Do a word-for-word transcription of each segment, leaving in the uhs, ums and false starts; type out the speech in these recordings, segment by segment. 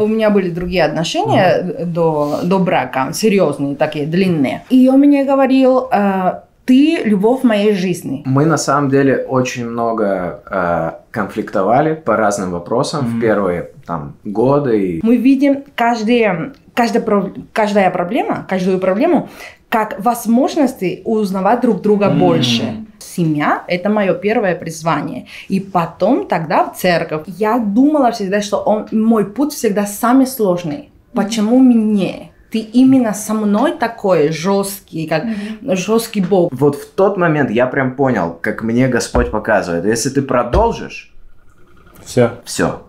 У меня были другие отношения mm-hmm. до, до брака, серьезные, такие, длинные. И он мне говорил, э, ты любовь моей жизни. Мы на самом деле очень много э, конфликтовали по разным вопросам mm-hmm. в первые там, годы. Мы видим каждые, каждая, каждая проблема, каждую проблему как возможности узнавать друг друга mm-hmm. больше. Семья – это мое первое призвание. И потом тогда в церковь. Я думала всегда, что он, мой путь всегда самый сложный. Почему mm-hmm. мне? Ты именно со мной такой жесткий, как mm-hmm. жесткий Бог. Вот в тот момент я прям понял, как мне Господь показывает. Если ты продолжишь, все. Все.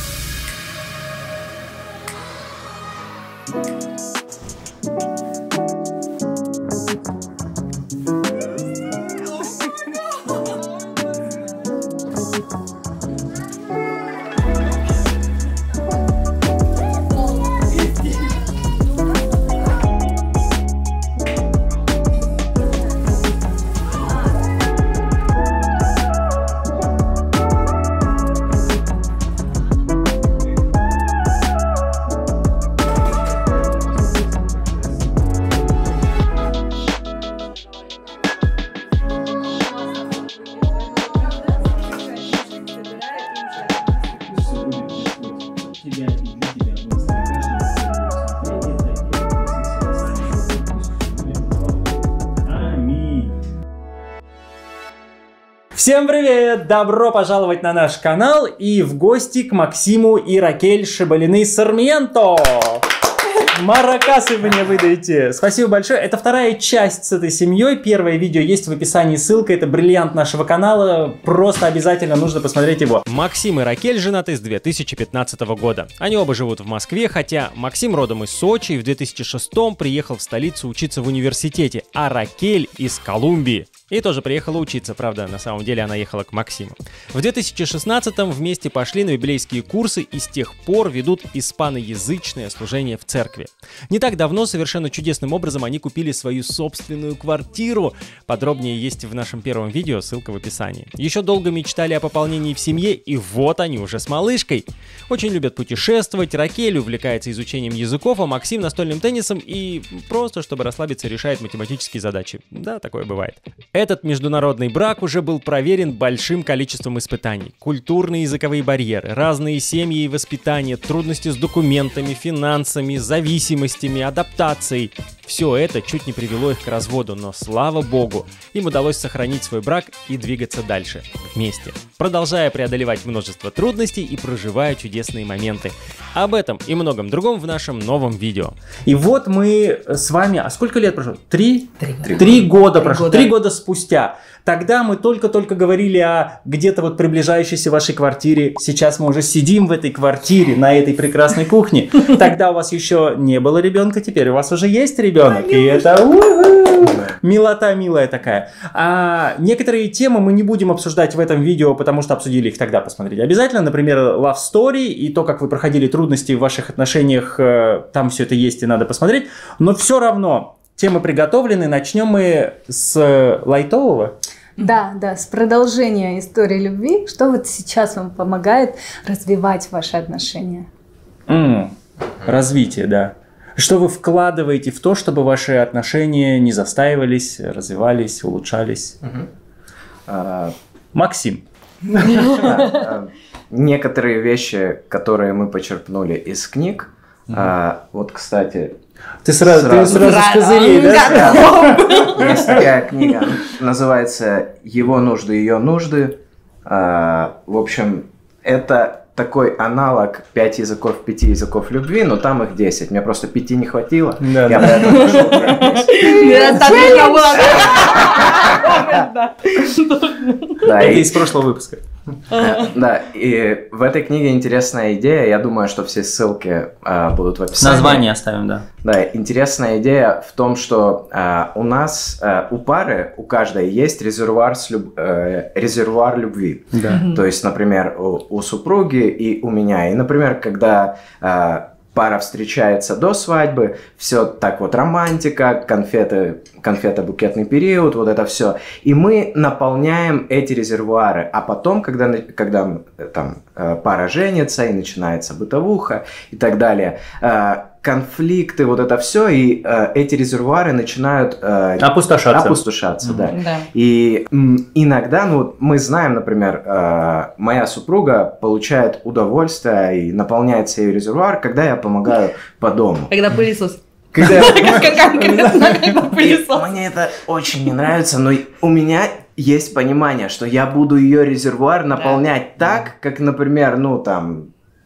Всем привет! Добро пожаловать на наш канал и в гости к Максиму и Ракель Шибалиной-Сармиенто. Маракасы мне выдайте. Спасибо большое. Это вторая часть с этой семьей. Первое видео есть в описании, ссылка. Это бриллиант нашего канала. Просто обязательно нужно посмотреть его. Максим и Ракель женаты с две тысячи пятнадцатого года. Они оба живут в Москве, хотя Максим родом из Сочи и в две тысячи шестом приехал в столицу учиться в университете, а Ракель из Колумбии. И тоже приехала учиться, правда, на самом деле она ехала к Максиму. В две тысячи шестнадцатом вместе пошли на библейские курсы и с тех пор ведут испаноязычное служение в церкви. Не так давно совершенно чудесным образом они купили свою собственную квартиру. Подробнее есть в нашем первом видео, ссылка в описании. Еще долго мечтали о пополнении в семье, и вот они уже с малышкой. Очень любят путешествовать, Ракель увлекается изучением языков, а Максим настольным теннисом и просто, чтобы расслабиться, решает математические задачи. Да, такое бывает. Этот международный брак уже был проверен большим количеством испытаний. Культурные и языковые барьеры, разные семьи и воспитание, трудности с документами, финансами, зависимостями, адаптацией. Все это чуть не привело их к разводу, но слава богу, им удалось сохранить свой брак и двигаться дальше, вместе, продолжая преодолевать множество трудностей и проживая чудесные моменты. Об этом и многом другом в нашем новом видео. И вот мы с вами... А сколько лет прошло? Три? Три, Три, Три года Три прошло. Года. Три года спустя. Тогда мы только-только говорили о где-то вот приближающейся вашей квартире. Сейчас мы уже сидим в этой квартире, на этой прекрасной кухне. Тогда у вас еще не было ребенка, теперь у вас уже есть ребенок. И это милота милая такая. А некоторые темы мы не будем обсуждать в этом видео, потому что обсудили их тогда, посмотрите. Обязательно, например, love story и то, как вы проходили трудности в ваших отношениях, там все это есть и надо посмотреть. Но все равно темы приготовлены. Начнем мы с лайтового. Да, да, с продолжения истории любви. Что вот сейчас вам помогает развивать ваши отношения? Mm, развитие, да. Что вы вкладываете в то, чтобы ваши отношения не застаивались, развивались, улучшались? Uh-huh. uh, Максим. Некоторые вещи, которые мы почерпнули из книг. Вот, кстати... Ты сразу, сразу, ты сразу с козырей, да? Есть такая книга, называется «Его нужды, ее нужды». В общем, это такой аналог «Пять языков, пяти языков любви», но там их десять. Мне просто пяти не хватило. Да, я да. поэтому нашел Это из прошлого выпуска. Да, и в этой книге интересная идея. Я думаю, что все ссылки будут в описании. Название оставим, да. Да, интересная идея в том, что у нас, у пары, у каждой есть резервуар, резервуар любви. То есть, например, у супруги и у меня. И, например, когда пара встречается до свадьбы, все так вот романтика, конфеты, конфето-букетный период, вот это все. И мы наполняем эти резервуары. А потом, когда, когда там пара женится и начинается бытовуха и так далее, конфликты, вот это все, и э, эти резервуары начинают э, опустошаться. опустошаться Mm-hmm. да. Да. И м, иногда, ну, мы знаем, например, э, моя супруга получает удовольствие и наполняется ее резервуар, когда я помогаю по дому. Когда пылесос. Когда я Конкретно, когда пылесос. Мне это очень не нравится, но у меня есть понимание, что я буду ее резервуар наполнять так, как, например, ну, там...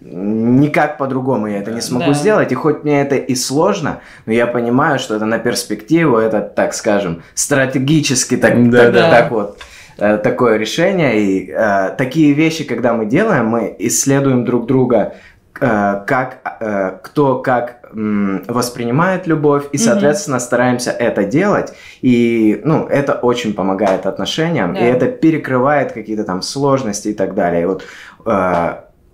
Никак по-другому я это не смогу да. сделать, и хоть мне это и сложно, но я понимаю, что это на перспективу, это, так скажем, стратегически так, да, так, да. так вот, э, такое решение. И э, такие вещи, когда мы делаем, мы исследуем друг друга, э, как, э, кто как м, воспринимает любовь, и, соответственно, mm-hmm. стараемся это делать, и, ну, это очень помогает отношениям, да. и это перекрывает какие-то там сложности и так далее. И вот э,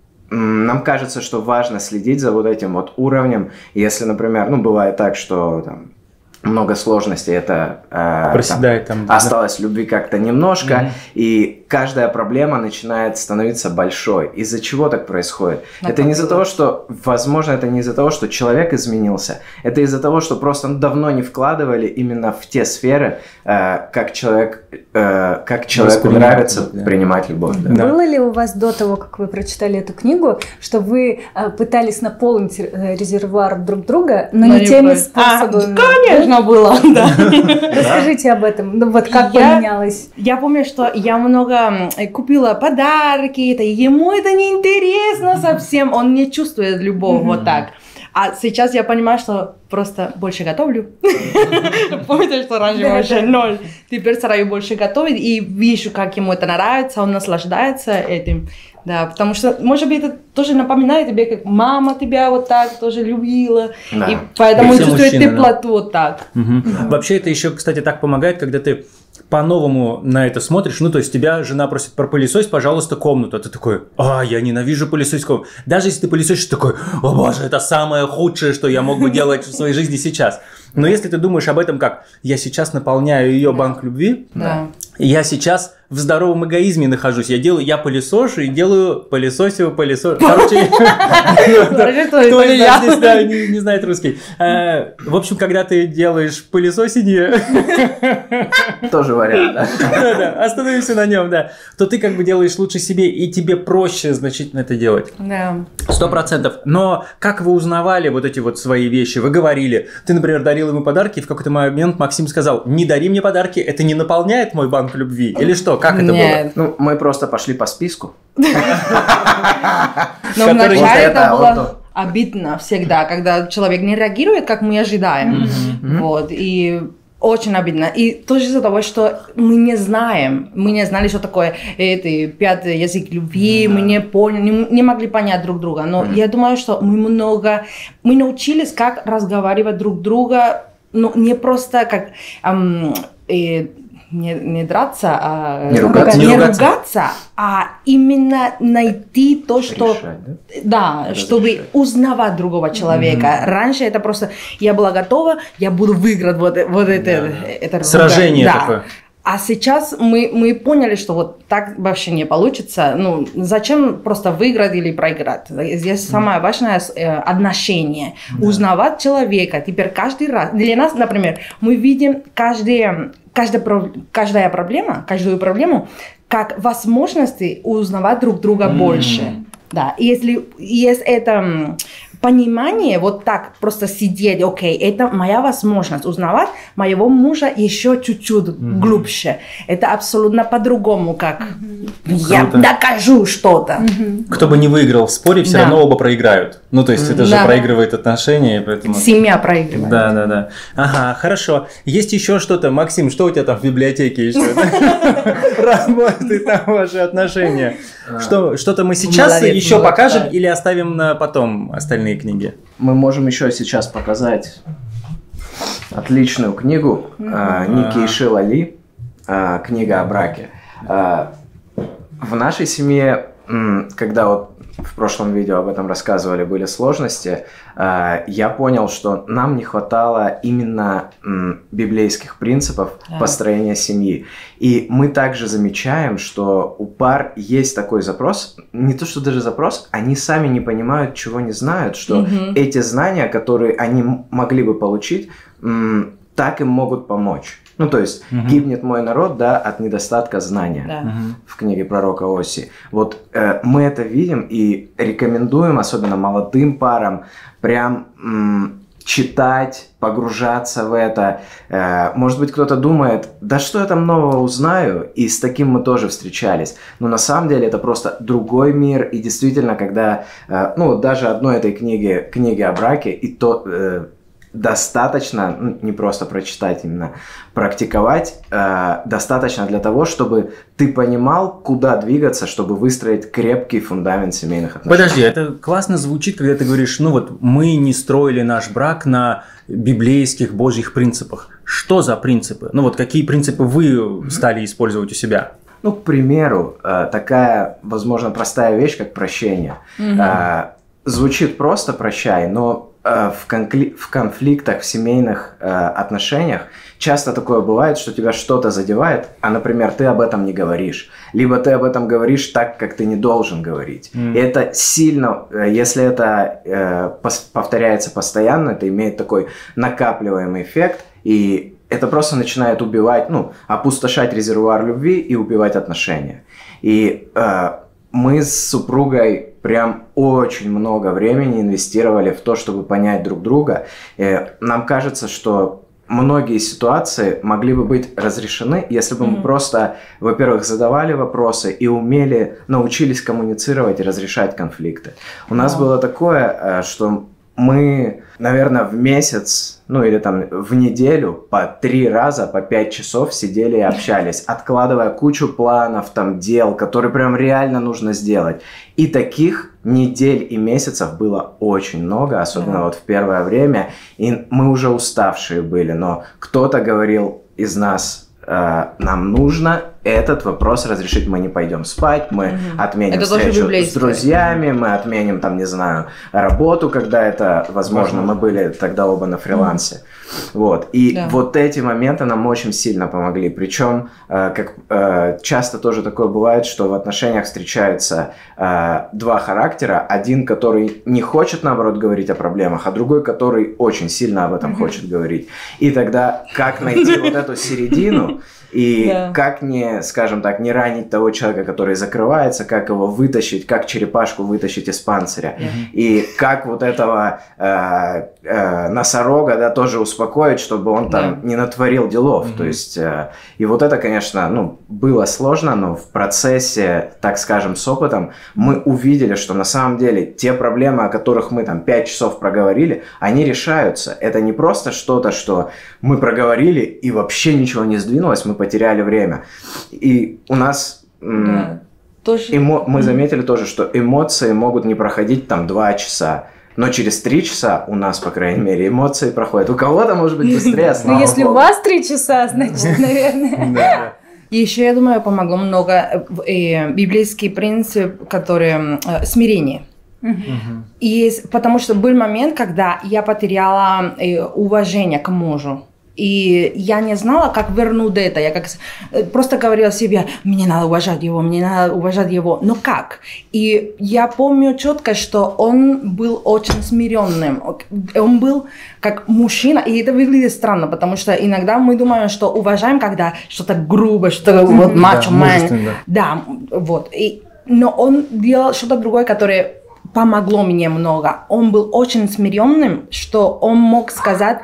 нам кажется, что важно следить за вот этим вот уровнем. Если, например, ну, бывает так, что там много сложностей, это э, проседает там, там осталось любви как-то немножко, mm-hmm. и каждая проблема начинает становиться большой. Из-за чего так происходит? На это не из-за того, что, возможно, это не из-за того, что человек изменился, это из-за того, что просто давно не вкладывали именно в те сферы, э, как человек, э, как человеку нравится да. принимать любовь. Да. Было ли у вас до того, как вы прочитали эту книгу, что вы э, пытались наполнить резервуар друг друга, но, но не теми про... способами? А, конечно, было, да. Расскажите об этом, ну вот как я, поменялось? Я помню, что я много купила подарки, это, ему это не интересно совсем, он не чувствует любовь mm-hmm. вот так. А сейчас я понимаю, что просто больше готовлю. Помните, что раньше вообще ноль. Теперь стараюсь больше готовить и вижу, как ему это нравится, он наслаждается этим. Да, потому что, может быть, это тоже напоминает тебе, как мама тебя вот так тоже любила, да. и поэтому он чувствует мужчины, теплоту да. вот так. Угу. Да. Вообще это еще, кстати, так помогает, когда ты по-новому на это смотришь, ну, то есть тебя жена просит пропылесосить, пожалуйста, комнату, а ты такой, а, я ненавижу пылесосить комнату. Даже если ты пылесосишь, такой, о боже, это самое худшее, что я мог бы делать в своей жизни сейчас. Но если ты думаешь об этом как, я сейчас наполняю ее банк любви, да. я сейчас в здоровом эгоизме нахожусь, я делаю, я пылесошу и делаю пылесосю, пылесошу. Короче, кто не знает русский. В общем, когда ты делаешь пылесосение... Тоже вариант, да? Да, остановимся на нем, да. То ты как бы делаешь лучше себе, и тебе проще значительно это делать. Да. Сто процентов. Но как вы узнавали вот эти вот свои вещи? Вы говорили, ты, например, дарил ему подарки, и в какой-то момент Максим сказал, не дари мне подарки, это не наполняет мой банк любви. Или что? Как это Нет. было? Ну, мы просто пошли по списку. Но вначале это было обидно всегда, когда человек не реагирует, как мы ожидаем. Вот, и... Очень обидно. И тоже из-за того, что мы не знаем, мы не знали, что такое это, пятый язык любви, mm-hmm. мы не поняли, не, не могли понять друг друга. Но mm-hmm. я думаю, что мы много, мы научились, как разговаривать друг друга, ну, не просто как эм, э, не, не драться, а не ругаться, не не ругаться. ругаться, а именно найти то, что... Решать, да? Да, это чтобы решать. Узнавать другого человека. Mm-hmm. Раньше это просто, я была готова, я буду выиграть вот, вот это, yeah. это... Сражение да. такое. А сейчас мы, мы поняли, что вот так вообще не получится. Ну, зачем просто выиграть или проиграть? Здесь mm-hmm. самое важное э, отношение. Yeah. Узнавать человека. Теперь каждый раз... Для нас, например, мы видим каждый... Каждая, каждая проблема, каждую проблему как возможности узнавать друг друга mm. больше. Да, и если есть это понимание, вот так просто сидеть, окей, это моя возможность узнавать моего мужа еще чуть-чуть mm-hmm. глубже. Это абсолютно по-другому, как mm-hmm. я Круто. Докажу что-то. Mm-hmm. Кто бы не выиграл в споре, все да. равно оба проиграют. Ну, то есть это же да. проигрывает отношения. Поэтому... Семья проигрывает. Да, да, да. Ага, хорошо. Есть еще что-то, Максим, что у тебя там в библиотеке еще? Работает там ваши отношения. Что-то мы сейчас еще покажем или оставим на потом остальные книги? Мы можем еще сейчас показать отличную книгу mm-hmm. Ники и Шила Ли, книга о браке. В нашей семье, когда вот в прошлом видео об этом рассказывали, были сложности, я понял, что нам не хватало именно библейских принципов да. построения семьи. И мы также замечаем, что у пар есть такой запрос, не то что даже запрос, они сами не понимают, чего не знают, что угу. эти знания, которые они могли бы получить, так им могут помочь. Ну, то есть, угу. гибнет мой народ, да, от недостатка знания да. в книге пророка Осии. Вот э, мы это видим и рекомендуем, особенно молодым парам, прям м, читать, погружаться в это. Э, может быть, кто-то думает, да что я там нового узнаю, и с таким мы тоже встречались. Но на самом деле это просто другой мир, и действительно, когда, э, ну, даже одной этой книги, книги о браке, и то... Э, достаточно, ну, не просто прочитать, именно практиковать, э, достаточно для того, чтобы ты понимал, куда двигаться, чтобы выстроить крепкий фундамент семейных отношений. Подожди, это классно звучит, когда ты говоришь, ну вот мы не строили наш брак на библейских божьих принципах. Что за принципы? Ну вот какие принципы вы стали использовать у себя? Ну, к примеру, э, такая, возможно, простая вещь, как прощение. Mm-hmm. Э, звучит просто «прощай», но В, конфли- в конфликтах, в семейных э, отношениях часто такое бывает, что тебя что-то задевает, а, например, ты об этом не говоришь, либо ты об этом говоришь так, как ты не должен говорить. Mm. И это сильно, э, если это э, пос- повторяется постоянно, это имеет такой накапливаемый эффект, и это просто начинает убивать, ну, опустошать резервуар любви и убивать отношения. И э, мы с супругой прям очень много времени инвестировали в то, чтобы понять друг друга. И нам кажется, что многие ситуации могли бы быть разрешены, если бы mm-hmm. мы просто, во-первых, задавали вопросы и умели, научились коммуницировать и разрешать конфликты. У нас wow. было такое, что мы, наверное, в месяц, ну или там в неделю по три раза, по пять часов сидели и общались, откладывая кучу планов, там, дел, которые прям реально нужно сделать. И таких недель и месяцев было очень много, особенно yeah. вот в первое время. И мы уже уставшие были, но кто-то говорил из нас, э, нам нужно этот вопрос разрешить, мы не пойдем спать, мы угу. отменим это встречу с друзьями, мы отменим, там, не знаю, работу, когда это возможно. возможно. Мы были тогда оба на фрилансе. Угу. Вот. И да. вот эти моменты нам очень сильно помогли. Причем, э, как э, часто тоже такое бывает, что в отношениях встречаются э, два характера. Один, который не хочет, наоборот, говорить о проблемах, а другой, который очень сильно об этом угу. хочет говорить. И тогда как найти вот эту середину, и да. как не, скажем так, не ранить того человека, который закрывается, как его вытащить, как черепашку вытащить из панциря. Mm-hmm. И как вот этого э, э, носорога, да, тоже успокоить, чтобы он там yeah. не натворил делов. Mm-hmm. То есть, э, и вот это, конечно, ну, было сложно, но в процессе, так скажем, с опытом мы увидели, что на самом деле те проблемы, о которых мы там пять часов проговорили, они решаются. Это не просто что-то, что мы проговорили и вообще ничего не сдвинулось, мы потеряли время. И у нас да, тоже... эмо... мы заметили тоже, что эмоции могут не проходить там два часа, но через три часа у нас, по крайней мере, эмоции проходят. У кого-то, может быть, быстрее. Ну, если у вас три часа, значит, наверное... Еще, я думаю, помогло много библейский принцип, который смирение. Uh-huh. И потому что был момент, когда я потеряла уважение к мужу. И я не знала, как вернуть это. Я как просто говорила себе, мне надо уважать его, мне надо уважать его. Но как? И я помню четко, что он был очень смиренным. Он был как мужчина. И это выглядит странно, потому что иногда мы думаем, что уважаем, когда что-то грубо, что-то вот мачо-мен. Да, вот. И, но он делал что-то другое, которое помогло мне много. Он был очень смиренным, что он мог сказать,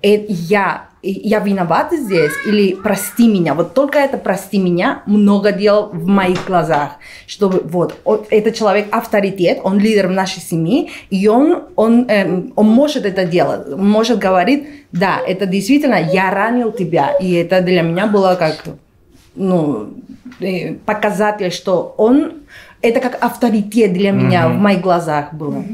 я... я виновата здесь, или прости меня. Вот только это прости меня много делал в моих глазах. Чтобы вот, этот человек авторитет, он лидер в нашей семье, и он, он, э, он может это делать, может говорить, да, это действительно, я ранил тебя. И это для меня было как, ну, э, показатель, что он, это как авторитет для меня mm-hmm. в моих глазах было.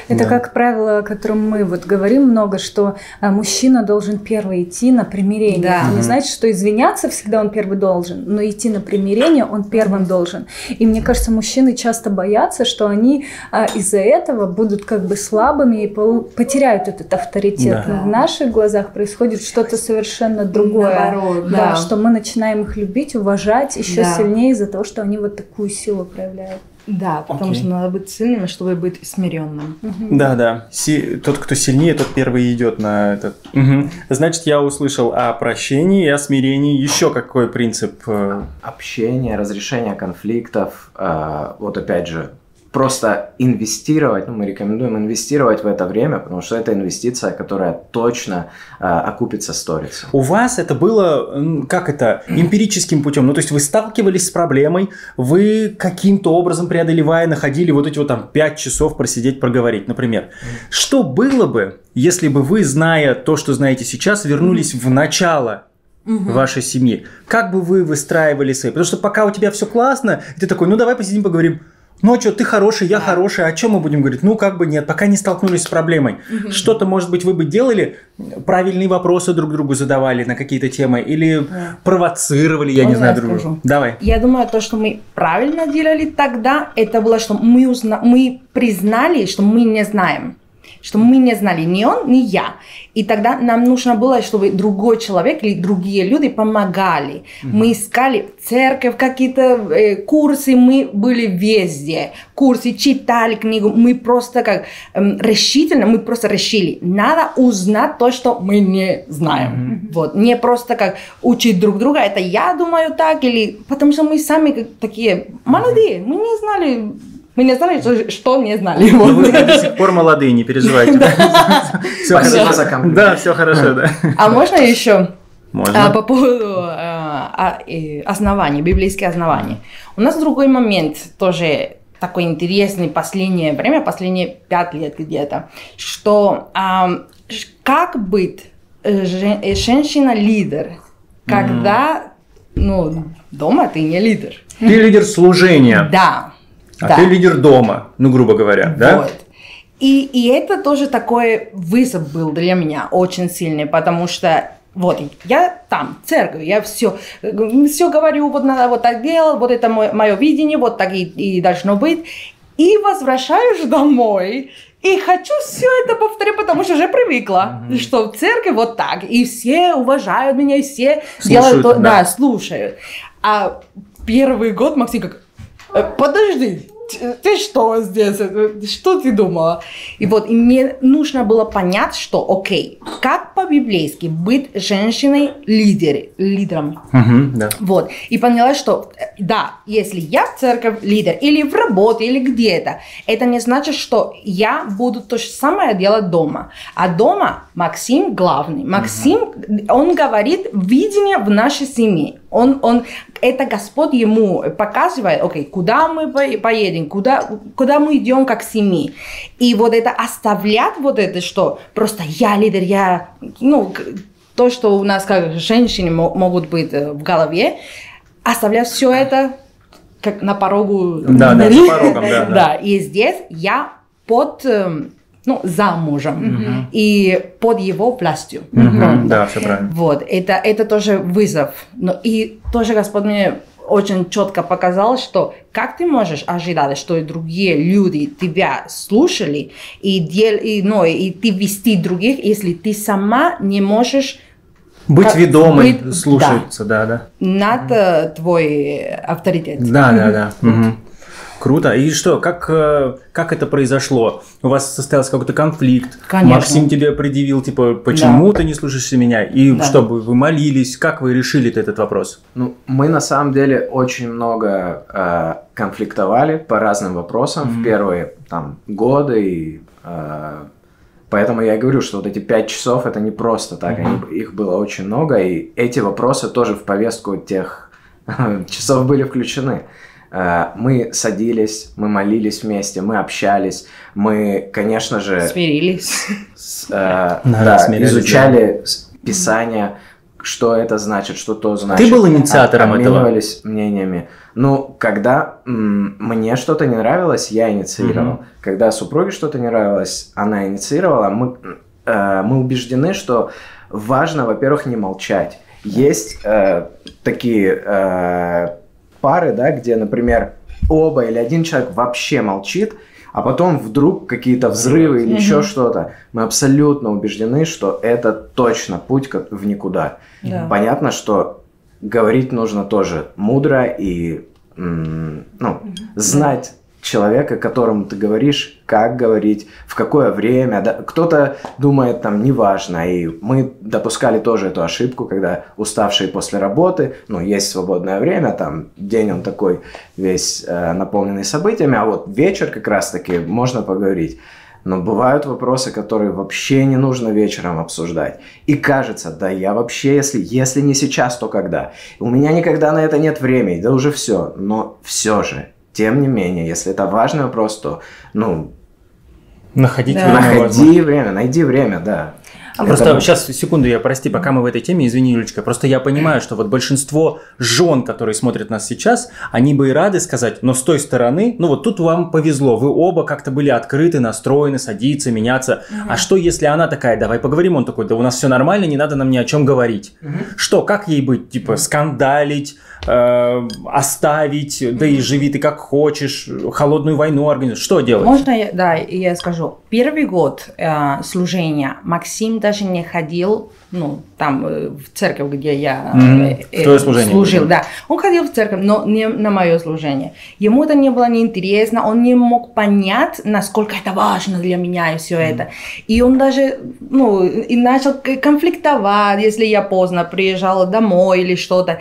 Это Да. как правило, о котором мы вот говорим много, что а, мужчина должен первый идти на примирение. Да. Это не значит, что извиняться всегда он первый должен, но идти на примирение он первым должен. И мне кажется, мужчины часто боятся, что они а, из-за этого будут как бы слабыми и пол- потеряют этот авторитет. Да. Но в наших глазах происходит что-то совершенно другое. Наоборот, да, да. что мы начинаем их любить, уважать еще Да. сильнее из-за того, что они вот такую силу проявляют. Да, потому Окей. что надо быть сильным, чтобы быть смиренным. Да, да. Си- Тот, кто сильнее, тот первый идет на этот. Мгм. Значит, я услышал о прощении и о смирении. Еще какой принцип? э, Общение, разрешение конфликтов, э, вот опять же, просто инвестировать, ну, мы рекомендуем инвестировать в это время, потому что это инвестиция, которая точно э, окупится сторицей. У вас это было, м, как это, эмпирическим путем? Ну, то есть вы сталкивались с проблемой, вы каким-то образом преодолевая, находили вот эти вот там пять часов просидеть, проговорить, например. Что было бы, если бы вы, зная то, что знаете сейчас, вернулись в начало вашей семьи? Как бы вы выстраивали свои? Потому что пока у тебя все классно, и ты такой, ну давай посидим, поговорим. Ну а что, ты хороший, я хороший, о чем мы будем говорить? Ну как бы нет, пока не столкнулись с проблемой. Что-то, может быть, вы бы делали, правильные вопросы друг другу задавали на какие-то темы или провоцировали, я не Можно знаю, я друг друга. скажу? Давай. Я думаю, то, что мы правильно делали тогда, это было, что мы, узна... мы признали, что мы не знаем. Что мы не знали ни он, ни я. И тогда нам нужно было, чтобы другой человек или другие люди помогали. Mm-hmm. Мы искали церковь, какие-то э, курсы, мы были везде. Курсы, читали книгу. Мы просто как э, решительно, мы просто решили, надо узнать то, что мы не знаем. Mm-hmm. Вот. Не просто как учить друг друга, это я думаю так, или... Потому что мы сами как такие молодые, мы не знали... Мы не знали, что, что не знали. Ну, вы до сих пор молодые, не переживайте. Спасибо за комплимент. Да, все хорошо, да. А можно еще Можно. по поводу а, э, оснований, библейских оснований? У нас другой момент тоже такой интересный последнее время, последние пять лет где-то, что а, как быть жен, женщина-лидер, когда ну, дома ты не лидер. Ты лидер служения. Да. А да. ты лидер дома, ну, грубо говоря, да? Вот. И, и это тоже такой вызов был для меня очень сильный, потому что вот я там, в церкви, я все, все говорю, вот надо вот так делать, вот это мое, мое видение, вот так и, и должно быть. И возвращаюсь домой, и хочу все это повторять, потому что уже привыкла, mm-hmm. что в церкви вот так, и все уважают меня, и все слушают, делают то, да. да, слушают. А первый год Максим как... Подожди, ты что здесь? Что ты думала? И вот, и мне нужно было понять, что, окей, как по-библейски быть женщиной-лидером, лидером. Угу, да. Вот, и поняла, что, да, если я в церковь лидер, или в работе, или где-то, это не значит, что я буду то же самое делать дома. А дома Максим главный. Максим, угу. он говорит видение в нашей семье. Он, он, это Господь ему показывает, окей, куда мы поедем, куда, куда мы идем как семьи. И вот это оставлять вот это, что просто я лидер, я, ну, то, что у нас как женщины могут быть в голове, оставлять все это как на порогу. Да, да, за порогом, да, да. Да, и здесь я под... ну, за мужем, mm-hmm. и под его властью. Mm-hmm. Да, все правильно. Вот, это, это тоже вызов. Но и тоже Господь мне очень четко показал, что как ты можешь ожидать, что и другие люди тебя слушали, и, дел, и, ну, и ты вести других, если ты сама не можешь... Быть как, ведомой, быть, слушаться, да, да. Над mm-hmm. твой авторитет. Да, да, да. Mm-hmm. Круто. И что, как, как это произошло? У вас состоялся какой-то конфликт? Конечно. Максим тебе предъявил, типа, почему да. ты не слушаешься меня? И да. что, вы молились? Как вы решили этот вопрос? Ну, мы на самом деле очень много э, конфликтовали по разным вопросам mm-hmm. в первые там, годы. И, э, поэтому я и говорю, что вот эти пять часов это не просто так. Mm-hmm. Они, их было очень много. И эти вопросы тоже в повестку тех часов были включены. Мы садились, мы молились вместе, мы общались, мы, конечно же... Смирились. С, э, да, да, изучали да. Писание, что это значит, что то значит. Ты был инициатором этого? Обменивались мнениями. Ну, когда м- мне что-то не нравилось, я инициировал. Mm-hmm. Когда супруге что-то не нравилось, она инициировала. Мы, э, мы убеждены, что важно, во-первых, не молчать. Есть э, такие э, пары, да, где, например, оба или один человек вообще молчит, а потом вдруг какие-то взрывы или mm-hmm. еще что-то. Мы абсолютно убеждены, что это точно путь в никуда. Yeah. Понятно, что говорить нужно тоже мудро и м- ну, mm-hmm. знать человека, которому ты говоришь, как говорить, в какое время. Да? Кто-то думает, там, неважно. И мы допускали тоже эту ошибку, когда уставшие после работы, ну, есть свободное время, там, день он такой весь э, наполненный событиями, а вот вечер как раз-таки можно поговорить. Но бывают вопросы, которые вообще не нужно вечером обсуждать. И кажется, да я вообще, если, если не сейчас, то когда? У меня никогда на это нет времени, да уже все. Но все же. Тем не менее, если это важный вопрос, то, ну, находить да. время, находи время, найди время, да. А просто это... сейчас, секунду, я прости, пока мы в этой теме, извини, Юлечка, просто я понимаю, что вот большинство жен, которые смотрят нас сейчас, они бы и рады сказать, но с той стороны, ну вот тут вам повезло, вы оба как-то были открыты, настроены, садиться, меняться. Угу. А что, если она такая, давай поговорим, он такой, да у нас все нормально, не надо нам ни о чем говорить. Угу. Что, как ей быть, типа, скандалить, э, оставить, угу. да и живи ты как хочешь, холодную войну организовать, что делать? Можно, я, да, я скажу. Первый год э, служения Максим даже не ходил, ну, там, в церковь, где я mm-hmm. э, э, служил, было. да. Он ходил в церковь, но не на мое служение. Ему это не было неинтересно, он не мог понять, насколько это важно для меня и все mm-hmm. это. И он даже, ну, и начал конфликтовать, если я поздно приезжала домой или что-то.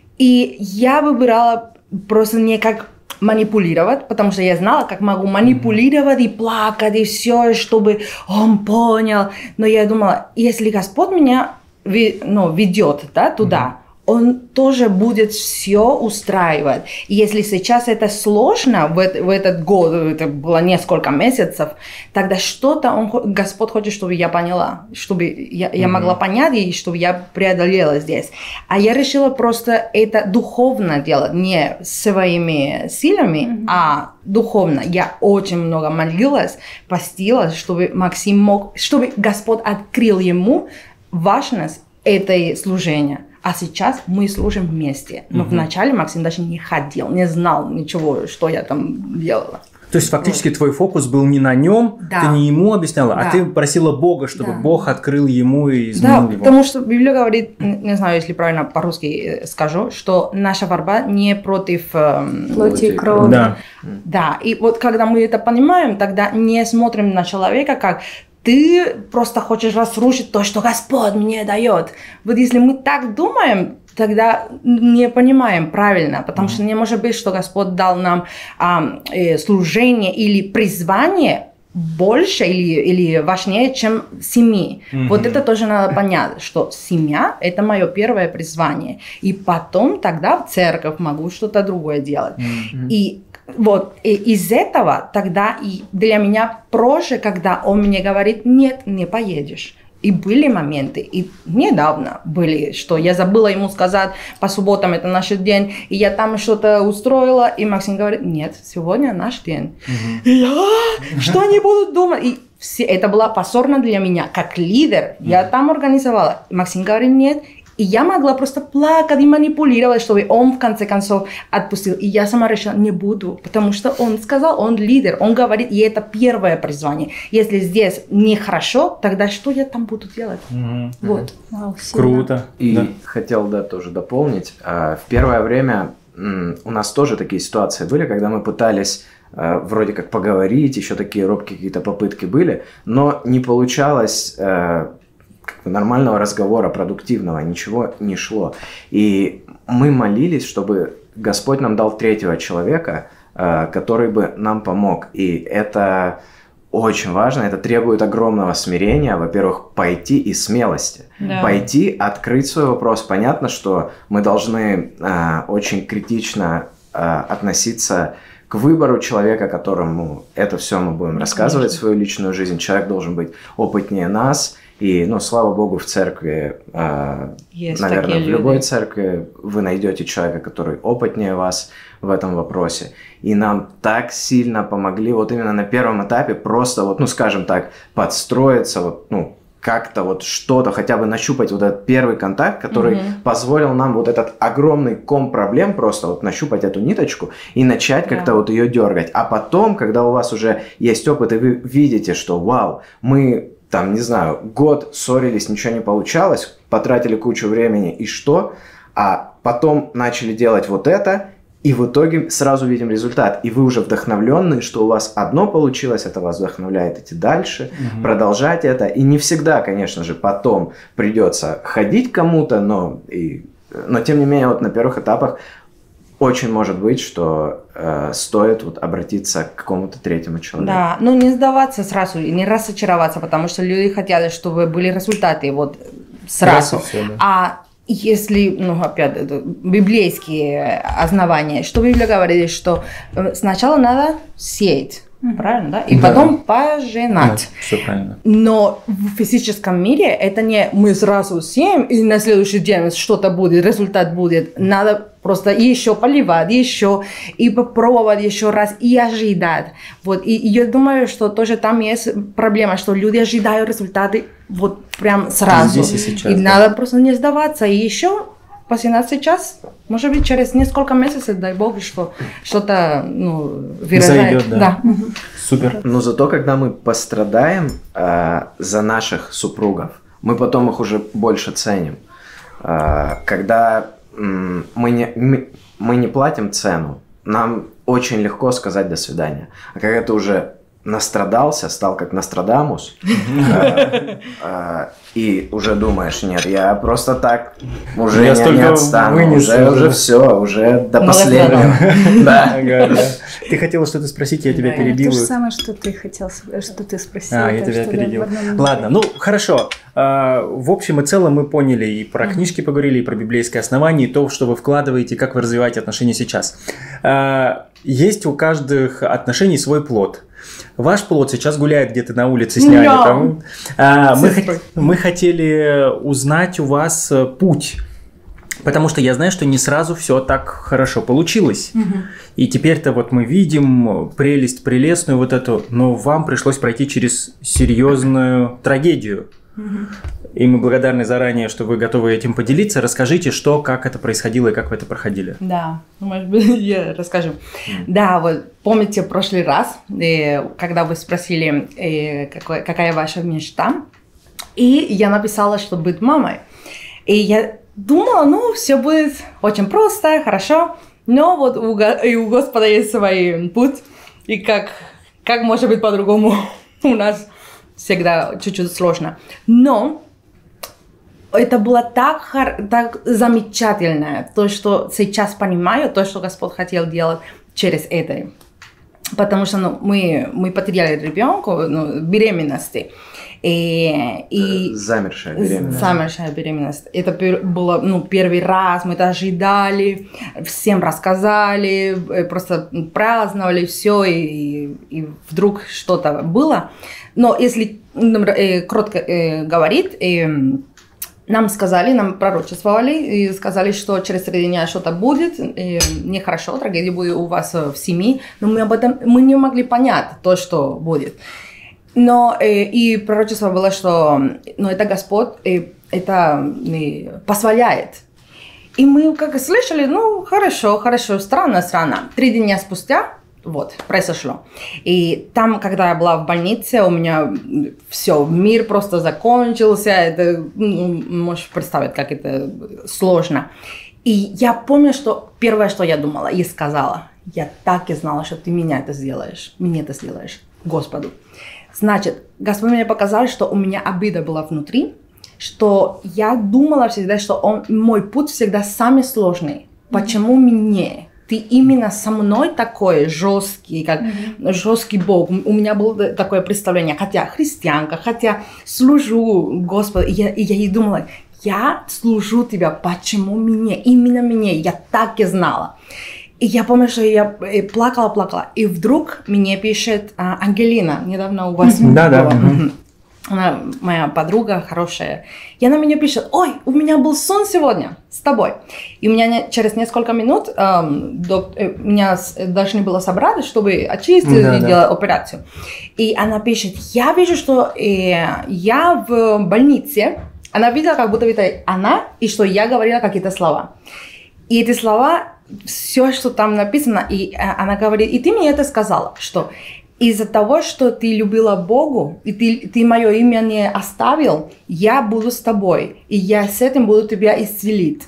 И я выбирала просто не как манипулировать, потому что я знала, как могу манипулировать и плакать, и все, чтобы он понял. Но я думала, если Господь меня ну, ведет, да, туда, Он тоже будет все устраивать. И если сейчас это сложно, в, в этот год, это было несколько месяцев, тогда что-то он, Господь хочет, чтобы я поняла, чтобы я, я mm-hmm. могла понять, и чтобы я преодолела здесь. А я решила просто это духовно делать, не своими силами, mm-hmm. а духовно. Я очень много молилась, постилась, чтобы Максим мог, чтобы Господь открыл ему важность этой служения. А сейчас мы служим вместе. Но mm-hmm. вначале Максим даже не ходил, не знал ничего, что я там делала. То есть фактически вот. Твой фокус был не на нем, да. ты не ему объясняла, да. а ты просила Бога, чтобы да. Бог открыл ему и изменил да, его. Потому что Библия говорит, не знаю, если правильно по-русски скажу, что наша борьба не против плоти и крови. Да. да, и вот когда мы это понимаем, тогда не смотрим на человека как ты просто хочешь разрушить то, что Господь мне дает. Вот если мы так думаем, тогда не понимаем правильно, потому mm-hmm. что не может быть, что Господь дал нам а, э, служение или призвание больше или, или важнее, чем семьи. Mm-hmm. Вот это тоже надо понять, что семья – это мое первое призвание. И потом тогда в церковь могу что-то другое делать. Mm-hmm. И вот, и из этого тогда и для меня проще, когда он мне говорит, нет, не поедешь. И были моменты, и недавно были, что я забыла ему сказать, по субботам это наш день, и я там что-то устроила, и Максим говорит, нет, сегодня наш день. Uh-huh. И я, что они будут думать? И все, это было позорно для меня, как лидер, uh-huh. я там организовала. И Максим говорит, нет. И я могла просто плакать и манипулировать, чтобы он в конце концов отпустил. И я сама решила, не буду, потому что он сказал, он лидер, он говорит, и это первое призвание. Если здесь нехорошо, тогда что я там буду делать? Mm-hmm. Вот. Вау, круто. И да. хотел, да, тоже дополнить. В первое время у нас тоже такие ситуации были, когда мы пытались вроде как поговорить, еще такие робкие какие-то попытки были, но не получалось нормального разговора, продуктивного, ничего не шло. И мы молились, чтобы Господь нам дал третьего человека, который бы нам помог. И это очень важно, это требует огромного смирения, во-первых, пойти и смелости. Да. Пойти, открыть свой вопрос. Понятно, что мы должны очень критично относиться к выбору человека, которому это все мы будем рассказывать, Конечно. Свою личную жизнь. Человек должен быть опытнее нас. И, ну, слава богу, в церкви, э, наверное, в любой люди. Церкви вы найдете человека, который опытнее вас в этом вопросе. И нам так сильно помогли вот именно на первом этапе просто, вот, ну, скажем так, подстроиться, вот, ну, как-то вот что-то, хотя бы нащупать вот этот первый контакт, который mm-hmm. позволил нам вот этот огромный ком проблем просто вот нащупать эту ниточку и начать yeah. как-то вот ее дергать. А потом, когда у вас уже есть опыт, и вы видите, что вау, мы... там, не знаю, год ссорились, ничего не получалось, потратили кучу времени, и что? А потом начали делать вот это, и в итоге сразу видим результат. И вы уже вдохновленные, что у вас одно получилось, это вас вдохновляет идти дальше, угу. продолжать это. И не всегда, конечно же, потом придется ходить кому-то, но, и, но тем не менее, вот на первых этапах очень может быть, что э, стоит вот обратиться к какому-то третьему человеку. Да, ну не сдаваться сразу и не разочароваться, потому что люди хотят, чтобы были результаты вот сразу. Все, да. А если, ну опять, это библейские основания, что Библия говорит, что сначала надо сеять. Правильно, да? И да. потом пожинать. Да, все правильно. Но в физическом мире это не мы сразу сеем, и на следующий день что-то будет, результат будет. Надо просто еще поливать, еще, и попробовать еще раз, и ожидать. Вот. И, и я думаю, что тоже там есть проблема, что люди ожидают результаты вот прям сразу. Здесь и сейчас, и да. надо просто не сдаваться. И еще посинать сейчас, может быть, через несколько месяцев, дай бог, что что-то, ну, выражает. Зайдет, да. да. Супер. Но зато, когда мы пострадаем э, за наших супругов, мы потом их уже больше ценим. Э, когда э, мы, не, мы, мы не платим цену, нам очень легко сказать «до свидания». А когда ты уже настрадался, стал как Нострадамус, и уже думаешь, нет, я просто так уже не отстану, уже все, уже до последнего. Ты хотела что-то спросить, я тебя перебил. То же самое, что ты хотел, что ты спросил. А, я тебя перебил. Ладно, ну хорошо. В общем и целом мы поняли и про книжки поговорили, и про библейское основание, и то, что вы вкладываете, как вы развиваете отношения сейчас. Есть у каждых отношений свой плод. Ваш плод сейчас гуляет где-то на улице с няней. No. Там. А, мы, мы хотели узнать у вас путь, потому что я знаю, что не сразу все так хорошо получилось. Mm-hmm. И теперь-то вот мы видим прелесть прелестную вот эту, но вам пришлось пройти через серьезную трагедию. Mm-hmm. И мы благодарны заранее, что вы готовы этим поделиться. Расскажите, что, как это происходило и как вы это проходили. Да, может быть, я расскажу. Mm. Да, вот помните в прошлый раз, когда вы спросили, какой, какая ваша мечта, и я написала, что быть мамой. И я думала, ну, все будет очень просто, хорошо, но вот у, и у Господа есть свой путь, и как, как может быть по-другому у нас всегда чуть-чуть сложно. Но это было так, так замечательно, то, что сейчас понимаю, то, что Господь хотел делать через это. Потому что ну, мы, мы потеряли ребенка, ну, беременности. И, и замершая беременность. Замершая беременность. Это было ну, первый раз, мы это ожидали, всем рассказали, просто праздновали все, и, и вдруг что-то было. Но если э, кротко э, говорить, э, нам сказали, нам пророчествовали и сказали, что через три дня что-то будет, и нехорошо, трагедия будет у вас в семье, но мы об этом мы не могли понять то, что будет. Но э, и пророчество было, что ну, это Господь э, это э, позволяет. И мы как слышали, ну хорошо, хорошо, странно, странно. Три дня спустя вот, произошло. И там, когда я была в больнице, у меня все, мир просто закончился. Это, ну, можешь представить, как это сложно. И я помню, что первое, что я думала и сказала, я так и знала, что ты меня это сделаешь, мне это сделаешь, Господу. Значит, Господь мне показал, что у меня обида была внутри, что я думала всегда, что он, мой путь всегда самый сложный. Почему мне? Ты именно со мной такой жесткий, как mm-hmm. жесткий Бог. У меня было такое представление, хотя христианка, хотя служу Господу. И я, и я и думала, я служу тебя, почему мне? Именно мне. Я так и знала. И я помню, что я плакала, плакала. И вдруг мне пишет а, Ангелина, недавно у вас Да, да. Она моя подруга хорошая. И она мне пишет: ой, у меня был сон сегодня с тобой. И у меня не, через несколько минут эм, док, э, меня с, должны было собрать, чтобы очистить да, и да. делать операцию. И она пишет: я вижу, что э, я в больнице. Она видела, как будто это она, и что я говорила какие-то слова. И эти слова, все, что там написано, и э, она говорит: и ты мне это сказала, что из-за того, что ты любила Богу, и ты, ты мое имя не оставил, я буду с тобой, и я с этим буду тебя исцелить.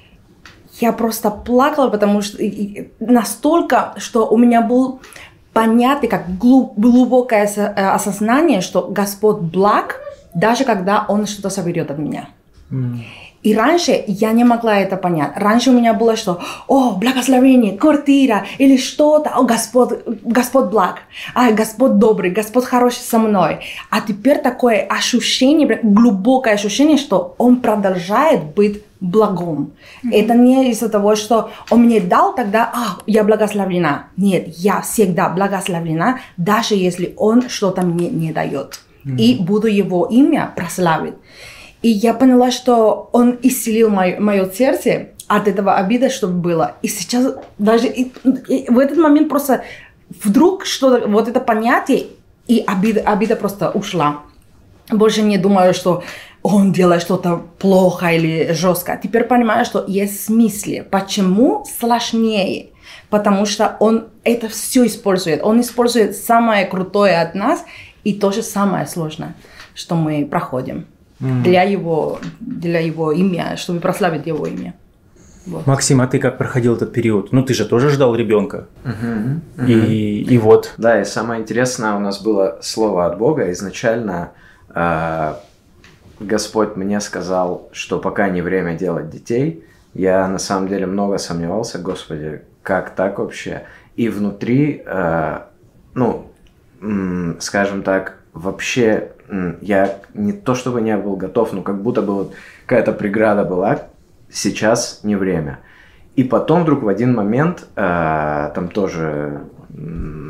Я просто плакала, потому что и, и настолько, что у меня был понятный, как глубокое осознание, что Господь благ, даже когда Он что-то соберет от меня. Mm. И раньше я не могла это понять. Раньше у меня было, что «О, благословение, квартира» или что-то. «О, Господь, Господь благ, а, Господь добрый, Господь хороший со мной». А теперь такое ощущение, глубокое ощущение, что Он продолжает быть благом. Mm-hmm. Это не из-за того, что Он мне дал, тогда «А, я благословлена». Нет, я всегда благословлена, даже если Он что-то мне не дает. Mm-hmm. И буду Его имя прославить. И я поняла, что Он исцелил мое, мое сердце от этого обида, что было. И сейчас даже и, и в этот момент просто вдруг что-то, вот это понятие, и обида, обида просто ушла. Больше не думаю, что Он делает что-то плохо или жестко. Теперь понимаю, что есть смысл. Почему сложнее? Потому что Он это все использует. Он использует самое крутое от нас и то же самое сложное, что мы проходим. Mm. Для его, для его имя, чтобы прославить его имя. Вот. Максим, а ты как проходил этот период? Ну, ты же тоже ждал ребенка. Uh-huh, uh-huh. И, и вот. Да, и самое интересное, у нас было слово от Бога. Изначально э, Господь мне сказал, что пока не время делать детей. Я на самом деле много сомневался: Господи, как так вообще? И внутри, э, ну, м, скажем так, вообще я не то чтобы не был готов, но как будто бы вот какая-то преграда была. Сейчас не время. И потом вдруг в один момент, э, там тоже э,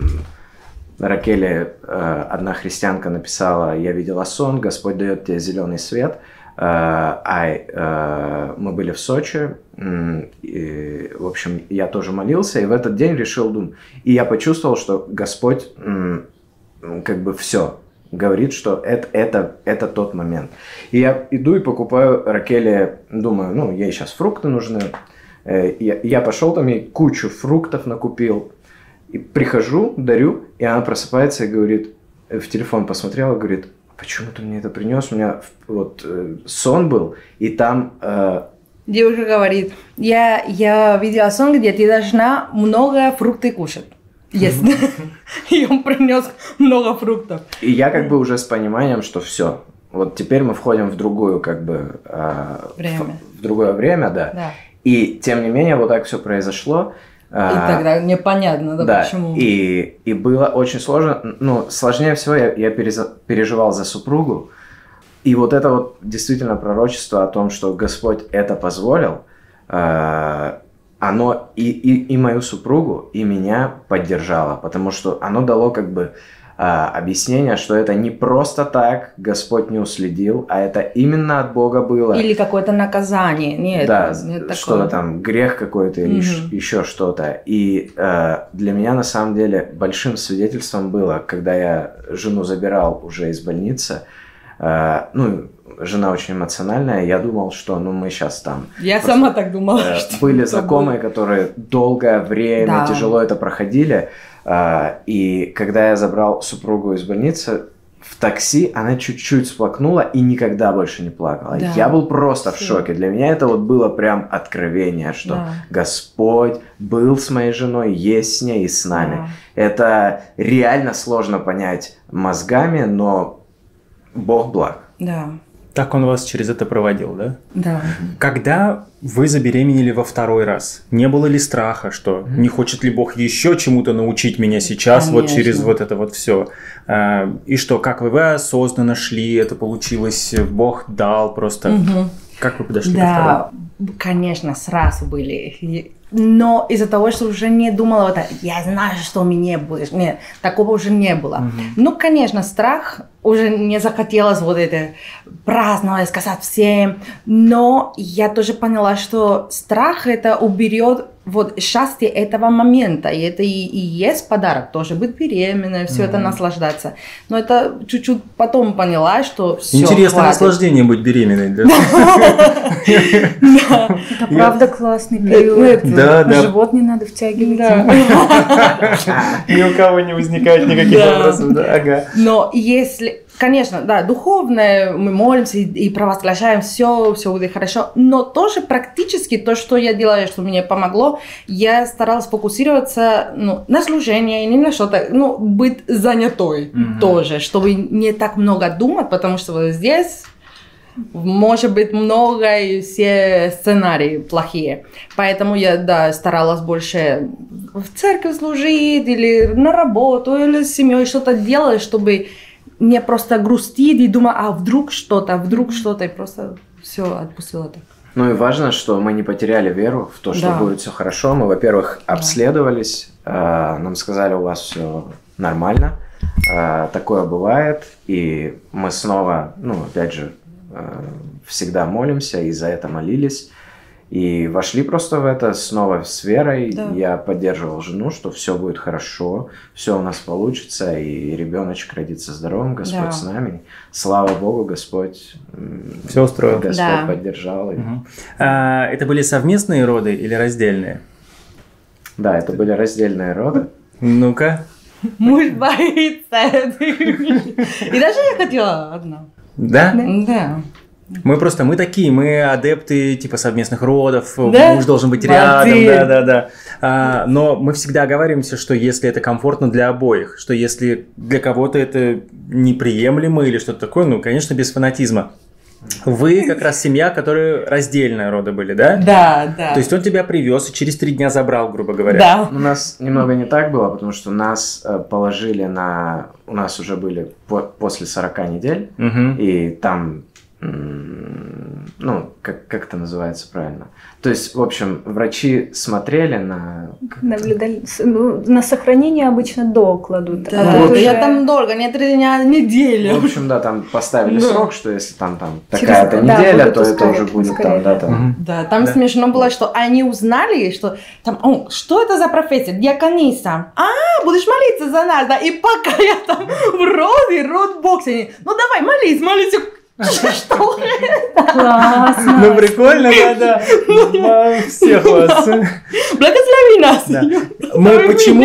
Ракеле, э, одна христианка, написала: я видела сон, Господь дает тебе зеленый свет. Э, а э, мы были в Сочи, э, и, в общем, я тоже молился, и в этот день решил думать. И я почувствовал, что Господь э, как бы все говорит, что это, это, это тот момент. И я иду и покупаю Ракеле, думаю, ну, ей сейчас фрукты нужны. Я, я пошел там, ей кучу фруктов накупил. И прихожу, дарю, и она просыпается и говорит, в телефон посмотрела, говорит: почему ты мне это принес? У меня вот сон был, и там... Э... Девушка говорит: я, я видела сон, где ты должна много фруктов кушать. Yes. И он принес много фруктов. И я как бы уже с пониманием, что все, вот теперь мы входим в другую как бы время. В, в другое время, да. да. И тем не менее вот так все произошло. И а, тогда непонятно, да, да, почему. И, и было очень сложно. Ну, сложнее всего я, я переживал за супругу. И вот это вот действительно пророчество о том, что Господь это позволил, оно и, и, и мою супругу, и меня поддержало, потому что оно дало как бы а, объяснение, что это не просто так Господь не уследил, а это именно от Бога было. Или какое-то наказание. Нет, да, нет что-то там, грех какой-то или mm-hmm. еще что-то. И а, для меня на самом деле большим свидетельством было, когда я жену забирал уже из больницы, а, ну, жена очень эмоциональная, я думал, что ну мы сейчас там... Я сама так думала. Э, что были знакомые, будет. Которые долгое время да. тяжело это проходили. Э, и когда я забрал супругу из больницы, в такси она чуть-чуть всплакнула и никогда больше не плакала. Да. Я был просто Все. в шоке. Для меня это вот было прям откровение, что да. Господь был с моей женой, есть с ней и с нами. Да. Это реально сложно понять мозгами, но Бог благ. Да. Так Он вас через это проводил, да? Да. Когда вы забеременели во второй раз, не было ли страха, что mm-hmm. не хочет ли Бог еще чему-то научить меня сейчас, Конечно. вот через вот это вот все? И что, как вы, вы осознанно шли, это получилось, Бог дал просто... Mm-hmm. Как вы подошли да, ко второму? Конечно, сразу были Но из-за того, что уже не думала, вот, я знаю, что у меня будет. Нет, такого уже не было. Mm-hmm. Ну, конечно, страх, уже не захотелось вот это праздновать, сказать всем. Но я тоже поняла, что страх это уберет вот счастье этого момента. И это и, и есть подарок тоже, быть беременной, все mm-hmm. это наслаждаться. Но это чуть-чуть потом поняла, что все. Интересное наслаждение быть беременной, да? Это правда классный период. Да, да. Живот не надо втягивать. Ни у кого не возникает никаких вопросов, да? Ага. Но если, конечно, да, духовное, мы молимся и, и провозглашаем все, все будет хорошо, но тоже практически то, что я делаю, что мне помогло, я старалась фокусироваться ну, на служении, не на что-то, ну, быть занятой mm-hmm. тоже, чтобы не так много думать, потому что вот здесь может быть много и все сценарии плохие. Поэтому я, да, старалась больше в церковь служить или на работу, или с семьей что-то делать, чтобы не просто грустить и думать, а вдруг что-то, вдруг что-то, и просто все отпустила так. Ну и важно, что мы не потеряли веру в то, что да. будет все хорошо. Мы, во-первых, обследовались, да. нам сказали, у вас все нормально, такое бывает, и мы снова, ну, опять же, всегда молимся, и за это молились. И вошли просто в это снова с верой. Да. Я поддерживал жену, что все будет хорошо, все у нас получится, и ребеночек родится здоровым, Господь да. с нами. Слава Богу, Господь все устроил. Господь да. поддержал. Угу. А, это были совместные роды или раздельные? Да, это были раздельные роды. Ну-ка. Муж боится. И даже я хотела одна. Да? Да. Мы просто, мы такие, мы адепты типа совместных родов, да? Муж должен быть рядом, да-да-да. А, но мы всегда оговариваемся, что если это комфортно для обоих, что если для кого-то это неприемлемо или что-то такое, ну, конечно, без фанатизма. Вы как раз семья, которая раздельные роды были, да? Да, да. То есть он тебя привез и через три дня забрал, грубо говоря. Да. У нас немного не так было, потому что нас положили на... У нас уже были по... после сорока недель, угу. и там... Ну, как, как это называется правильно? То есть, в общем, врачи смотрели на... Наблюдали, на сохранение обычно до кладут. Да, а вот уже... я там долго, не три дня, а неделю. В общем, да, там поставили да. срок, что если там, там такая-то неделя, да, то это уже будет там, да, там. Угу. Да, там да. смешно было, что они узнали, что там, о, что это за профессия? Диакониса. А, будешь молиться за нас, да? И пока я там в роде, род-боксе, ну давай, молись, молись. Что это? Классно. Ну прикольно, да, да. Всех вас. Благослови нас. Да. Мы почему,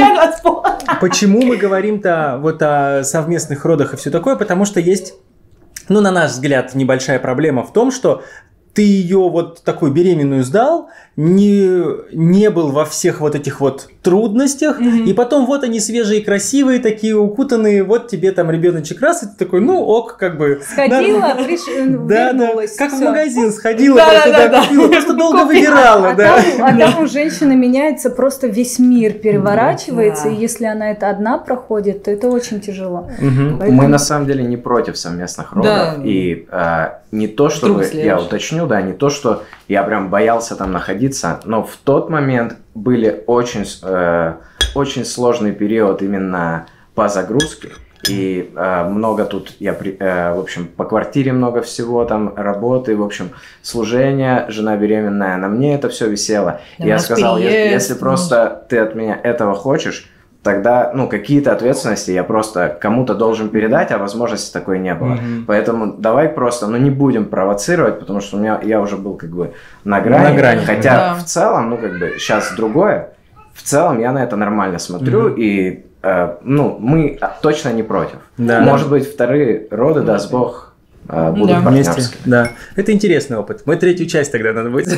почему мы говорим-то вот о совместных родах и все такое? Потому что есть, ну на наш взгляд, небольшая проблема в том, что ты ее вот такую беременную сдал, не, не был во всех вот этих вот трудностях, mm-hmm. и потом вот они свежие, красивые, такие укутанные, вот тебе там ребеночек раз, и ты такой, ну ок, как бы. Сходила, приш... да, вернулась. Да, как всё. в магазин сходила, да, просто, да, да, да, купила, да. просто долго выбирала. А, да. там, а там у женщины меняется, просто весь мир переворачивается, да. и если она это одна проходит, то это очень тяжело. Угу. Поэтому... Мы на самом деле не против совместных родов, да. и а, не то, чтобы, я уточню, да, не то, что я прям боялся там находиться, но в тот момент были очень, э, очень сложный период именно по загрузке. И э, много тут, я, э, в общем, по квартире много всего, там работы, в общем, служение, жена беременная, на мне это все висело. И я сказал, если, если просто ты от меня этого хочешь, тогда, ну, какие-то ответственности я просто кому-то должен передать, а возможности такой не было. Mm-hmm. Поэтому давай просто, ну, не будем провоцировать, потому что у меня, я уже был как бы на грани. На грани. Хотя да. в целом, ну, как бы сейчас другое, в целом я на это нормально смотрю, mm-hmm. и, э, ну, мы точно не против. Да. Может быть, вторые роды, mm-hmm. даст Бог, будут да. партнерские. Да. Это интересный опыт. Мы третью часть тогда надо будет.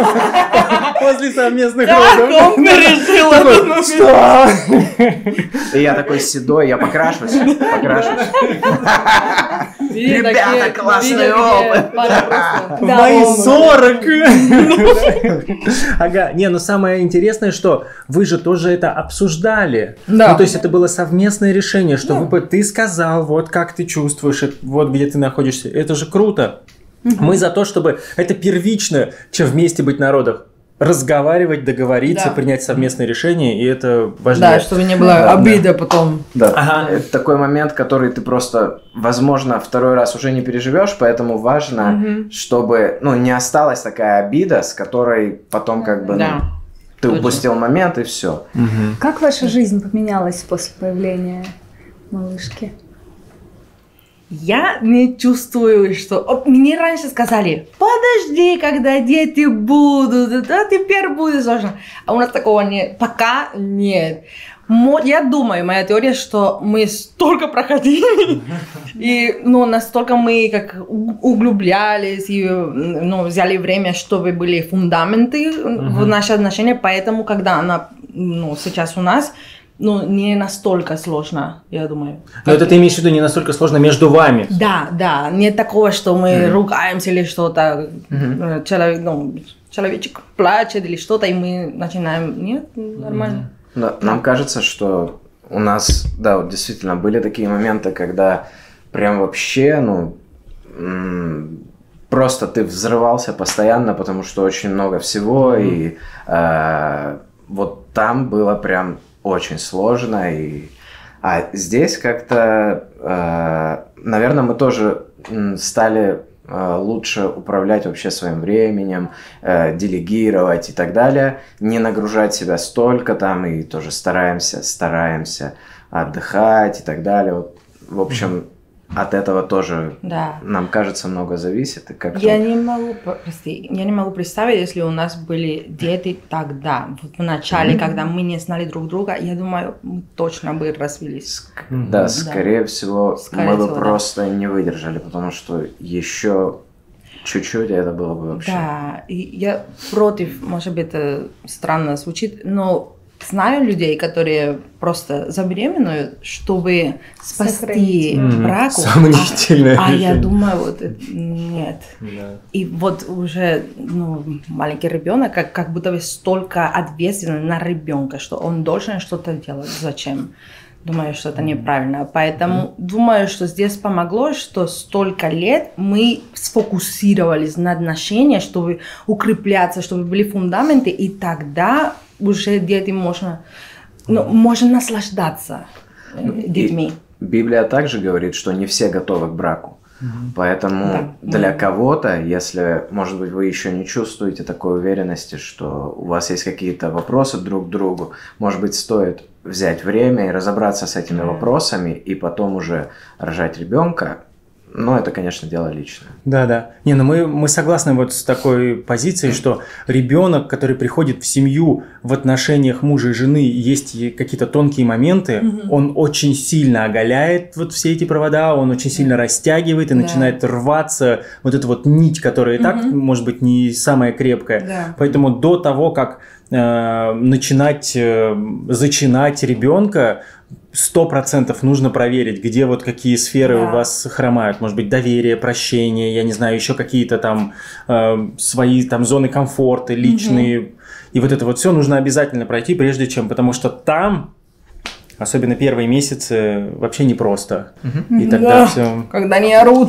После совместных родов. Что? И я такой седой, я покрашусь. Покрашусь. Ребята, классный опыт. В мои сорок. Ага. Не, но самое интересное, что вы же тоже это обсуждали. Ну, то есть это было совместное решение, что ты сказал, вот как ты чувствуешь, вот где ты находишься. Это же круто. Угу. Мы за то, чтобы это первично, чем вместе быть на родах. разговаривать, договориться, Да. принять совместное решение, и это важнее. Да, чтобы не было Да, обиды потом. Да, Ага. это такой момент, который ты просто, возможно, второй раз уже не переживешь, поэтому важно, Мгм. чтобы, ну, не осталась такая обида, с которой потом как бы, ну, Да. ты Точно. упустил момент и все. Мгм. Как ваша жизнь поменялась после появления малышки? Я не чувствую, что... О, мне раньше сказали, подожди, когда дети будут, да, теперь будет сложно. А у нас такого нет. Пока нет. Мо- Я думаю, моя теория, что мы столько проходили, и ну, настолько мы как у- углублялись, и ну, взяли время, чтобы были фундаменты в наши отношения, поэтому, когда она ну, сейчас у нас, ну, не настолько сложно, я думаю. Но это ты имеешь в виду не настолько сложно между вами. Да, да, нет такого, что мы ругаемся или что-то, э, человек, ну, человечек плачет или что-то, и мы начинаем, нет, нормально. Да, нам кажется, что у нас, да, вот действительно были такие моменты, когда прям вообще, ну, м, просто ты взрывался постоянно, потому что очень много всего, и э, вот там было прям очень сложно, и а здесь как-то, э, наверное, мы тоже м, стали э, лучше управлять вообще своим временем, э, делегировать и так далее, не нагружать себя столько там, и тоже стараемся, стараемся отдыхать и так далее. Вот, в общем, от этого тоже, Да. нам кажется, много зависит. И как-то Я не могу, прости, я не могу представить, если у нас были дети тогда, вот в начале, когда мы не знали друг друга, я думаю, мы точно бы развелись. Ск- Да, скорее всего, Скорее мы бы всего, да. просто не выдержали, потому что еще чуть-чуть, и это было бы вообще... Да, и я против, может быть, это странно звучит, но знаю людей, которые просто забеременеют, чтобы спасти Сохранить. Мгм. браку. Сомнительное А, а я решение. думаю, вот это- нет. Да. И вот уже ну, маленький ребенок, как, как будто бы столько ответственности на ребенка, что он должен что-то делать. Зачем? Думаю, что это неправильно. Поэтому думаю, что здесь помогло, что столько лет мы сфокусировались на отношениях, чтобы укрепляться, чтобы были фундаменты, и тогда уже дети можно, ну, можно наслаждаться э, детьми. И Библия также говорит, что не все готовы к браку. Поэтому Да. для Мгм. кого-то, если, может быть, вы еще не чувствуете такой уверенности, что у вас есть какие-то вопросы друг к другу, может быть, стоит взять время и разобраться с этими Да. вопросами, и потом уже рожать ребенка. Но это, конечно, дело личное. Да, да. Не, ну мы, мы согласны вот с такой позицией, что ребенок, который приходит в семью в отношениях мужа и жены, есть и какие-то тонкие моменты, Мгм. он очень сильно оголяет вот все эти провода, он очень сильно растягивает и Да. начинает рваться вот эта вот нить, которая и так, Мгм. может быть, не самая крепкая. Да. Поэтому до того, как э, начинать э, зачинать ребенка, сто процентов нужно проверить, где вот какие сферы Да. у вас хромают. Может быть, доверие, прощение, я не знаю, еще какие-то там э, свои там зоны комфорта личные. И вот это вот все нужно обязательно пройти, прежде чем, потому что там, особенно первые месяцы, вообще непросто. И тогда Да. все... Когда они орут.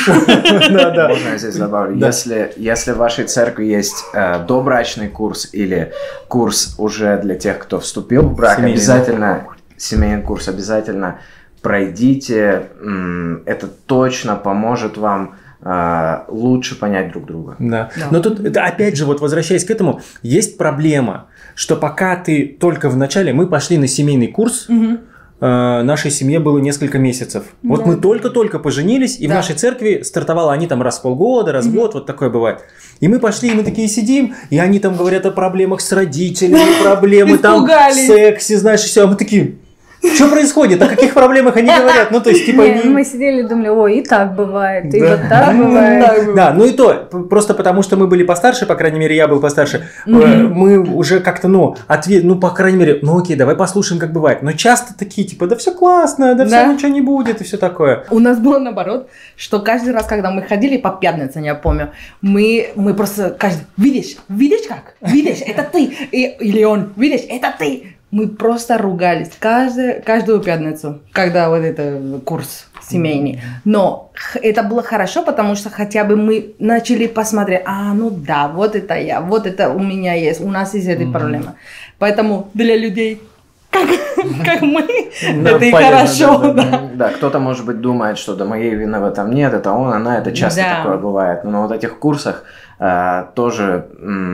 Да-да. Можно я здесь добавлю? Да. Если, если в вашей церкви есть э, добрачный курс или курс уже для тех, кто вступил в брак, Семейный, обязательно, семейный курс, обязательно пройдите. М, Это точно поможет вам э, лучше понять друг друга. Да. Да. Но тут, это, опять же, вот возвращаясь к этому, есть проблема, что пока ты только в начале, мы пошли на семейный курс, Мгм. э, нашей семье было несколько месяцев. Вот Да. мы только-только поженились, и в Да. нашей церкви стартовало, они там раз в полгода, раз в год, вот такое бывает. И мы пошли, и мы такие сидим, и они там говорят о проблемах с родителями, проблемы там в Испугались. сексе, знаешь, и все. А мы такие, что происходит? О каких проблемах они говорят? Ну, то есть, типа... Не, не- мы сидели и думали, ой, и так бывает, и Да. вот так бывает. Да, ну и то, п- просто потому что мы были постарше, по крайней мере, я был постарше, э, мы уже как-то, ну, ответ, ну, по крайней мере, ну окей, давай послушаем, как бывает. Но часто такие, типа, да все классно, да все, Да. ничего не будет, и все такое. У нас было наоборот, что каждый раз, когда мы ходили по пятницам, я помню, мы, мы просто каждый, видишь, видишь как, видишь, это ты, И- или он, видишь, это ты, мы просто ругались каждую, каждую пятницу, когда вот это курс семейный. Но это было хорошо, потому что хотя бы мы начали посмотреть, а, ну да, вот это я, вот это у меня есть, у нас есть эта проблема. Поэтому для людей, как, как мы, это и хорошо. Да, кто-то, может быть, думает, что да моей вины в этом нет, это он, она, это часто такое бывает. Но на вот этих курсах тоже...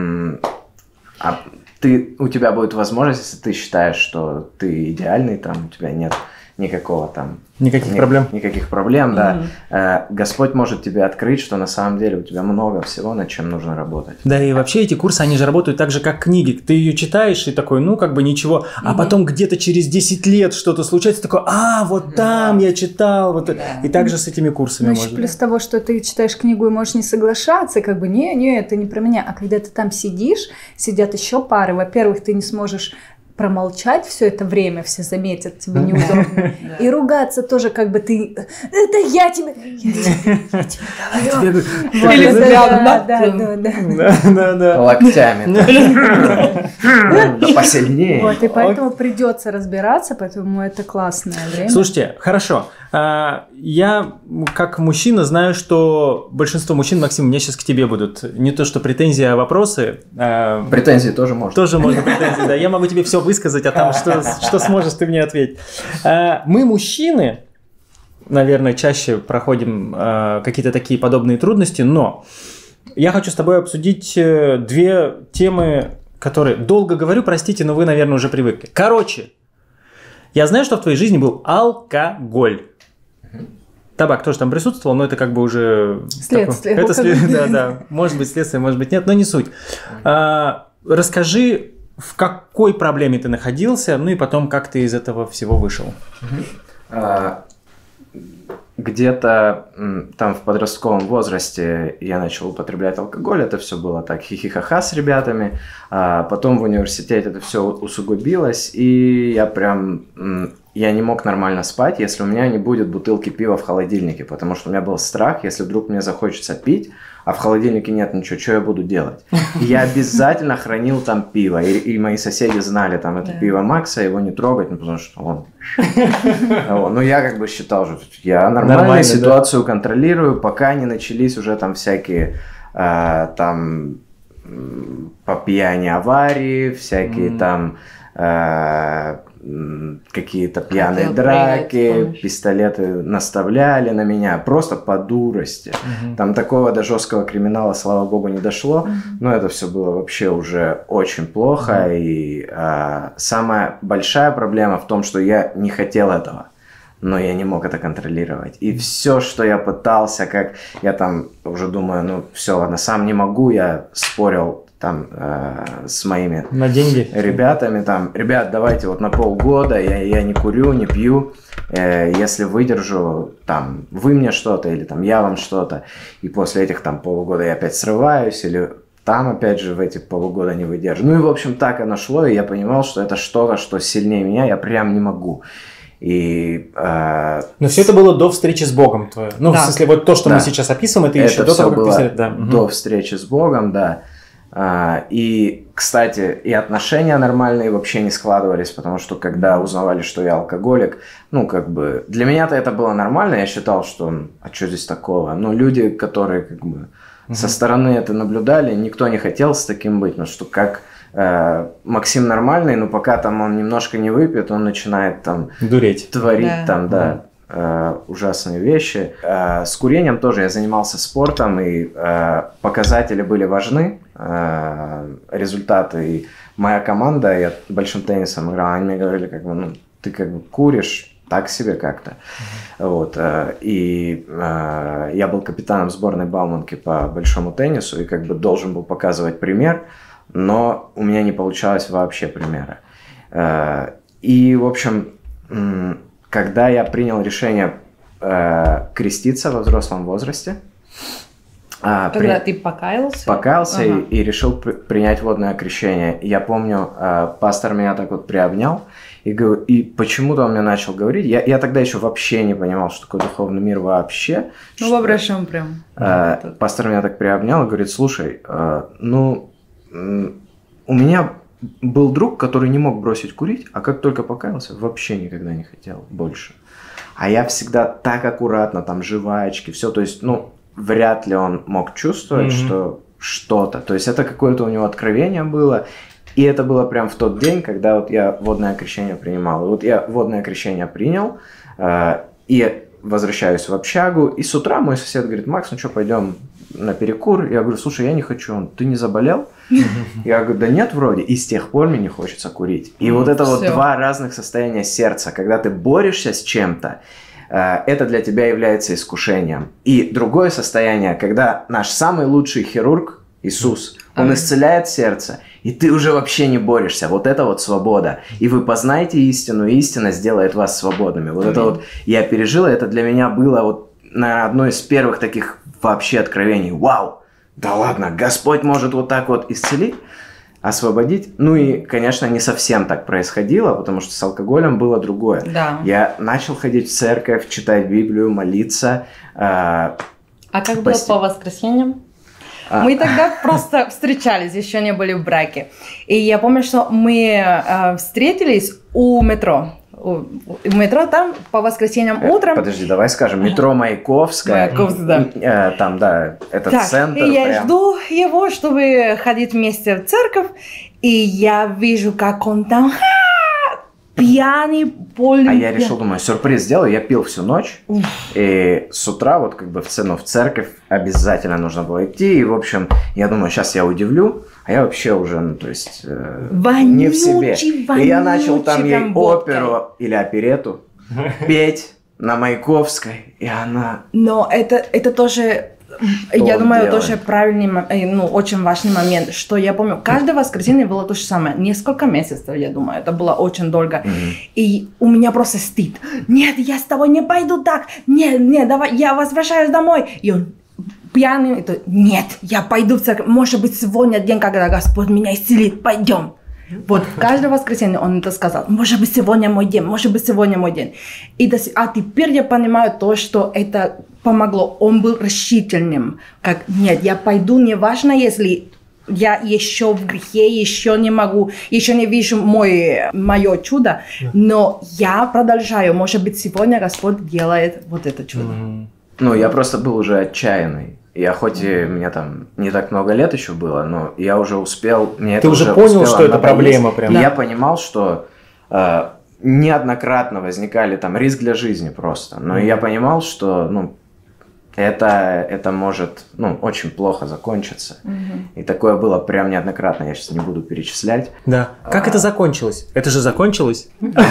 Ты, у тебя будет возможность, если ты считаешь, что ты идеальный, там, у тебя нет никакого там... Никаких ни, проблем. Никаких проблем, да. Mm-hmm. Господь может тебе открыть, что на самом деле у тебя много всего, над чем нужно работать. Да, и вообще эти курсы, они же работают так же, как книги. Ты ее читаешь и такой, ну, как бы ничего. А mm-hmm. потом где-то через десять лет что-то случается, такой, а, вот там yeah. я читал. Вот. Yeah. И так же с этими курсами. Ну, еще плюс того, что ты читаешь книгу и можешь не соглашаться, как бы, не, не, это не про меня. А когда ты там сидишь, сидят еще пары. Во-первых, ты не сможешь... промолчать все это время, все заметят, тебе неудобно. И ругаться тоже, как бы ты... Это я тебе... Я тебе говорю. Или взглядом, да? Да, да, да. Локтями. Да посильнее. Вот, и поэтому придется разбираться, поэтому это классное время. Слушайте, хорошо. Я, как мужчина, знаю, что большинство мужчин, Максим, у меня сейчас к тебе будут не то что претензии, а вопросы. Претензии тоже можно. Тоже можно претензии, да. Я могу тебе все высказать, а там что, что сможешь, ты мне ответь. Мы, мужчины, наверное, чаще проходим какие-то такие подобные трудности, но я хочу с тобой обсудить две темы, которые... Долго говорю, простите, но вы, наверное, уже привыкли. Короче, я знаю, что в твоей жизни был алкоголь. Табак тоже там присутствовал, но это как бы уже... Следствие. Такое, это след... Да, да. Может быть, следствие, может быть, нет, но не суть. А, расскажи, в какой проблеме ты находился, ну и потом, как ты из этого всего вышел. А, где-то там в подростковом возрасте я начал употреблять алкоголь, это все было так хихихаха с ребятами, а потом в университете это все усугубилось, и я прям... Я не мог нормально спать, если у меня не будет бутылки пива в холодильнике, потому что у меня был страх, если вдруг мне захочется пить, а в холодильнике нет ничего, что я буду делать? И я обязательно хранил там пиво, и, и мои соседи знали, там, это да. пиво Макса, его не трогать, ну, потому что он... Ну, я как бы считал, что я нормально ситуацию контролирую, пока не начались уже там всякие, там, по пьяни аварии, всякие там... какие-то пьяные Хотел драки, приять, пистолеты наставляли на меня, просто по дурости. Uh-huh. Там такого до жесткого криминала, слава богу, не дошло, uh-huh. но это все было вообще уже очень плохо. Uh-huh. И а, самая большая проблема в том, что я не хотел этого, но я не мог это контролировать. И все, что я пытался, как я там уже думаю, ну все, ладно, сам не могу, я спорил там э, с моими на деньги ребятами, там, ребят, давайте вот на полгода, я, я не курю, не пью, э, если выдержу, там, вы мне что-то, или там я вам что-то, и после этих там полугода я опять срываюсь, или там опять же в эти полугода не выдержу. Ну и в общем так оно шло, и я понимал, что это что-то, что сильнее меня, я прям не могу. И, э, Но все это было до встречи с Богом твоей. Ну, да. в смысле, вот то, что да. мы сейчас описываем, это, это еще до того, как ты... Да. До встречи с Богом, да. Uh, и, кстати, и отношения нормальные вообще не складывались, потому что когда узнавали, что я алкоголик, ну, как бы, для меня-то это было нормально, я считал, что, а что здесь такого? Но люди, которые, как бы, uh-huh. со стороны это наблюдали, никто не хотел с таким быть, ну, что как э, Максим нормальный, но пока там он немножко не выпьет, он начинает там... Дуреть. Творить да. там, да. Uh-huh. ужасные вещи. С курением тоже я занимался спортом, и показатели были важны, результаты. И моя команда, я большим теннисом играл, они мне говорили, как бы, ну, ты как бы куришь так себе как-то. Mm-hmm. Вот. И я был капитаном сборной Бауманки по большому теннису, и как бы должен был показывать пример, но у меня не получалось вообще примера. И, в общем, когда я принял решение э, креститься во взрослом возрасте, э, когда при... ты покаялся, покаялся ага. и, и решил при, принять водное крещение, я помню, э, пастор меня так вот приобнял, и, и почему-то он мне начал говорить, я, я тогда еще вообще не понимал, что такое духовный мир вообще. Ну, что, воображаем прям. Э, пастор меня так приобнял и говорит, слушай, э, ну, у меня был друг, который не мог бросить курить, а как только покаялся, вообще никогда не хотел больше. А я всегда так аккуратно, там, жвачки, все, то есть, ну, вряд ли он мог чувствовать, mm-hmm. что что-то. То есть, это какое-то у него откровение было. И это было прям в тот день, когда вот я водное крещение принимал. И вот я водное крещение принял, э, и возвращаюсь в общагу, и с утра мой сосед говорит: Макс, ну что, пойдем на перекур? Я говорю: слушай, я не хочу. Он: ты не заболел? Я говорю: да нет, вроде. И с тех пор мне не хочется курить. И вот это вот два разных состояния сердца, когда ты борешься с чем-то, э, это для тебя является искушением. И другое состояние, когда наш самый лучший хирург, Иисус, он исцеляет сердце, и ты уже вообще не борешься. Вот это вот свобода. И вы познаете истину, и истина сделает вас свободными. Вот это вот я пережил, это для меня было вот на одно из первых таких вообще откровений. Вау! Да ладно, Господь может вот так вот исцелить, освободить. Ну и, конечно, не совсем так происходило, потому что с алкоголем было другое. Да. Я начал ходить в церковь, читать Библию, молиться. Э, а как было по воскресеньям? Мы тогда просто встречались, еще не были в браке. И я помню, что мы э, встретились у метро. У, у метро там по воскресеньям утром. Подожди, давай скажем. Метро Маяковская. Маяковская, да. Э, там, да, этот так, центр. И я прям. жду его, чтобы ходить вместе в церковь. И я вижу, как он там... пьяный, полный. А я решил, думаю, сюрприз сделаю. Я пил всю ночь. Уф. И с утра вот как бы в цену в церковь обязательно нужно было идти. И, в общем, я думаю, сейчас я удивлю. А я вообще уже, ну, то есть, э, вонючий, не в себе. Вонючий, и я начал там ей водкой. оперу или оперету петь на Маяковской. И она... Но это, это тоже... Что я думаю, делает? тоже правильный, ну, очень важный момент, что я помню, каждое воскресенье было то же самое, несколько месяцев, я думаю, это было очень долго, mm-hmm. и у меня просто стыд, нет, я с тобой не пойду так, нет, нет, давай, я возвращаюсь домой, и он пьяный, и то, нет, я пойду в церковь, может быть, сегодня день, когда Господь меня исцелит, пойдем. Вот, каждое воскресенье он это сказал. Может быть, сегодня мой день, может быть, сегодня мой день. И до... А теперь я понимаю то, что это помогло. Он был решительным. Как, нет, я пойду, неважно, если я еще в грехе, еще не могу, еще не вижу мой, мое чудо, но я продолжаю. Может быть, сегодня Господь делает вот это чудо. Mm-hmm. Ну, я просто был уже отчаянный. Я хоть и мне там не так много лет еще было, но я уже успел... Мне Ты это уже уже понял, что это надоесть. проблема прям. И Да. я понимал, что э, неоднократно возникали там риск для жизни просто. Но mm-hmm. я понимал, что ну, это, это может ну, очень плохо закончиться. Mm-hmm. И такое было прям неоднократно. Я сейчас не буду перечислять. Да. Как а... это закончилось? Это же закончилось?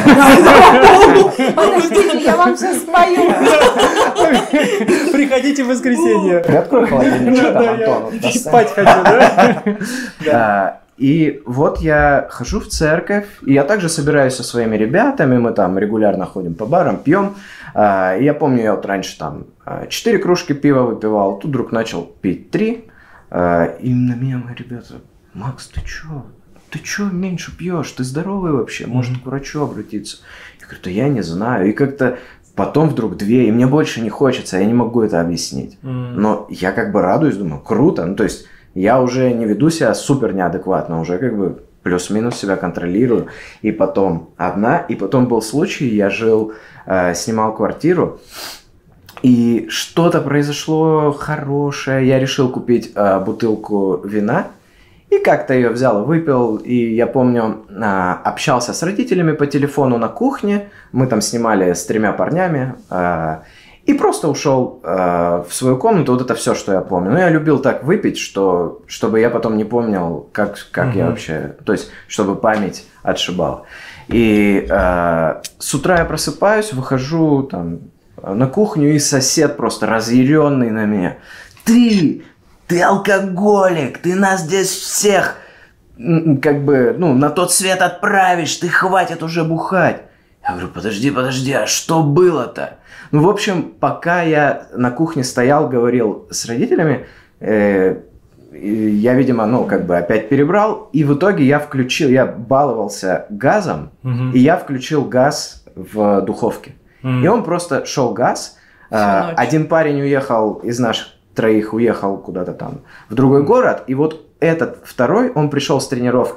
Подождите, я вам сейчас спою. Приходите в воскресенье. Открой холодильник, что там, Антон? Спать хочу, да? И вот я хожу в церковь, и я также собираюсь со своими ребятами, мы там регулярно ходим по барам, пьем. И я помню, я вот раньше там четыре кружки пива выпивал, тут вдруг начал пить три. И на меня мои ребята: Макс, ты чё? Ты чё меньше пьешь? Ты здоровый вообще? Может, к врачу обратиться? Я говорю: да я не знаю. И как-то потом вдруг две, и мне больше не хочется, я не могу это объяснить. Mm. Но я как бы радуюсь, думаю, круто. Ну, то есть я уже не веду себя супер неадекватно, уже как бы плюс-минус себя контролирую. И потом одна, и потом был случай, я жил, э, снимал квартиру, и что-то произошло хорошее. Я решил купить э, бутылку вина, и как-то ее взял и выпил. И я помню, э, общался с родителями по телефону на кухне. Мы там снимали с тремя парнями. Э, и просто ушел э, в свою комнату. Вот это все, что я помню. Но я любил так выпить, что, чтобы я потом не помнил, как, как mm-hmm. я вообще... То есть, чтобы память отшибала. И э, с утра я просыпаюсь, выхожу там на кухню, и сосед просто разъяренный на меня: Ты... Ты алкоголик, ты нас здесь всех как бы, ну, на тот свет отправишь, ты хватит уже бухать. Я говорю: подожди, подожди, а что было-то? Ну, в общем, пока я на кухне стоял, говорил с родителями, э, я, видимо, ну, как бы опять перебрал, и в итоге я включил, я баловался газом, угу. и я включил газ в духовке. Угу. И он просто шел газ. Э, один парень уехал из наших троих, уехал куда-то там в другой город, и вот этот второй, он пришел с тренировки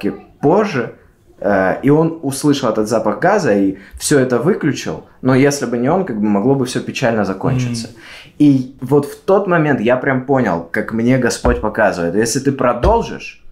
позже, э, и он услышал этот запах газа и все это выключил, но если бы не он, как бы могло бы все печально закончиться. Mm-hmm. И вот в тот момент я прям понял, как мне Господь показывает, если ты продолжишь,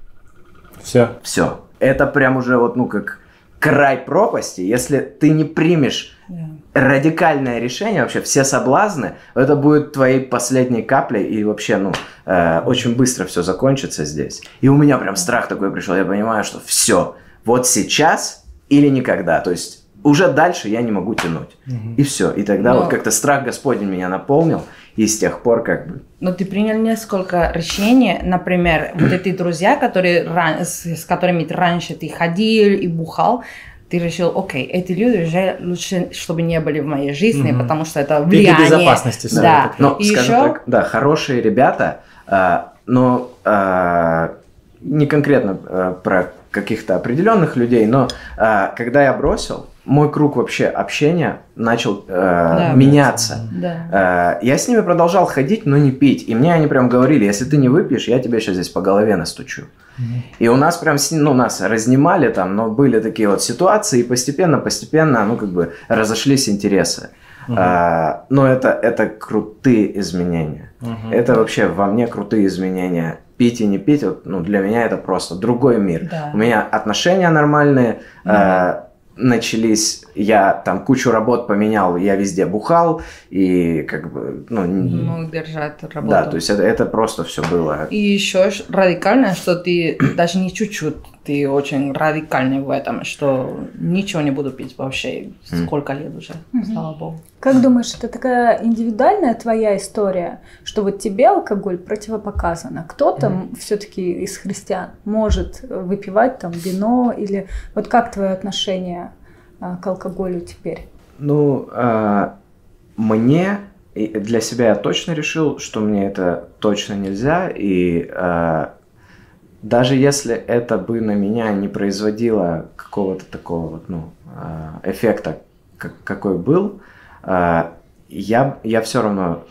все, все, это прям уже вот, ну, как край пропасти, если ты не примешь yeah. радикальное решение, вообще все соблазны, это будет твоей последней каплей, и вообще, ну, э, очень быстро все закончится здесь. И у меня прям страх такой пришел, я понимаю, что все, вот сейчас или никогда, то есть уже дальше я не могу тянуть. Mm-hmm. И все, и тогда Но... вот как-то страх Господень меня наполнил, и с тех пор как бы... Но ты принял несколько решений, например, вот эти друзья, которые, с, с которыми ты раньше ты ходил и бухал, ты решил, окей, эти люди уже лучше, чтобы не были в моей жизни, mm-hmm. потому что это влияние. Для безопасности. Да. Но, и скажем еще... так, да, хорошие ребята, э, но э, не конкретно э, про каких-то определенных людей, но э, когда я бросил, мой круг вообще общения начал э, да, меняться. Да. Э, я с ними продолжал ходить, но не пить. И мне они прям говорили, если ты не выпьешь, я тебе сейчас здесь по голове настучу. Mm-hmm. И у нас прям, ну, нас разнимали там, но были такие вот ситуации, и постепенно-постепенно, ну, как бы разошлись интересы. Mm-hmm. Э, но это, это крутые изменения. Mm-hmm. Это вообще во мне крутые изменения. Пить и не пить, вот, ну, для меня это просто другой мир. Да. У меня отношения нормальные, mm-hmm. э, начались, я там кучу работ поменял, я везде бухал, и как бы, ну... Ну, держать работу. Да, то есть это, это просто все было. И еще радикально, что ты даже не чуть-чуть, ты очень радикальный в этом, что ничего не буду пить вообще, сколько лет уже, mm-hmm. слава богу. Как думаешь, это такая индивидуальная твоя история, что вот тебе алкоголь противопоказано? Кто-то mm-hmm. все-таки из христиан может выпивать там вино или вот как твое отношение а, к алкоголю теперь? Ну, а, мне, для себя я точно решил, что мне это точно нельзя, и а, даже если это бы на меня не производило какого-то такого вот, ну, эффекта, как, какой был, я, я все равно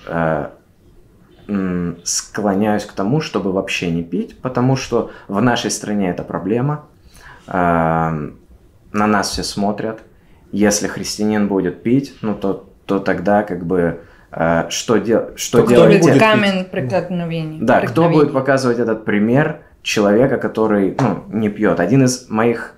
склоняюсь к тому, чтобы вообще не пить, потому что в нашей стране это проблема. На нас все смотрят. Если христианин будет пить, ну то, то тогда как бы что, дел, что делать? Кто камень преткновения. Да, кто будет показывать этот пример человека, который, ну, не пьет. Один из моих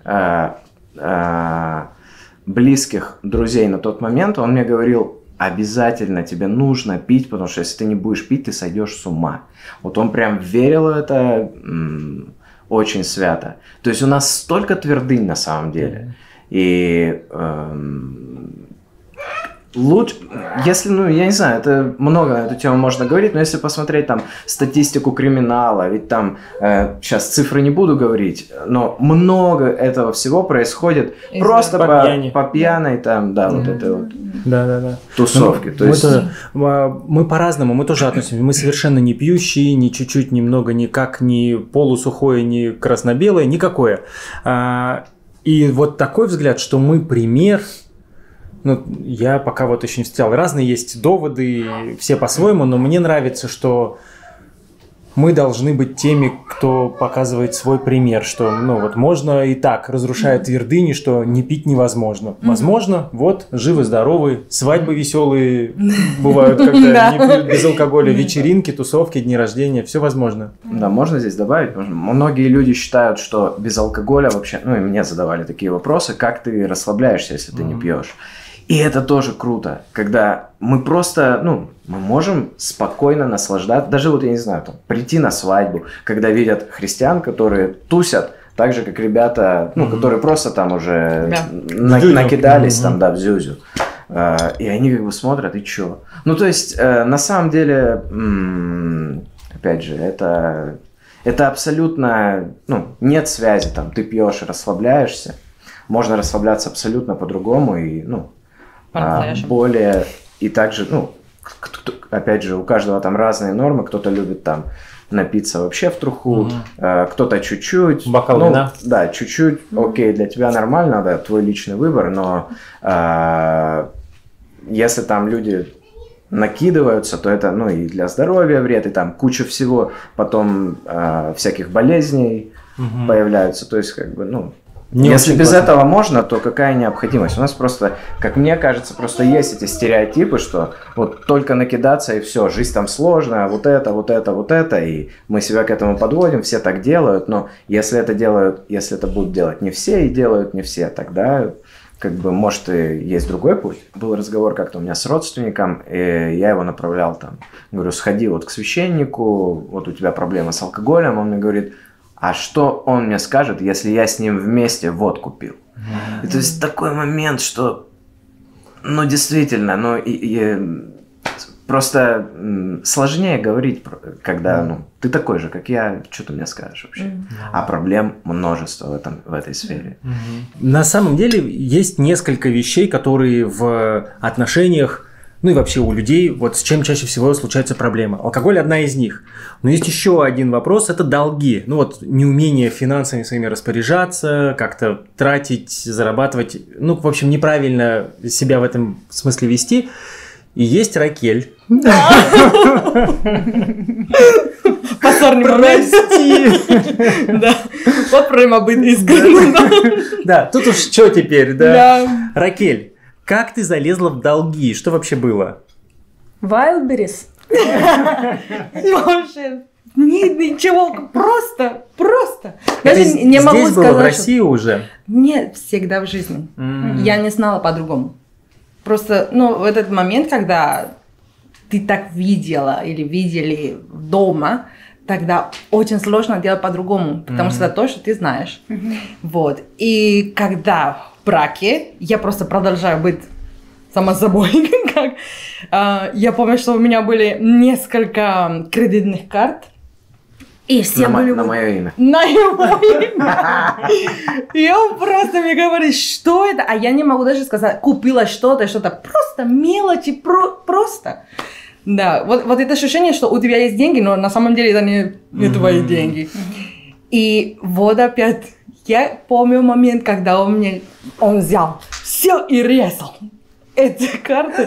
близких друзей на тот момент, он мне говорил, обязательно тебе нужно пить, потому что если ты не будешь пить, ты сойдешь с ума. Вот он прям верил в это м- очень свято. То есть у нас столько твердынь на самом деле. И эм, лучше, если, ну, я не знаю, это много на эту тему можно говорить, но если посмотреть там статистику криминала, ведь там, э, сейчас цифры не буду говорить, но много этого всего происходит из просто по, по, по пьяной там, да, mm-hmm. вот этой вот да, да, да. тусовки. Ну, То мы, есть... тоже, мы по-разному, мы тоже относимся, мы совершенно не пьющие, ни чуть-чуть, немного, никак, ни полусухое, ни красно-белое, никакое. И вот такой взгляд, что мы пример. Ну, я пока вот еще не встречал. Разные есть доводы, все по-своему, но мне нравится, что мы должны быть теми, кто показывает свой пример, что, ну, вот можно и так, разрушая твердыни, что не пить невозможно. Возможно, вот, живы-здоровы, свадьбы веселые бывают, когда не пьют без алкоголя, вечеринки, тусовки, дни рождения, все возможно. Да, можно здесь добавить. Многие люди считают, что без алкоголя вообще, ну, и мне задавали такие вопросы, как ты расслабляешься, если ты не пьешь. И это тоже круто, когда мы просто, ну, мы можем спокойно наслаждаться, даже вот, я не знаю, там, прийти на свадьбу, когда видят христиан, которые тусят, так же, как ребята, ну, mm-hmm. которые просто там уже да. на- накидались mm-hmm. там, да, в зюзю. Uh, и они как бы смотрят, и чё? Ну, то есть, uh, на самом деле, м- опять же, это, это абсолютно, ну, нет связи, там, ты пьешь и расслабляешься, можно расслабляться абсолютно по-другому, и, ну, А, более, и также, ну, опять же, у каждого там разные нормы, кто-то любит там напиться вообще в труху, угу. а, кто-то чуть-чуть. Бокал ну, вина. Да, чуть-чуть, угу. окей, для тебя нормально, да, твой личный выбор, но а, если там люди накидываются, то это, ну, и для здоровья вред, и там куча всего, потом э, всяких болезней угу. появляются, то есть, как бы, ну, не если без классно. Этого можно, то какая необходимость? У нас просто, как мне кажется, просто есть эти стереотипы, что вот только накидаться и все, жизнь там сложная, вот это, вот это, вот это, и мы себя к этому подводим, все так делают, но если это делают, если это будут делать не все и делают не все, тогда... Как бы, может, и есть другой путь. Был разговор как-то у меня с родственником, и я его направлял там. Говорю, сходи вот к священнику, вот у тебя проблема с алкоголем. Он мне говорит, а что он мне скажет, если я с ним вместе водку пил? Mm-hmm. И то есть такой момент, что, ну, действительно, ну, и, и просто сложнее говорить, когда, ну, ты такой же, как я, что ты мне скажешь вообще? Mm-hmm. А проблем множество в, этом, в этой сфере. Mm-hmm. На самом деле есть несколько вещей, которые в отношениях, ну и вообще у людей, вот с чем чаще всего случаются проблемы. Алкоголь одна из них. Но есть еще один вопрос, это долги. Ну вот неумение финансами своими распоряжаться, как-то тратить, зарабатывать, ну, в общем, неправильно себя в этом смысле вести. И есть Ракель. Позорный момент. Прости. Да. Попробуем быть искренним. Да, тут уж что теперь, да? Ракель, как ты залезла в долги? Что вообще было? Wildberries. Слушай, ничего, просто, просто. Даже Здесь, не могу здесь сказать, было в России что... уже? Нет, всегда в жизни. Mm. Я не знала по-другому. Просто, ну, в этот момент, когда ты так видела или видели дома, тогда очень сложно делать по-другому, потому mm-hmm. что это то, что ты знаешь. Mm-hmm. Вот. И когда в браке, я просто продолжаю быть сама собой. как, uh, я помню, что у меня были несколько кредитных карт. И все на, были... на мое имя. На его имя. И он просто мне говорит, что это? А я не могу даже сказать, купила что-то, что-то. Просто мелочи, про- просто. Да, вот, вот это ощущение, что у тебя есть деньги, но на самом деле это не, не mm-hmm. твои деньги. Mm-hmm. И вот опять, я помню момент, когда он мне, он взял все и резал эти карты,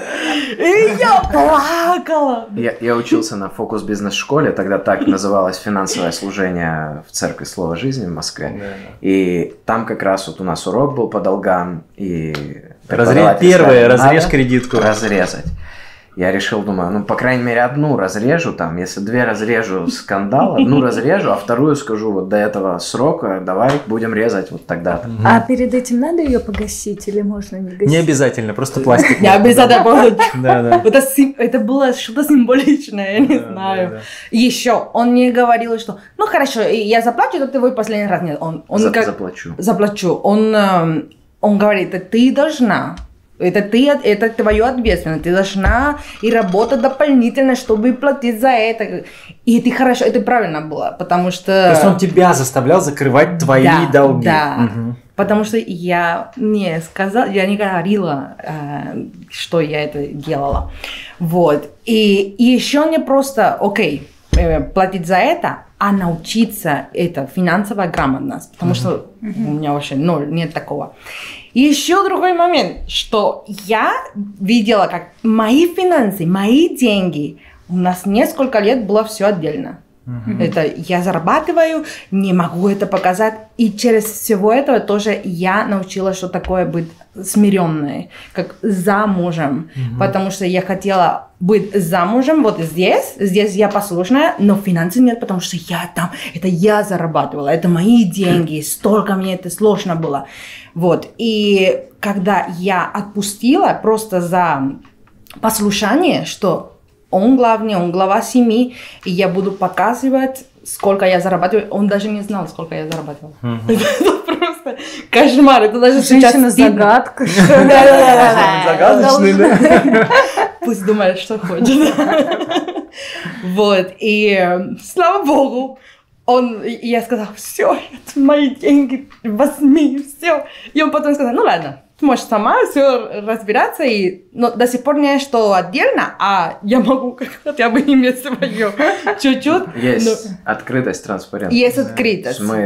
и я плакала. Я, я учился на фокус-бизнес-школе, тогда так называлось финансовое служение в Церкви Слова Жизни в Москве. Да, да. И там как раз вот у нас урок был по долгам. И Разрез... Первое, разрежь кредитку. Разрезать. Я решил, думаю, ну, по крайней мере, одну разрежу, там, если две разрежу скандал, одну разрежу, а вторую скажу, вот до этого срока, давай будем резать вот тогда-то. А перед этим надо ее погасить или можно не гасить? Не обязательно, просто пластик. Не обязательно. Да, да. Это было что-то символичное, я не знаю. Еще он мне говорил, что, ну, хорошо, я заплачу, это твой последний раз. Нет, он... Заплачу. Заплачу. Он говорит, ты должна... Это ты, это твое ответственность. Ты должна и работать дополнительно, чтобы платить за это. И это хорошо, это правильно было, потому что... То есть он тебя заставлял закрывать твои да, долги. Да, угу. Потому что я не сказала, я не говорила, э, что я это делала. Вот. И, и еще не просто, окей, э, платить за это, а научиться это финансовая грамотность, потому угу. что угу. у меня вообще ноль, нет такого. И еще другой момент, что я видела, как мои финансы, мои деньги, у нас несколько лет было все отдельно. Mm-hmm. Это я зарабатываю, не могу это показать. И через всего этого тоже я научилась, что такое быть смиренной, как замужем. Mm-hmm. Потому что я хотела быть замужем вот здесь, здесь я послушная, но финансы нет, потому что я там, это я зарабатывала, это мои деньги, столько мне это сложно было. Вот. И когда я отпустила просто за послушание, что он главный, он глава семьи, и я буду показывать, сколько я зарабатываю. Он даже не знал, сколько я зарабатывала. Uh-huh. Это просто кошмар. Это даже женщина-загадка. Загадочный, да? Пусть думает, что хочет. Вот. И слава богу, он, я сказала, все, это мои деньги, возьми, все. И он потом сказал, ну ладно. Ты можешь сама все разбираться, и, но до сих пор не что отдельно, а я могу хотя бы иметь свое чуть-чуть. Есть но... открытость, транспарентность. Есть открытость. Мы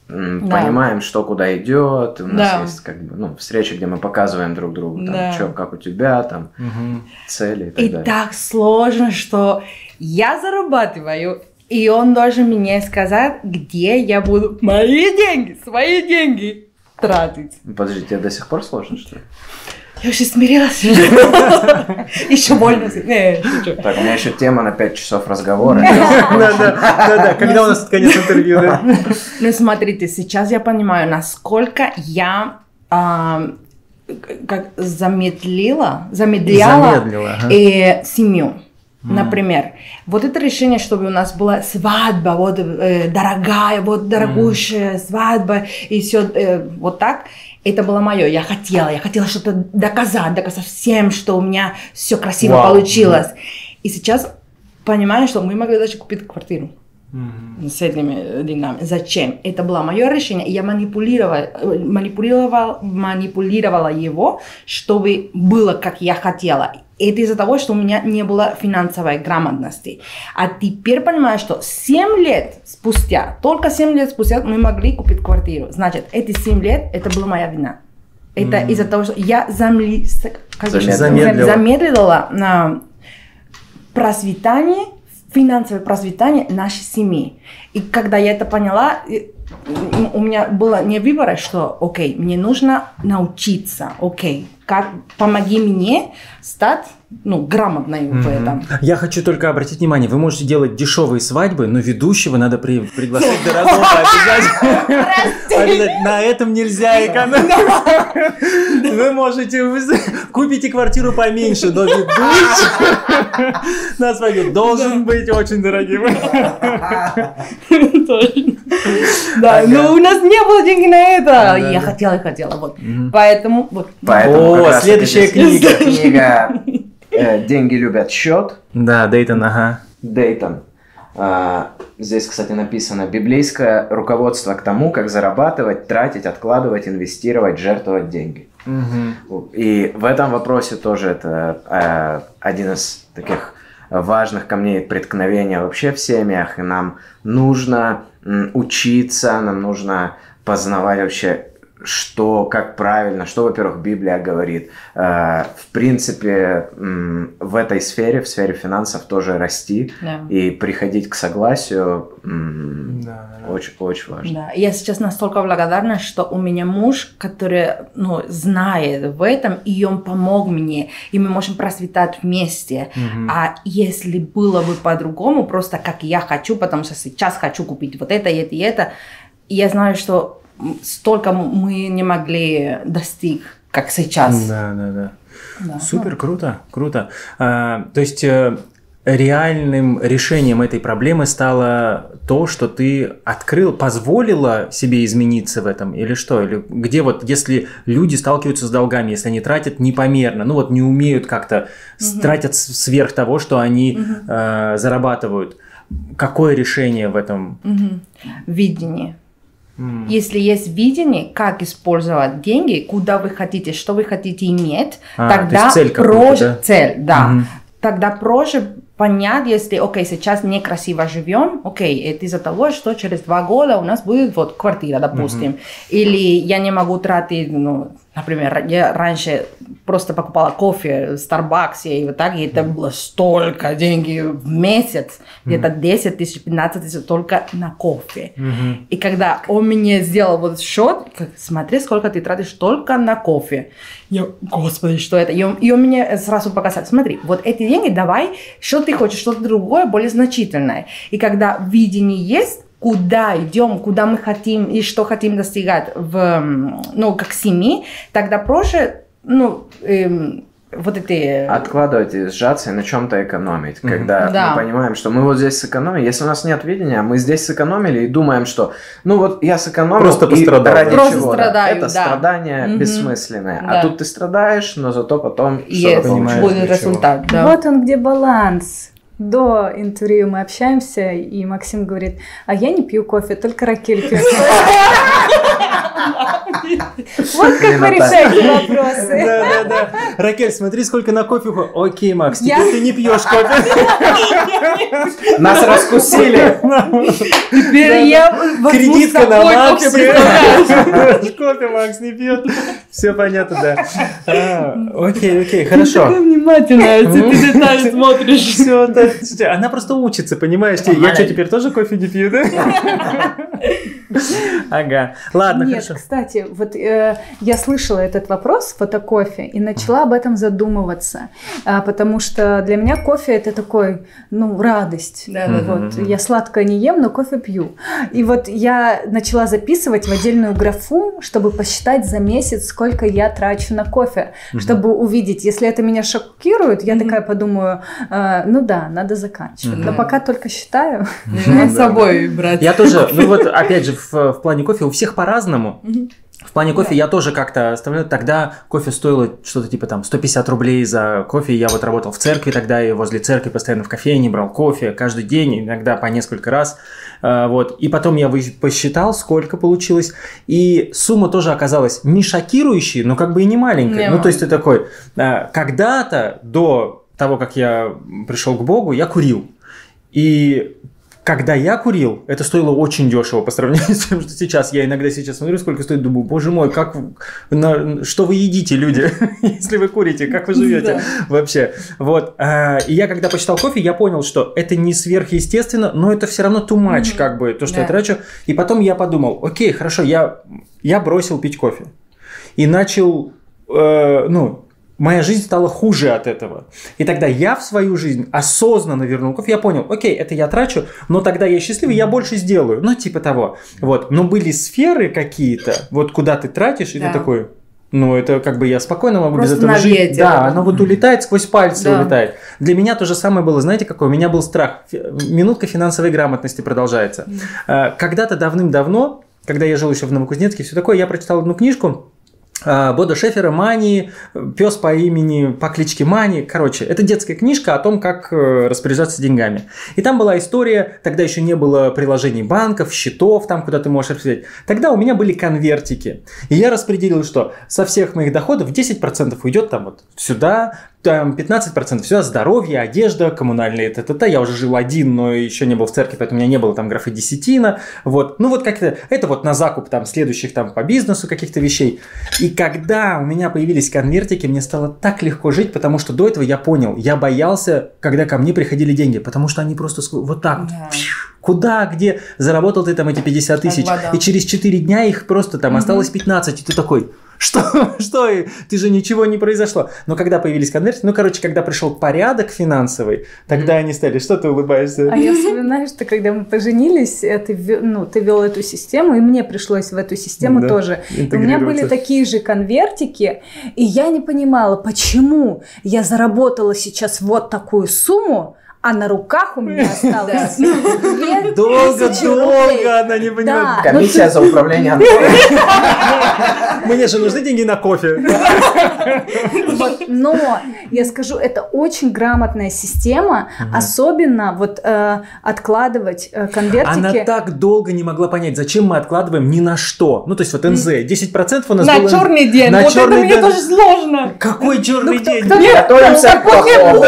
м, Да. понимаем, что куда идет. У нас Да. есть как бы, ну, встречи, где мы показываем друг другу, там, Да. что, как у тебя, там, Мгм. цели и так И далее. так сложно, что я зарабатываю, и он должен мне сказать, где я буду мои деньги, свои деньги тратить. Подожди, тебе до сих пор сложно, что ли? Я уже смирилась. Еще больно. Не, шучу. Так, у меня еще тема на пять часов разговора. Да-да, когда у нас конец интервью, да? Ну, смотрите, сейчас я понимаю, насколько я а, как замедлила, замедляла Замедлила, ага. э, семью. Например, вот это решение, чтобы у нас была свадьба, вот э, дорогая, вот дорогущая свадьба, и все э, вот так, это было мое. Я хотела, я хотела что-то доказать, доказать всем, что у меня все красиво Вау, получилось. И сейчас понимаю, что мы могли даже купить квартиру с этими деньгами. Зачем? Это было мое решение, и я манипулировала, манипулировала, манипулировала его, чтобы было, как я хотела. Это из-за того, что у меня не было финансовой грамотности. А теперь понимаю, что семь лет спустя, только семь лет спустя мы могли купить квартиру. Значит, эти семь лет, это была моя вина. Это mm. из-за того, что я замли... Замедлила. Замедлила. замедлила на процветание, финансовое процветание нашей семьи. И когда я это поняла, у меня было не выбора, что, окей, мне нужно научиться, окей, как, помоги мне стать, ну, грамотной в этом. Я хочу только обратить внимание, вы можете делать дешевые свадьбы, но ведущего надо при, приглашать дорогого обязательно. Обязательно. На этом нельзя экономить. Вы можете, вы купите квартиру поменьше, но ведущий на свадьбе должен быть очень дорогим. Да, но у нас не было денег на это. Я хотела и хотела, вот. Поэтому, вот. Поэтому как О, раз следующая таки книга. здесь Книга э, «Деньги любят счет». Да, Дейтон, ага. Дейтон. А, здесь, кстати, написано «Библейское руководство к тому, как зарабатывать, тратить, откладывать, инвестировать, жертвовать деньги». И в этом вопросе тоже это э, один из таких важных камней преткновения вообще в семьях. И нам нужно м, учиться, нам нужно познавать вообще, что, как правильно, что, во-первых, Библия говорит. Э, в принципе, м, в этой сфере, в сфере финансов тоже расти Да. и приходить к согласию м, Да, да. очень, очень важно. Да, я сейчас настолько благодарна, что у меня муж, который, ну, знает в этом, и он помог мне, и мы можем процветать вместе. А если было бы по-другому, просто как я хочу, потому что сейчас хочу купить вот это, и это, и это, я знаю, что столько мы не могли достичь, как сейчас. Да, да, да. Да. Супер, круто, круто. А, то есть э, реальным решением этой проблемы стало то, что ты открыл, позволила себе измениться в этом, или что? Или где вот, если люди сталкиваются с долгами, если они тратят непомерно, ну вот не умеют как-то, Мгм. тратят с- сверх того, что они Мгм. э, зарабатывают, какое решение в этом? Мгм. Видение. М. Если есть видение, как использовать деньги, куда вы хотите, что вы хотите иметь, А, то тогда есть цель какую-то, проще, да? цель, да, Мгм. тогда проще понять, если, окей, сейчас некрасиво живем, окей, это из-за того, что через два года у нас будет вот квартира, допустим, или я не могу тратить, ну, например, я раньше просто покупала кофе в Старбаксе, и вот так, и это было столько денег в месяц, где-то десять тысяч, пятнадцать тысяч только на кофе. Мгм. И когда он мне сделал вот счет, как, смотри, сколько ты тратишь только на кофе. Я, господи, что это? И он, и он мне сразу показал, смотри, вот эти деньги давай, что ты хочешь, что-то другое, более значительное. И когда видение есть, куда идем, куда мы хотим и что хотим достигать в, ну, как семьи, тогда проще, ну, эм, вот эти... Откладывать и сжаться и на чем-то экономить. Мгм. Когда Да. мы понимаем, что мы вот здесь сэкономили, если у нас нет видения, мы здесь сэкономили и думаем, что ну вот я сэкономил, Просто и пострадал. ради Просто чего? Да? страдаю, Это да. страдание Мгм. бессмысленное. Да. А тут ты страдаешь, но зато потом что-то Есть, понимаешь, будет для чего. результат, да. Вот он где баланс. До интервью мы общаемся, и Максим говорит, а я не пью кофе, только Ракель пьет. Вот как вы решаете вопросы. Да, да, да. Ракель, смотри, сколько на кофе уходит. Окей, Макс, теперь ты не пьешь кофе. Нас раскусили. Теперь я возьму с Кредитка на собой кофе, Максе. представляешь? Кофе Макс не пьет. Все понятно, да. А, Окей, окей, хорошо. Такая внимательная, если ты детали смотришь. Все, да. Она просто учится, понимаешь? Я что, теперь тоже кофе не пью, да? Ага. Ладно, Нет, хорошо. кстати, вот э, я слышала этот вопрос фотокофе и начала об этом задумываться, а, потому что для меня кофе это такой, ну, радость. Да, Ну, да, вот, да. я сладкое не ем, но кофе пью. И вот я начала записывать в отдельную графу, чтобы посчитать за месяц, сколько я трачу на кофе, чтобы увидеть, если это меня шокирует, я такая подумаю, э, ну да, надо заканчивать. Но пока только считаю. Надо с собой брать. Я тоже, ну вот опять же, в, в плане кофе у всех по-разному. В плане кофе я тоже как-то оставляю. Тогда кофе стоило что-то типа там сто пятьдесят рублей за кофе. Я вот работал в церкви тогда, и возле церкви постоянно в кофейне брал кофе каждый день, иногда по несколько раз. А, вот. И потом я вы- посчитал, сколько получилось. И сумма тоже оказалась не шокирующей, но как бы и не маленькой. Не Ну, то есть ты такой, а, когда-то до того, как я пришел к Богу, я курил. И когда я курил, это стоило очень дешево по сравнению с тем, что сейчас. Я иногда сейчас смотрю, сколько стоит, думаю, боже мой, как, вы- на- что вы едите, люди, если вы курите, как вы живете Да. вообще. Вот. А, И я когда почитал кофе, я понял, что это не сверхъестественно, но это все равно too much, Мгм. как бы, то, что Да. я трачу. И потом я подумал, окей, хорошо, я, я бросил пить кофе. И начал, э, ну, моя жизнь стала хуже от этого. И тогда я в свою жизнь осознанно вернул кофе. Я понял, окей, это я трачу, но тогда я счастливый, я больше сделаю. Ну, типа того. Вот. Но были сферы какие-то, вот куда ты тратишь, и Да. ты такой, ну, это как бы я спокойно могу Просто без этого на жить. ветер. Да, оно вот улетает сквозь пальцы, Да. улетает. Для меня то же самое было, знаете, какой? У меня был страх. Фи- Минутка финансовой грамотности продолжается. Э, Когда-то давным-давно, когда я жил еще в Новокузнецке, все такое, я прочитал одну книжку а, Бодо Шефера «Мани», пес по имени, по кличке Мани. Короче, это детская книжка о том, как э, распоряжаться деньгами. И там была история, тогда еще не было приложений банков, счетов, там, куда ты можешь распределять. Тогда у меня были конвертики. И я распределил, что со всех моих доходов десять процентов уйдет там вот сюда, там пятнадцать процентов сюда, здоровье, одежда, коммунальные, т.т.т. Я уже жил один, но еще не был в церкви, поэтому у меня не было там графы десятина. Вот. Ну вот как-то, это вот на закуп там следующих там по бизнесу каких-то вещей. И когда у меня появились конвертики, мне стало так легко жить, потому что до этого я понял, я боялся, когда ко мне приходили деньги, потому что они просто ск- вот так вот, Да. куда, где, заработал ты там эти пятьдесят Как тысяч, вода. и через четыре дня их просто там осталось пятнадцать, и ты такой, что, что, и ты же ничего не произошло. Но когда появились конвертики, ну, короче, когда пришел порядок финансовый, тогда они стали, что ты улыбаешься? А я вспоминаю, что когда мы поженились, э, ты, ве- ну, ты вел эту систему, и мне пришлось в эту систему Да, тоже. И у меня были интегрироваться. такие же конвертики, и я не понимала, почему я заработала сейчас вот такую сумму, а на руках у меня осталось две Долго, тысячи рублей. долго она не понимает. Да. Комиссия за управление Антоном. Мне же нужны деньги на кофе. Вот, но я скажу, это очень грамотная система, особенно вот э, откладывать э, конвертики. Она так долго не могла понять, зачем мы откладываем ни на что. Ну, то есть вот эн зэ, десять процентов у нас На было... черный день. На Вот это черный мне день. тоже сложно. Какой черный кто- день? кто- Готовимся к плохому.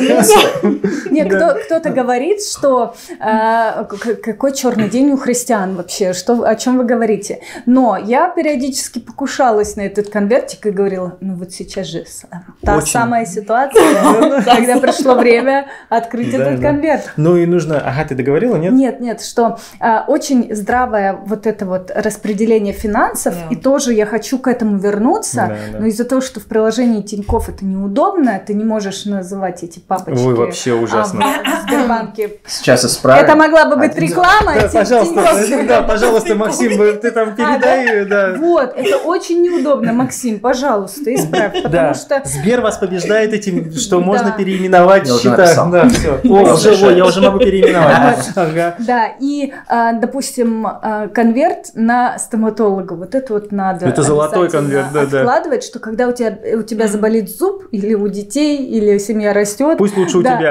Нет, Да. кто, кто-то говорит, что э, к- какой черный день у христиан вообще, что, о чем вы говорите. Но я периодически покушалась на этот конвертик и говорила, ну вот сейчас же с- та Очень. самая ситуация, когда пришло время открыть Да, этот да. конверт. Ну и нужно... Ага, ты договорила, нет? Нет, нет, что а, очень здравое вот это вот распределение финансов, Да. и тоже я хочу к этому вернуться, Да, да. но из-за того, что в приложении Тинькофф это неудобно, ты не можешь называть эти папочки. Ой, вообще ужасно. а, в Сбербанке. Сейчас исправим. Это могла бы быть Один. реклама. Да, Тин- пожалуйста, Тинькофф. да, пожалуйста, Максим, ты там передай, да. Вот, это очень неудобно, Максим, пожалуйста, исправь, Да, потому что... Сбер вас побеждает этим, что Да. можно переименовать Я уже счета. написал. Да, все. О, уже, ой, я уже могу переименовать. Ага. Да, и, а, допустим, а, конверт на стоматолога, вот это вот надо Это золотой обязательно конверт, да, да. откладывать, что когда у тебя, у тебя заболит зуб, или у детей, или семья растет, Пусть лучше у да, тебя, да, чем у вот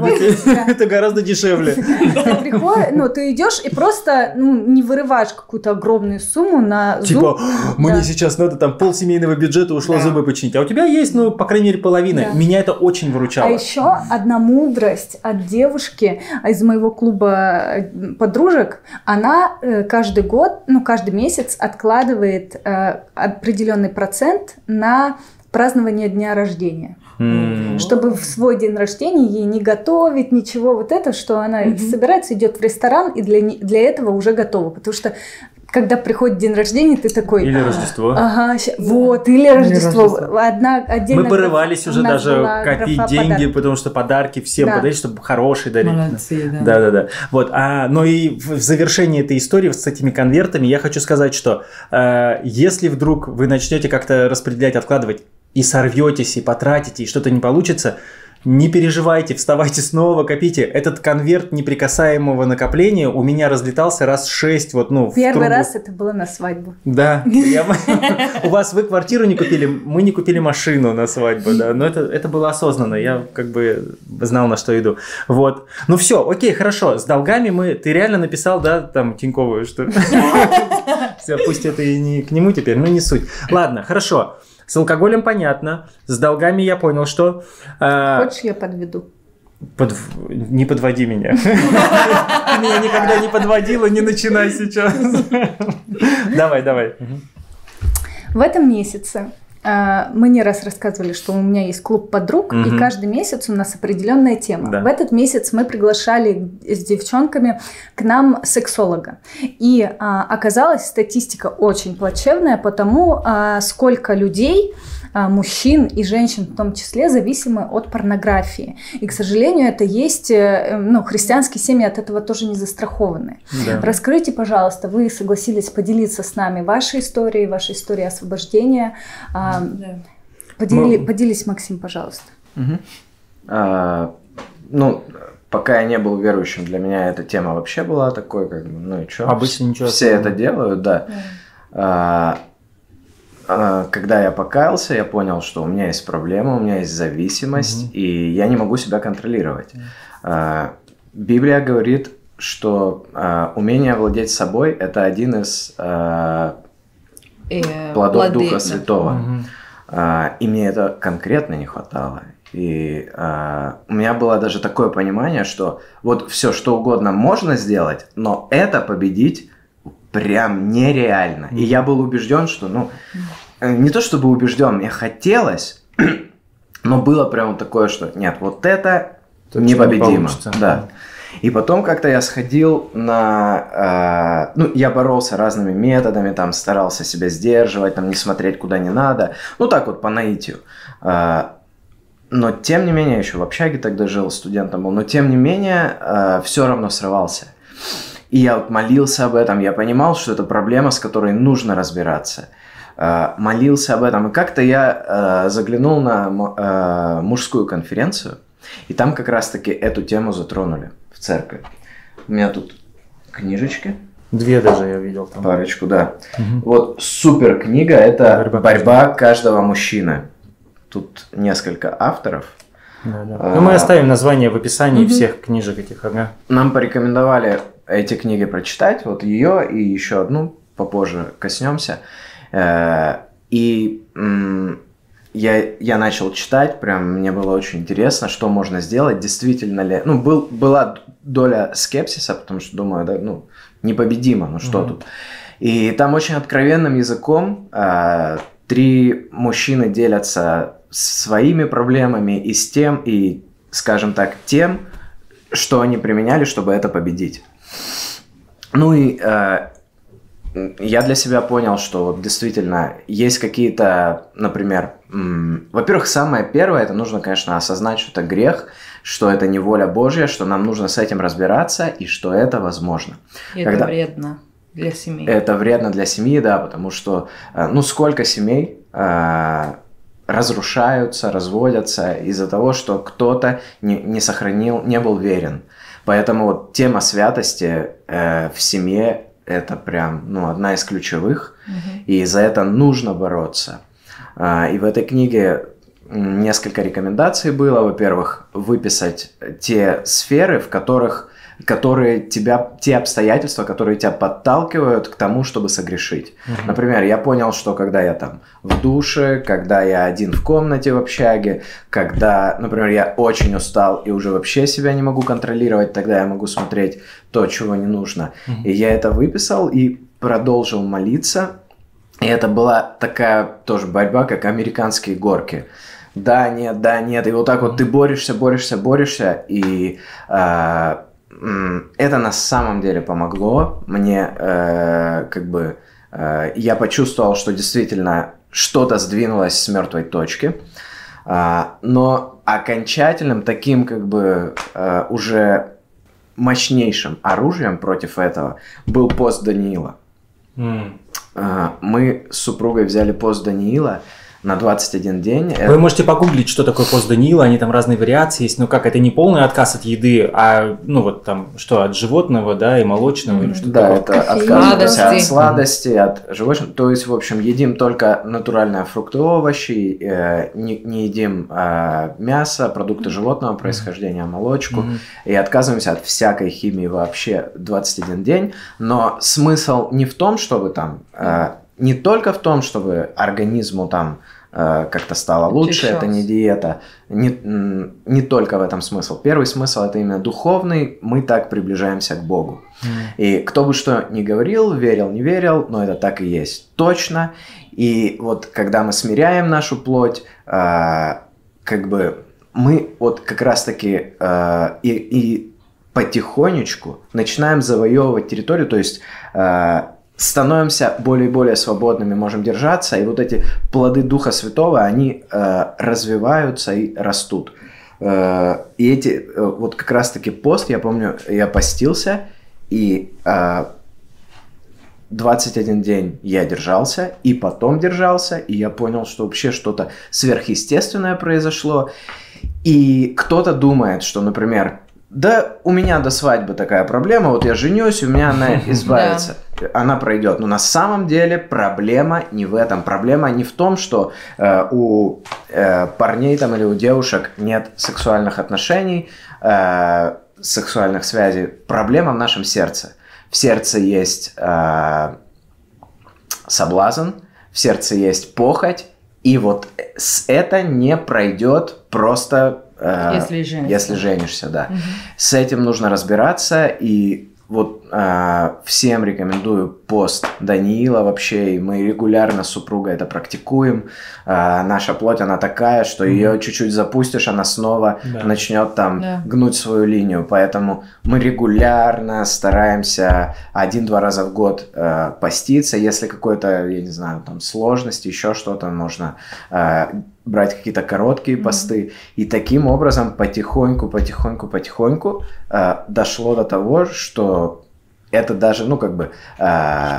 Это гораздо дешевле. Ты приходишь, ну, ты идешь и просто ну, не вырываешь какую-то огромную сумму на зуб. Типа, мне Да. сейчас надо, там, пол семейного бюджета ушло Да. зубы починить. А у тебя есть, ну, по крайней мере, половина. Да. Меня это очень выручало. А еще одна мудрость от девушки из моего клуба подружек. Она э, каждый год, ну, каждый месяц откладывает э, определенный процент на празднование дня рождения. М. Чтобы в свой день рождения ей не готовить ничего вот это, что она Мгм. собирается, идет в ресторан и для, не- для этого уже готова. Потому что когда приходит день рождения, ты такой... Или Рождество. Ага, ща- вот, или Рождество. Рождество. Одна отдельная Мы порывались графа- уже у нас даже была копить графа деньги, подарки. потому что подарки всем Да. подарить, чтобы хорошие дарить. Молодцы, да. Да, да, да. Вот, а, но и в в завершении этой истории с этими конвертами я хочу сказать, что э, если вдруг вы начнете как-то распределять, откладывать и сорветесь, и потратите, и что-то не получится, не переживайте, вставайте снова, копите. Этот конверт неприкасаемого накопления у меня разлетался раз шесть. Вот, ну, в Первый трубу. раз это было на свадьбу. Да. Я- У вас вы квартиру не купили, мы не купили машину на свадьбу, да. Но это, это было осознанно. Я как бы знал, на что иду. Вот. Ну все, окей, хорошо. С долгами мы. Ты реально написал, да, там Тиньковую, что. Все, пусть это и не к нему теперь, но не суть. Ладно, хорошо. С алкоголем понятно. С долгами я понял, что. э, Хочешь, я подведу? под- Не подводи меня. Ты меня никогда не подводила, не начинай сейчас. Давай, давай. В этом месяце э, мы не раз рассказывали, что у меня есть клуб подруг, Мгм. и каждый месяц у нас определенная тема. Да. В этот месяц мы приглашали с девчонками к нам сексолога. И а, оказалась статистика очень плачевная по тому, а, сколько людей, а, мужчин и женщин в том числе, зависимы от порнографии. И, к сожалению, это есть, э, ну, христианские семьи от этого тоже не застрахованы. Да. Раскройте, пожалуйста, вы согласились поделиться с нами вашей историей, вашей историей освобождения. А, Да. подели- Ну- Поделись, Максим, пожалуйста. Мгм. А, ну, пока я не был верующим, для меня эта тема вообще была такой, как бы, ну и что? Обычно ничего Все особенного. это делают, да. А, а, когда я покаялся, я понял, что у меня есть проблема, у меня есть зависимость, Мгм. и я не могу себя контролировать. А, Библия говорит, что а, умение владеть собой – это один из а, Э, плодов плоды, Духа да. Святого. Мгм. А, и мне это конкретно не хватало. И а, у меня было даже такое понимание, что вот все, что угодно можно сделать, но это победить прям нереально. И я был убежден, что, ну, э, не то чтобы убежден, мне хотелось, но было прям такое, что нет, вот это Точно непобедимо. не получится. Да. И потом как-то я сходил на... э, ну, я боролся разными методами, там, старался себя сдерживать, там, не смотреть куда не надо. Ну, так вот, по наитию. Э, но, тем не менее, еще в общаге тогда жил, студентом был, но, тем не менее, все равно срывался. И я вот молился об этом, я понимал, что это проблема, с которой нужно разбираться. Э, молился об этом. И как-то я э, заглянул на м- э, мужскую конференцию, и там как раз-таки эту тему затронули в церкви. У меня тут книжечки, Две даже я видел там. парочку, да. Мгм. Вот супер книга, это Борьба «Борьба, каждого мужчины». Тут несколько авторов. Да, да. А, Ну, мы оставим название в описании Мгм. всех книжек этих, ага. Нам порекомендовали эти книги прочитать, вот ее и еще одну, попозже коснемся. Э, И м, я, я начал читать, прям мне было очень интересно, что можно сделать, действительно ли... Ну, был, была доля скепсиса, потому что думаю, да, ну, непобедимо, ну что Мгм. тут. И там очень откровенным языком э, три мужчины делятся своими проблемами и с тем, и, скажем так, тем, что они применяли, чтобы это победить. Ну и э, я для себя понял, что вот действительно есть какие-то, например, м, во-первых, самое первое, это нужно, конечно, осознать, что это грех, что это не воля Божья, что нам нужно с этим разбираться и что это возможно. И Когда- это вредно для семьи. Это вредно для семьи, да, потому что, э, ну, сколько семей э, разрушаются, разводятся из-за того, что кто-то не, не сохранил, не был верен. Поэтому вот тема святости э, в семье – это прям, ну, одна из ключевых, Мгм. и за это нужно бороться. А, и в этой книге несколько рекомендаций было. Во-первых, выписать те сферы, в которых, которые тебя, те обстоятельства, которые тебя подталкивают к тому, чтобы согрешить. Mm-hmm. Например, я понял, что когда я там в душе, когда я один в комнате в общаге, когда, например, я очень устал и уже вообще себя не могу контролировать, тогда я могу смотреть то, чего не нужно. Mm-hmm. И я это выписал и продолжил молиться. И это была такая тоже борьба, как американские горки. Да, нет, да, нет. И вот так вот ты борешься, борешься, борешься. И э, это на самом деле помогло. Мне э, как бы... Э, я почувствовал, что действительно что-то сдвинулось с мертвой точки. Э, но окончательным таким как бы э, уже мощнейшим оружием против этого был пост Даниила. Mm. Мы с супругой взяли пост Даниила на двадцать один день. Вы можете погуглить, что такое пост Даниила, они там разные вариации есть. Ну как, это не полный отказ от еды, а ну вот там что, от животного, да, и молочного mm-hmm. или что-то да, такое? Да, это отказываемся от сладости, mm-hmm. от животных. То есть, в общем, едим только натуральные фрукты, овощи, э, не, не едим э, мясо, продукты животного происхождения, молочку. Mm-hmm. И отказываемся от всякой химии вообще двадцать один день. Но смысл не в том, чтобы там... Э, не только в том, чтобы организму там э, как-то стало лучше, это не диета, не, не только в этом смысл. Первый смысл это именно духовный, мы так приближаемся к Богу. Mm. И кто бы что ни говорил, верил, не верил, но это так и есть точно. И вот когда мы смиряем нашу плоть, э, как бы мы вот как раз-таки э, и, и потихонечку начинаем завоевывать территорию, то есть... Э, становимся более и более свободными, можем держаться, и вот эти плоды Духа Святого, они э, развиваются и растут. Э, и эти, э, вот как раз-таки пост, я помню, я постился, и э, двадцать один день я держался, и потом держался, и я понял, что вообще что-то сверхъестественное произошло, и кто-то думает, что, например, да, у меня до свадьбы такая проблема, вот я женюсь, у меня она избавится, она пройдет. Но на самом деле проблема не в этом. Проблема не в том, что э, у э, парней там, или у девушек нет сексуальных отношений, э, сексуальных связей. Проблема в нашем сердце. В сердце есть э, соблазн, в сердце есть похоть, и вот это не пройдет просто... Если женишься. Если женишься, да. Угу. С этим нужно разбираться, и вот э, всем рекомендую пост Даниила вообще, и мы регулярно с супругой это практикуем. Э, наша плоть, она такая, что mm-hmm. ее чуть-чуть запустишь, она снова да. начнет там да. гнуть свою линию, поэтому мы регулярно стараемся один-два раза в год э, поститься, если какой-то, я не знаю, там сложности, еще что-то, можно э, брать какие-то короткие посты, mm-hmm. и таким образом потихоньку, потихоньку, потихоньку э, дошло до того, что это даже, ну, как бы, э,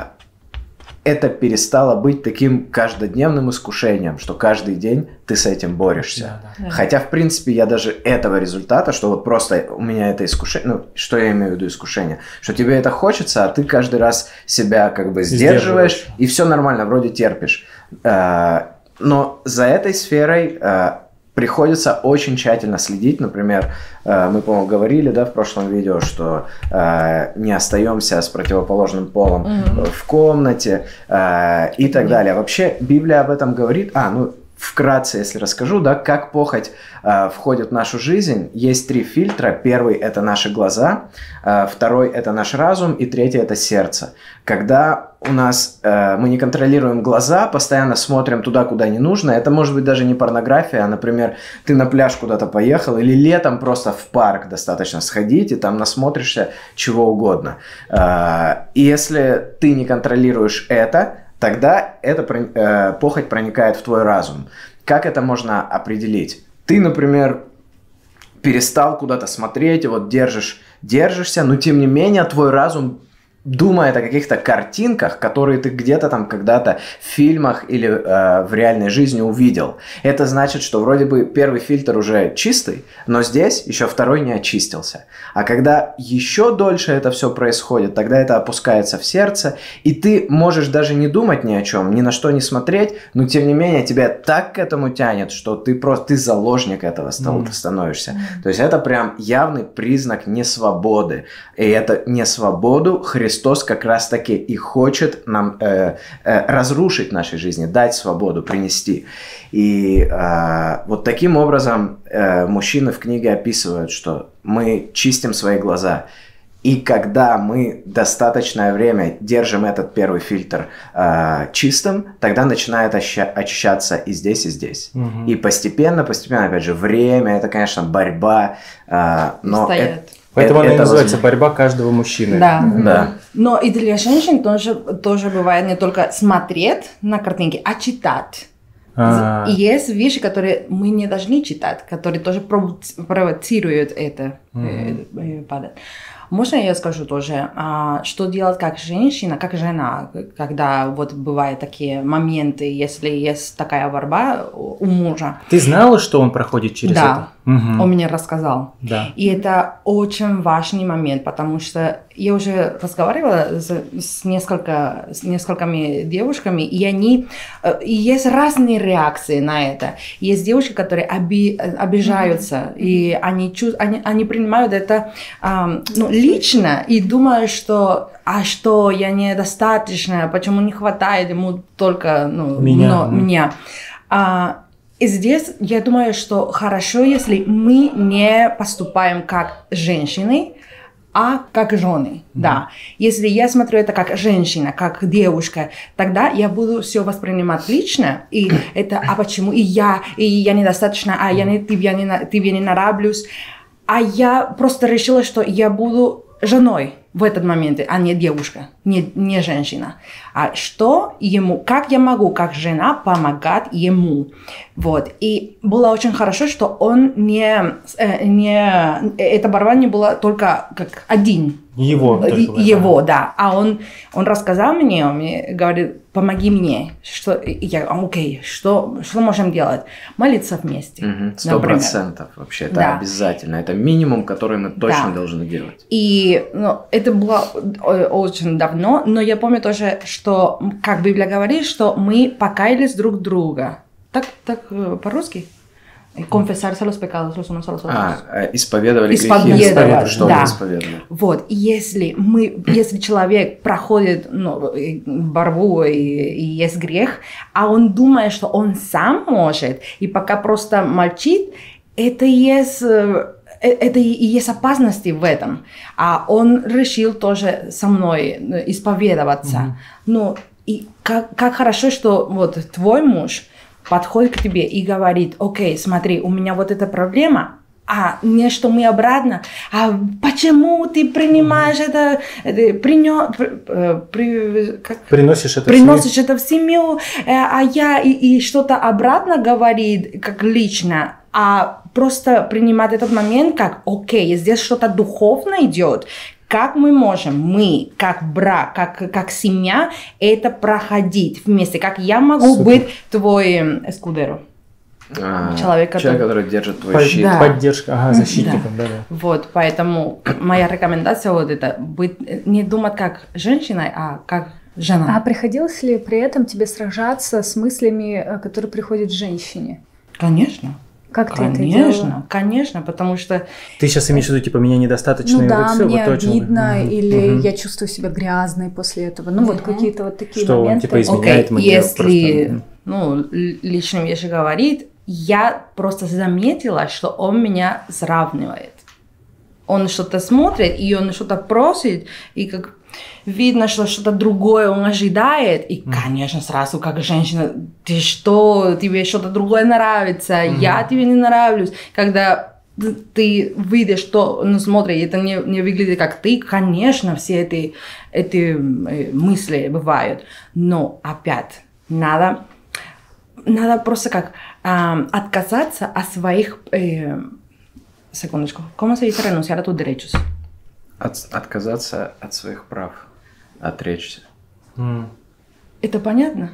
это перестало быть таким каждодневным искушением, что каждый день ты с этим борешься. Да, да. Хотя, в принципе, я даже этого результата, что вот просто у меня это искушение, ну, что я имею в виду искушение, что тебе это хочется, а ты каждый раз себя как бы сдерживаешь, сдерживаешь. И все нормально, вроде терпишь. Э, Но за этой сферой э, приходится очень тщательно следить. Например, э, мы, по-моему, говорили, да, в прошлом видео, что э, не остаемся с противоположным полом mm-hmm. в комнате э, и так mm-hmm. далее. Вообще, Библия об этом говорит. А, ну, вкратце, если расскажу, да, как похоть э, входит в нашу жизнь. Есть три фильтра. Первый – это наши глаза, э, второй – это наш разум, и третий – это сердце. Когда у нас э, мы не контролируем глаза, постоянно смотрим туда, куда не нужно, это может быть даже не порнография, а, например, ты на пляж куда-то поехал, или летом просто в парк достаточно сходить, и там насмотришься чего угодно. Э, и если ты не контролируешь это, тогда эта э, похоть проникает в твой разум. Как это можно определить? Ты, например, перестал куда-то смотреть, вот держишь, держишься, но тем не менее твой разум думает о каких-то картинках, которые ты где-то там когда-то в фильмах или э, в реальной жизни увидел. Это значит, что вроде бы первый фильтр уже чистый, но здесь еще второй не очистился. А когда еще дольше это все происходит, тогда это опускается в сердце, и ты можешь даже не думать ни о чем, ни на что не смотреть, но тем не менее тебя так к этому тянет, что ты просто ты заложник этого mm. становишься. Mm. То есть это прям явный признак несвободы. И это несвободу Христос Христос как раз-таки и хочет нам э, э, разрушить нашей жизни, дать свободу, принести. И э, вот таким образом э, мужчины в книге описывают, что мы чистим свои глаза. И когда мы достаточное время держим этот первый фильтр э, чистым, тогда начинает оща- очищаться и здесь, и здесь. Угу. И постепенно, постепенно, опять же, время, это, конечно, борьба. Э, но это, Поэтому это, она это называется возможно. борьба каждого мужчины. Да. Да. Но и для женщин тоже, тоже бывает не только смотреть на картинки, а читать. А-а-а. И есть вещи, которые мы не должны читать, которые тоже провоцируют это mm-hmm. падать. Можно я скажу тоже, что делать как женщина, как жена, когда вот бывают такие моменты, если есть такая борьба у мужа? Ты знала, что он проходит через да, это? Да, угу. он мне рассказал. Да. И это очень важный момент, потому что я уже разговаривала с, с, несколько, с несколькими девушками, и они, и есть разные реакции на это. Есть девушки, которые оби, обижаются, mm-hmm. и они, чувств, они, они принимают это ну, лично и думают, что а что, я недостаточно, почему не хватает ему только ну, меня. Но, меня. А, и здесь я думаю, что хорошо, если мы не поступаем как женщины, а как жены, mm-hmm. да. Если я смотрю это как женщина, как девушка, тогда я буду все воспринимать лично, и это, а почему, и я, и я недостаточно, а я не, тебе, не, тебе не нравлюсь. А я просто решила, что я буду женой в этот момент, а не девушка, не, не женщина. А что ему, как я могу, как жена, помогать ему. Вот. И было очень хорошо, что он не, не эта борьба не была только как один. Его. Его, да. А он, он рассказал мне, он мне говорит, помоги мне. Что, и я, окей, что, что можем делать? Молиться вместе. Сто процентов вообще, это да. обязательно. Это минимум, который мы точно да. должны делать. И ну, это было очень давно, но я помню тоже, что, как Библия говорит, что мы покаялись друг друга. Так, так по-русски? Confesarse los pecados los unos a los otros. А, исповедовали исповедовали, грехи. Исповедовали, что да. мы исповедовали. Вот, если мы, если человек проходит ну, борьбу и, и есть грех, а он думает, что он сам может, и пока просто молчит, это есть, это и есть опасности в этом. А он решил тоже со мной исповедоваться. Mm-hmm. Ну, и как, как хорошо, что вот твой муж подходит к тебе и говорит, окей, смотри, у меня вот эта проблема, а не что мы обратно, а почему ты принимаешь mm-hmm. это, это принё, при, при, как, приносишь это приносишь в семью, это в семью а я и, и что-то обратно говорит, как лично, а просто принимать этот момент, как, окей, здесь что-то духовно идет. Как мы можем, мы, как брак, как, как семья, это проходить вместе? Как я могу Супер. быть твой эскудеро? А, человек, который... человек, который держит твой Под, щит. Да. Поддержка, ага, защитником, да. Да, да. Вот, поэтому моя рекомендация вот это, быть, не думать как женщина, а как жена. А приходилось ли при этом тебе сражаться с мыслями, которые приходят женщине? Конечно. Как ты конечно, это делала? Конечно, конечно, потому что... Ты сейчас имеешь в виду, типа, меня недостаточно? Ну да, все, мне вот обидно, угу. или угу. я чувствую себя грязной после этого. Ну угу. вот какие-то вот такие что моменты. Что он, типа, изменяет okay, мне если, просто... ну, личные вещи говорит, я просто заметила, что он меня сравнивает. Он что-то смотрит, и он что-то просит, и как... Видно, что что-то другое он ожидает, и, конечно, сразу как женщина, ты что, тебе что-то другое нравится, mm-hmm. я тебе не нравлюсь. Когда ты видишь, что он смотрит, это не, не выглядит как ты, конечно, все эти, эти мысли бывают. Но опять, надо, надо просто как э, отказаться от своих... Э, секундочку, ¿cómo se dice renunciar a tus derechos? От, отказаться от своих прав. отречься. Mm. Это понятно?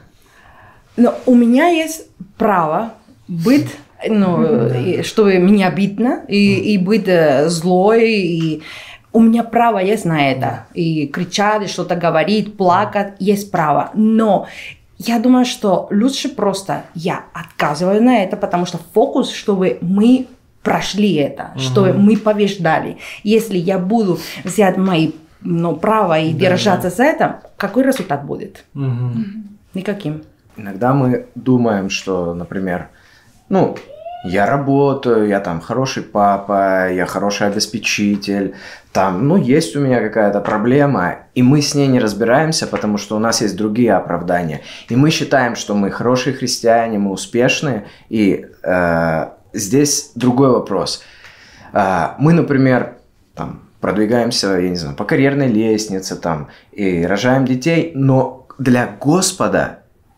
Но у меня есть право быть, ну, и, чтобы меня обидно, и, и быть э, злой, и у меня право есть на это. И кричать, и что-то говорить, плакать, есть право. Но я думаю, что лучше просто я отказываю на это, потому что фокус, чтобы мы прошли это, чтобы мы побеждали. Если я буду взять мои ну, права и да, держаться да. за это, какой результат будет? Угу. Никаким. Иногда мы думаем, что, например, ну, я работаю, я там хороший папа, я хороший обеспечитель, там, ну, есть у меня какая-то проблема, и мы с ней не разбираемся, потому что у нас есть другие оправдания. И мы считаем, что мы хорошие христиане, мы успешные, и э, здесь другой вопрос. Э, мы, например, там, продвигаемся, я не знаю, по карьерной лестнице, там, и рожаем детей, но для Господа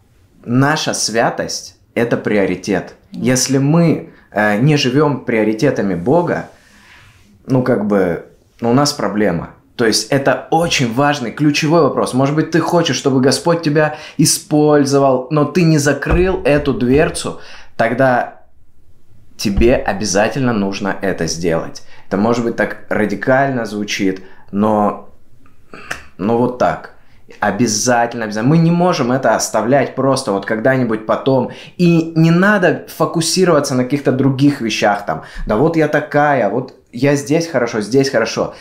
наша святость – это приоритет. Если мы э, не живем приоритетами Бога, ну, как бы, ну, у нас проблема. То есть это очень важный, ключевой вопрос. Может быть, ты хочешь, чтобы Господь тебя использовал, но ты не закрыл эту дверцу, тогда тебе обязательно нужно это сделать. Это, может быть, так радикально звучит, но, но вот так. Обязательно, обязательно. Мы не можем это оставлять просто вот когда-нибудь потом. И не надо фокусироваться на каких-то других вещах там. Да вот я такая, вот я здесь хорошо, здесь хорошо.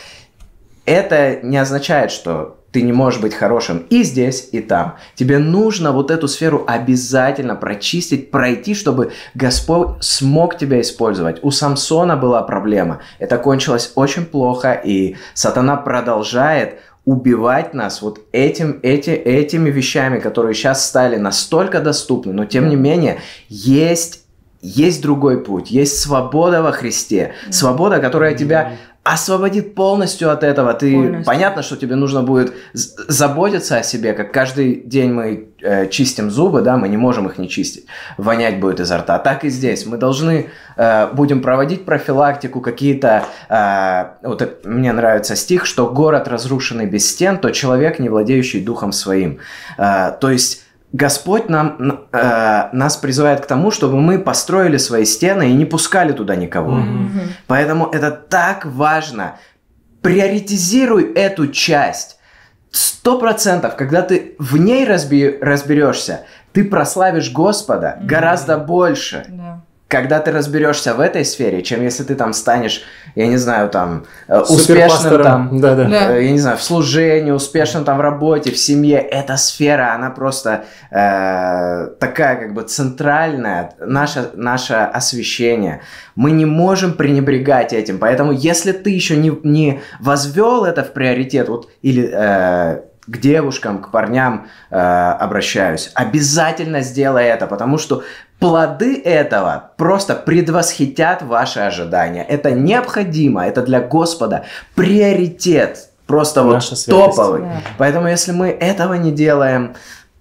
Это не означает, что ты не можешь быть хорошим и здесь, и там. Тебе нужно вот эту сферу обязательно прочистить, пройти, чтобы Господь смог тебя использовать. У Самсона была проблема. Это кончилось очень плохо, и сатана продолжает убивать нас вот этим, эти, этими вещами, которые сейчас стали настолько доступны, но тем не менее есть, есть другой путь, есть свобода во Христе, свобода, которая тебя освободит полностью от этого. Ты, полностью. Понятно, что тебе нужно будет заботиться о себе, как каждый день мы э, чистим зубы, да, мы не можем их не чистить, вонять будет изо рта. Так и здесь. Мы должны э, будем проводить профилактику, какие-то... Э, вот мне нравится стих, что город, разрушенный без стен, то человек, не владеющий духом своим. Э, то есть Господь нам, э, нас призывает к тому, чтобы мы построили свои стены и не пускали туда никого. Mm-hmm. Поэтому это так важно. Приоритизируй эту часть. Сто процентов, когда ты в ней разби- разберешься, ты прославишь Господа mm-hmm. гораздо больше. Yeah. Когда ты разберешься в этой сфере, чем если ты там станешь, я не знаю, там, успешным там, да, да. Да. я не знаю, в служении, успешным там в работе, в семье. Эта сфера, она просто э, такая как бы центральная, наше, наше освящение. Мы не можем пренебрегать этим. Поэтому если ты еще не, не возвел это в приоритет, вот, или... Э, к девушкам, к парням э, обращаюсь, обязательно сделай это, потому что плоды этого просто предвосхитят ваши ожидания. Это необходимо, это для Господа приоритет, просто вот топовый. Да. Поэтому если мы этого не делаем,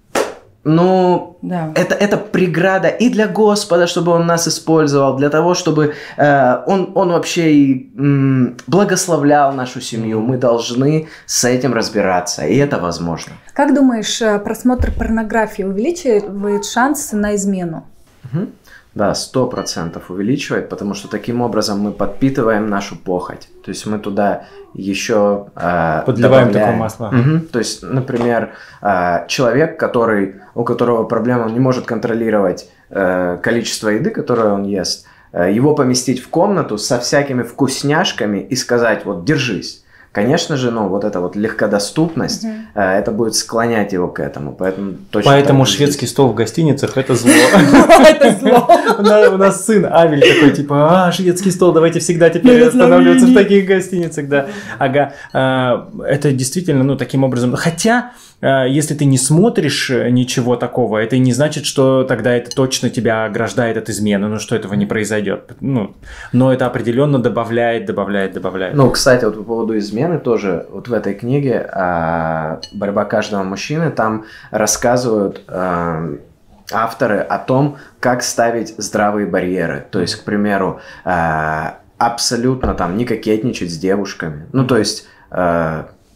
ну, да. это, это преграда и для Господа, чтобы Он нас использовал, для того, чтобы э, он, он вообще и м, благословлял нашу семью. Мы должны с этим разбираться, и это возможно. Как думаешь, просмотр порнографии увеличивает шансы на измену? Угу. Да, сто процентов увеличивает, потому что таким образом мы подпитываем нашу похоть. То есть мы туда еще э, подливаем добавляем. такое масло. Угу. То есть, например, э, человек, который, у которого проблема, он не может контролировать э, количество еды, которое он ест, э, его поместить в комнату со всякими вкусняшками и сказать, вот, держись. Конечно же, ну, вот эта вот легкодоступность, mm-hmm. э, это будет склонять его к этому. Поэтому, точно Поэтому шведский стол в гостиницах – это зло. Это зло. У нас сын Авель такой, типа, а, шведский стол, давайте всегда теперь останавливаться в таких гостиницах, да. Ага, это действительно, ну, таким образом. Хотя, если ты не смотришь ничего такого, это не значит, что тогда это точно тебя ограждает от измены, ну, что этого не произойдет. Ну, но это определенно добавляет, добавляет, добавляет. Ну, кстати, вот по поводу измены, тоже вот в этой книге «Борьба каждого мужчины» там рассказывают авторы о том, как ставить здравые барьеры. То есть, к примеру, абсолютно там не кокетничать с девушками. Ну, то есть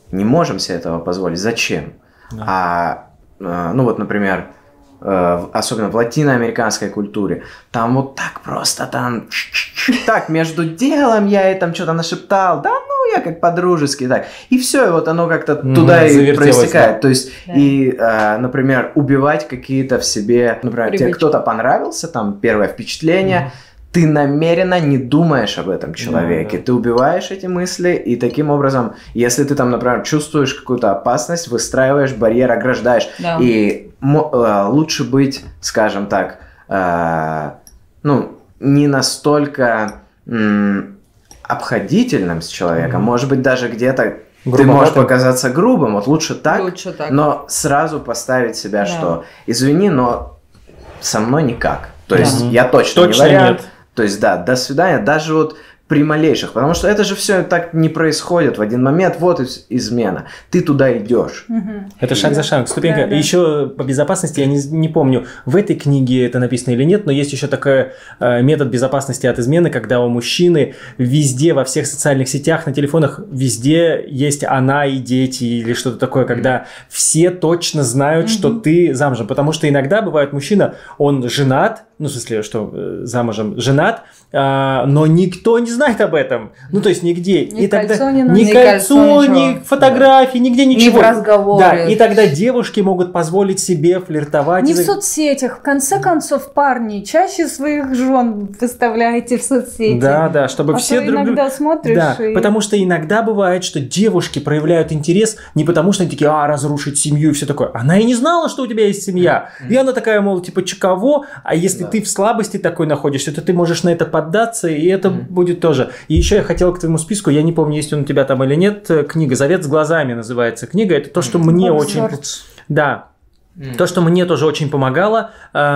не можем себе этого позволить. Зачем? Да. А, э, ну вот, например, э, особенно в латиноамериканской культуре, там вот так просто, там, так, между делом я ей там что-то нашептал, да, ну, я как по-дружески, так. И все, и вот оно как-то mm-hmm, туда и проистекает. Да. То есть, да. и, э, например, убивать какие-то в себе, например, Привычки. Тебе кто-то понравился, там, первое впечатление, mm-hmm. ты намеренно не думаешь об этом человеке, да, да. ты убиваешь эти мысли, и таким образом, если ты там, например, чувствуешь какую-то опасность, выстраиваешь барьер, ограждаешь, да. и э, лучше быть, скажем так, э, ну, не настолько м, обходительным с человеком, mm-hmm. может быть, даже где-то грубо, ты можешь показаться грубым, вот лучше так, лучше так, но сразу поставить себя, да. что извини, но со мной никак, то есть mm-hmm. я точно, точно не вариант. Нет. То есть, да, до свидания, даже вот при малейших, потому что это же все так не происходит в один момент, вот измена, ты туда идешь. Угу. Это шаг за шагом, ступенька. Да, да. Еще по безопасности, я не, не помню, в этой книге это написано или нет, но есть еще такой э, метод безопасности от измены, когда у мужчины везде, во всех социальных сетях, на телефонах, везде есть она и дети или что-то такое, когда все точно знают, угу. что ты замужем, потому что иногда бывает мужчина, он женат, ну, в смысле, что э, замужем, женат, э, но никто не знает об этом. Ну, то есть нигде. Ни и кольцо, тогда, ни, ни, ни кольцо, ни фотографии, да. нигде ничего. Ни в разговоре. Да, и тогда девушки могут позволить себе флиртовать. Не из... в соцсетях. В конце концов, парни, чаще своих жен выставляете в соцсети. Да, да, чтобы а все то друг иногда смотришь. Да, и... потому что иногда бывает, что девушки проявляют интерес не потому, что они такие, а, разрушить семью и все такое. Она и не знала, что у тебя есть семья. Mm-hmm. И она такая, мол, типа, кого? А если да. ты в слабости такой находишься, то ты можешь на это поддаться, и это mm-hmm. будет тоже. И еще я хотел к твоему списку, я не помню, есть он у тебя там или нет, книга «Завет с глазами» называется книга. Это то, что mm-hmm. мне Обзор. очень... Да. Mm. То, что мне тоже очень помогало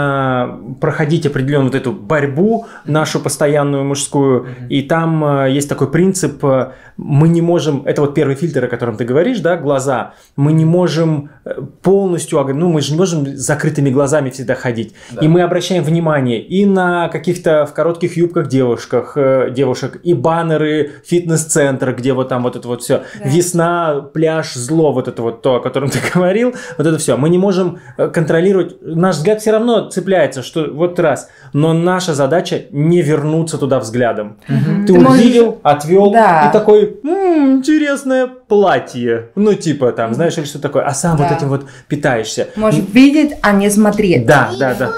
э, проходить определенную вот эту борьбу, нашу постоянную мужскую, mm-hmm. и там э, есть такой принцип, э, мы не можем, это вот первый фильтр, о котором ты говоришь, да, глаза, мы не можем полностью, ну мы же не можем с закрытыми глазами всегда ходить, да. и мы обращаем внимание и на каких-то в коротких юбках девушках, э, девушек, и баннеры фитнес-центра, где вот там вот это вот все, да. весна, пляж, зло, вот это вот то, о котором ты говорил, вот это все, мы не можем контролировать, наш взгляд все равно цепляется, что вот раз, но наша задача не вернуться туда взглядом. Угу. Ты, ты увидел, можешь... отвел, да. и такой, м-м, интересное платье, ну типа там, знаешь, или что такое, а сам да. вот этим вот питаешься. Можешь видеть, а не смотреть. Да, да, да.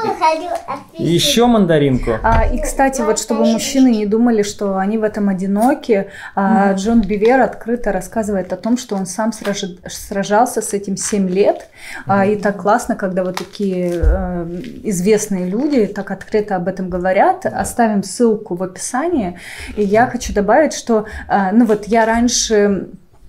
Еще мандаринку. А, и, кстати, вот чтобы мужчины не думали, что они в этом одиноки, а, Джон Бивер открыто рассказывает о том, что он сам сраж... сражался с этим семь лет, а, и так классно, когда вот такие а, известные люди так открыто об этом говорят. Оставим ссылку в описании. И я хочу добавить, что, а, ну вот я раньше...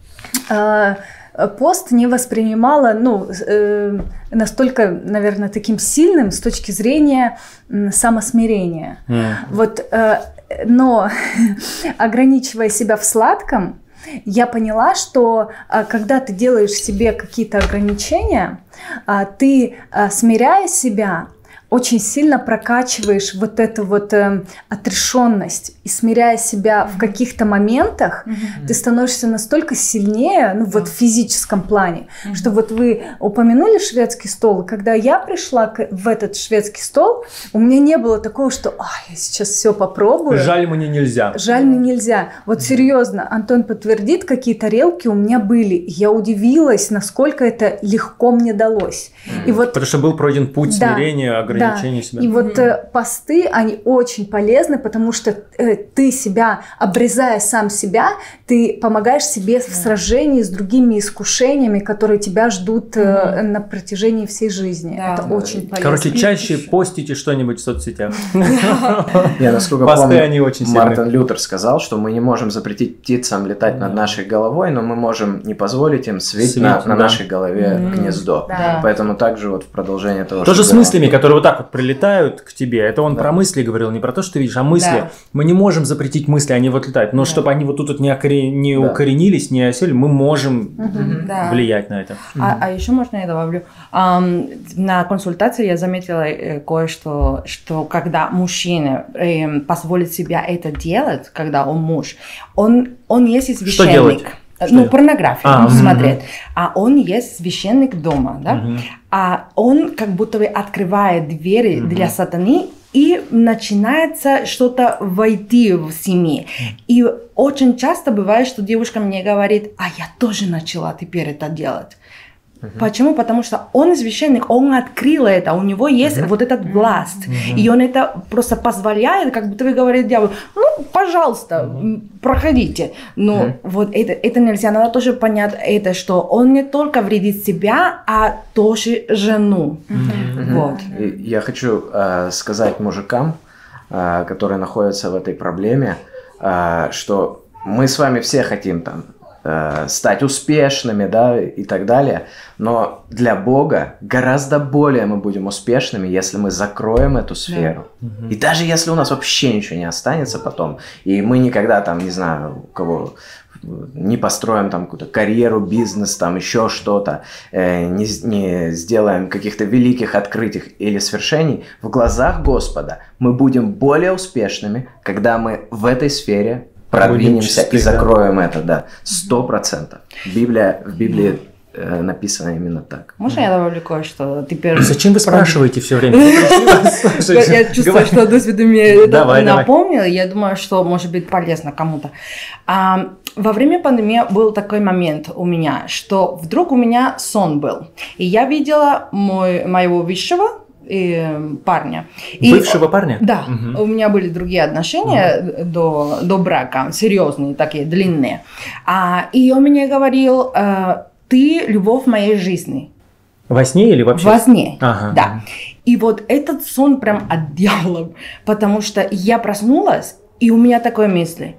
А, пост не воспринимала, ну, э, настолько, наверное, таким сильным с точки зрения э, самосмирения. Mm. Вот, э, но ограничивая себя в сладком, я поняла, что э, когда ты делаешь себе какие-то ограничения, э, ты, э, смиряя себя, очень сильно прокачиваешь вот эту вот э, отрешенность и смиряя себя mm-hmm. в каких-то моментах, mm-hmm. ты становишься настолько сильнее, ну вот в физическом плане, mm-hmm. что вот вы упомянули шведский стол, когда я пришла к, в этот шведский стол, у меня не было такого, что а, я сейчас все попробую. Жаль, мне нельзя. Жаль, мне нельзя. Вот mm-hmm. серьезно, Антон подтвердит, какие тарелки у меня были. Я удивилась, насколько это легко мне далось. Mm-hmm. И вот, потому что был пройден путь да, смирения, ограничения. Да. Себя. И вот э, посты, они очень полезны, потому что э, ты себя, обрезая сам себя, ты помогаешь себе в сражении с другими искушениями, которые тебя ждут э, mm-hmm. на протяжении всей жизни. Да. Это очень полезно. Короче, чаще постите что-нибудь в соцсетях. Я, насколько помню, Мартин Лютер сказал, что мы не можем запретить птицам летать над нашей головой, но мы можем не позволить им свить на нашей голове гнездо. Поэтому также вот в продолжение того, что... Тоже с мыслями, которые вот так вот прилетают к тебе. Это он да. про мысли говорил, не про то, что ты видишь, а мысли. Да. Мы не можем запретить мысли, они вот летают. Но да. чтобы они вот тут вот не, окори... не да. укоренились, не осели, мы можем угу. да. влиять на это. А, а еще можно я добавлю? Um, на консультации я заметила э, кое-что, что когда мужчина э, позволит себе это делать, когда он муж, он, он есть священник. Что делать? ну, это? порнографию А, смотреть. Угу. А он есть священник дома, да? Угу. А он как будто бы открывает двери угу. для сатаны, и начинается что-то войти в семье. И очень часто бывает, что девушка мне говорит, а я тоже начала теперь это делать. Uh-huh. Почему? Потому что он священник, он открыл это, у него есть uh-huh. вот этот власть. Uh-huh. И он это просто позволяет, как будто бы говорит дьяволу, ну, пожалуйста, uh-huh. проходите. Но uh-huh. вот это, это нельзя, надо тоже понять это, что он не только вредит себя, а тоже жену. Uh-huh. Вот. Uh-huh. Я хочу э, сказать мужикам, э, которые находятся в этой проблеме, э, что мы с вами все хотим там стать успешными, да, и так далее. Но для Бога гораздо более мы будем успешными, если мы закроем эту сферу. Да. И даже если у нас вообще ничего не останется потом, и мы никогда там, не знаю, у кого не построим там какую-то карьеру, бизнес, там еще что-то, э, не, не сделаем каких-то великих открытий или свершений, в глазах Господа мы будем более успешными, когда мы в этой сфере продвинемся чисты, и закроем да. это, да, сто процентов. Библия, в Библии э, написано именно так. Можно я добавлю кое-что? Теперь... Зачем вы спрашиваете все время? Я чувствую, что Досвиду мне это напомнил. Я думаю, что может быть полезно кому-то. Во время пандемии был такой момент у меня, что вдруг у меня сон был. И я видела моего высшего и парня. Бывшего и, парня? Да. Угу. У меня были другие отношения угу. до, до брака, серьезные, такие, длинные. А, и он мне говорил, ты любовь моей жизни. Во сне или вообще? Во сне, ага. да. И вот этот сон прям от дьявола, потому что я проснулась, и у меня такое мысли.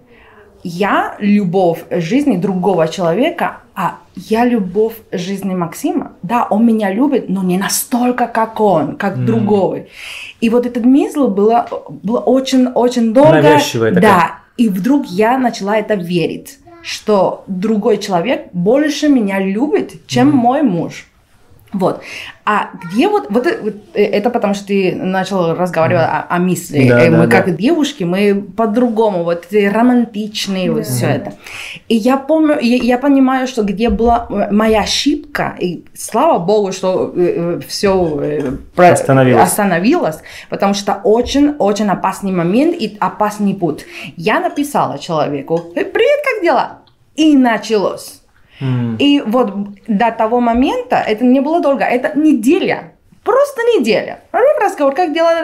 Я любовь жизни другого человека, а я любовь жизни Максима. Да, он меня любит, но не настолько, как он, как mm. другой. И вот этот мысль было, было очень-очень долго. Навязчивая такая. Да, и вдруг я начала это верить, что другой человек больше меня любит, чем mm. мой муж. Вот. А где вот, вот, вот это потому, что ты начал разговаривать mm. о, о мысли. Да, мы да, как да. девушки, мы по-другому, вот романтичные, да. вот все это. И я помню, я, я понимаю, что где была моя ошибка, и слава Богу, что э, все э, остановилось. остановилось, потому что очень-очень опасный момент и опасный путь. Я написала человеку, привет, как дела? И началось. Mm. И вот до того момента, это не было долго, это неделя, просто неделя. Разговор, как дела?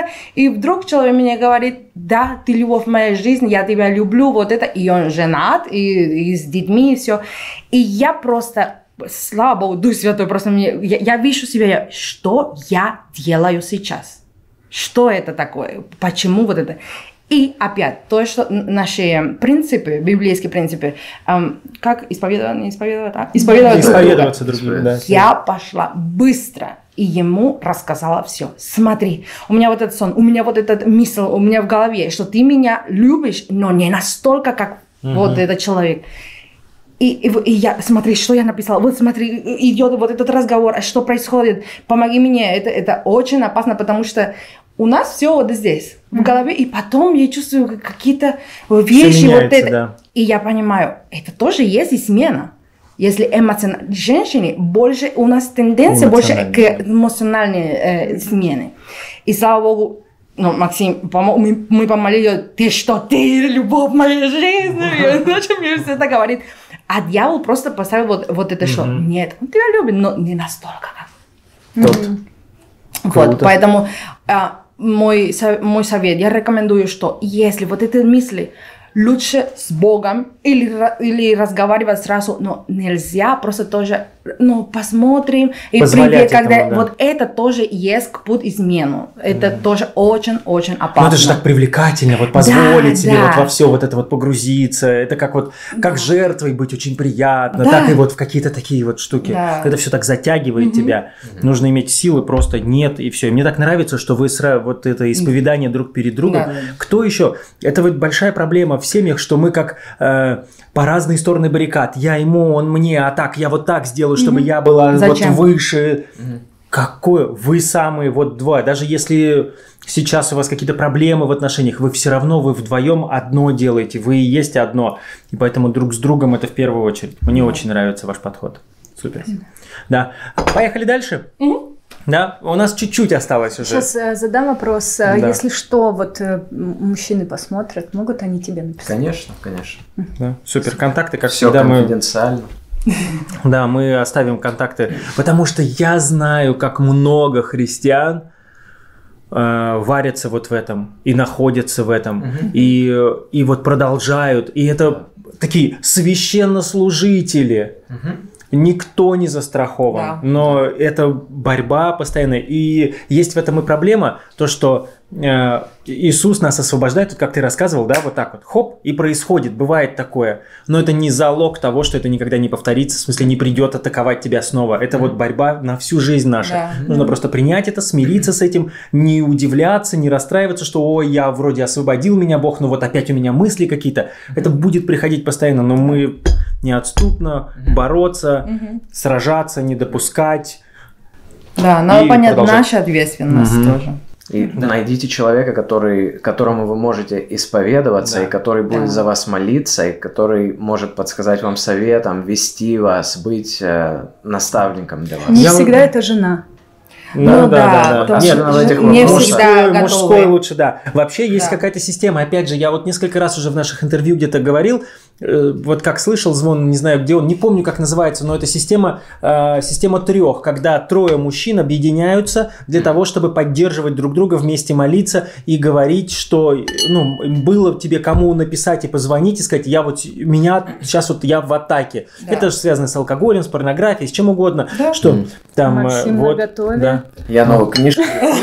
И вдруг человек мне говорит, да, ты любовь моей жизни, я тебя люблю, вот это. И он женат, и, и с детьми, и все. И я просто, слава Богу, Дух Святой, просто мне, я, я вижу себя, что я делаю сейчас? Что это такое? Почему вот это? И опять, то, что наши принципы, библейские принципы, эм, как исповедовать, не исповедовать, а? Исповедовать исповедоваться друг друга. Да. Я пошла быстро и ему рассказала все. Смотри, у меня вот этот сон, у меня вот этот мысль, у меня в голове, что ты меня любишь, но не настолько, как угу. вот этот человек. И, и, и я, смотри, что я написала, вот смотри, идет вот этот разговор, что происходит, помоги мне, это, это очень опасно, потому что у нас все вот здесь, в голове, и потом я чувствую какие-то вещи, вот это. Да. И я понимаю, это тоже есть измена. Если эмоционально, женщине больше, у нас тенденция больше к эмоциональной э, смене. И слава Богу, ну, Максим, мы, мы помолились, ты что, ты любовь моей жизни, и начал мне все это говорить. А дьявол просто поставил вот, вот это, что нет, он тебя любит, но не настолько, как тот. Вот, поэтому а, мой, мой совет, я рекомендую, что если вот эти мысли, лучше с Богом или, или разговаривать сразу, но нельзя просто тоже, ну, посмотрим и привет, когда этому, да. вот это тоже есть путь измену. Это mm. тоже очень-очень опасно. Ну, это же так привлекательно, вот позволить да, себе да. вот во все вот это вот погрузиться. Это как вот, как да. жертвой быть очень приятно, да. так и вот в какие-то такие вот штуки. Да. Это все так затягивает mm-hmm. тебя. Mm-hmm. Нужно иметь силы, просто нет, и все. И мне так нравится, что вы сразу вот это исповедание друг перед другом. Да. Кто еще? Это вот большая проблема в семьях, что мы как э, по разные стороны баррикад. Я ему, он мне, а так я вот так сделаю, чтобы mm-hmm. я была Зачем? вот выше. Mm-hmm. какое вы самые вот два, даже если сейчас у вас какие-то проблемы в отношениях, вы все равно, вы вдвоем одно делаете, вы и есть одно, и поэтому друг с другом это в первую очередь. Мне mm-hmm. очень нравится ваш подход. Супер. Mm-hmm. Да. Поехали дальше? Mm-hmm. Да, у нас чуть-чуть осталось уже. Сейчас э, задам вопрос. Да. Если что, вот э, мужчины посмотрят, могут они тебе написать? Конечно, конечно. Да. Супер, контакты, как Все всегда, конфиденциально. Мы... Да, мы оставим контакты, потому что я знаю, как много христиан э, варятся вот в этом и находятся в этом, угу. и, и вот продолжают. И это такие священнослужители. Угу. Никто не застрахован, да. но это борьба постоянная. И есть в этом и проблема, то, что э, Иисус нас освобождает, как ты рассказывал, да, вот так вот, хоп, и происходит, бывает такое. Но это не залог того, что это никогда не повторится, в смысле не придет атаковать тебя снова. Это mm-hmm. вот борьба на всю жизнь наша. Да. Нужно mm-hmm. просто принять это, смириться с этим, не удивляться, не расстраиваться, что ой, я вроде освободил меня Бог, но вот опять у меня мысли какие-то. Mm-hmm. Это будет приходить постоянно, но мы... неотступно бороться, угу. сражаться, не допускать. Да, надо понять нашу ответственность угу. тоже. И да. найдите человека, который, которому вы можете исповедоваться, да. и который будет да. за вас молиться, и который может подсказать вам советом, вести вас, быть э, наставником для вас. Не Я всегда вот... это жена. Ну, ну да, да, да. Нет, в этих не всегда мужской, мужской лучше, да. Вообще есть да. какая-то система. Опять же, я вот несколько раз уже в наших интервью где-то говорил, э, вот как слышал звон, не знаю где он, не помню как называется, но это система, э, система трех, когда трое мужчин объединяются для того, чтобы поддерживать друг друга, вместе молиться и говорить, что ну, было тебе кому написать и позвонить и сказать, я вот, меня сейчас вот я в атаке. Да. Это же связано с алкоголем, с порнографией, с чем угодно. Да. Что mm. там, Максим вот, наготове. Да. Я новую книжку.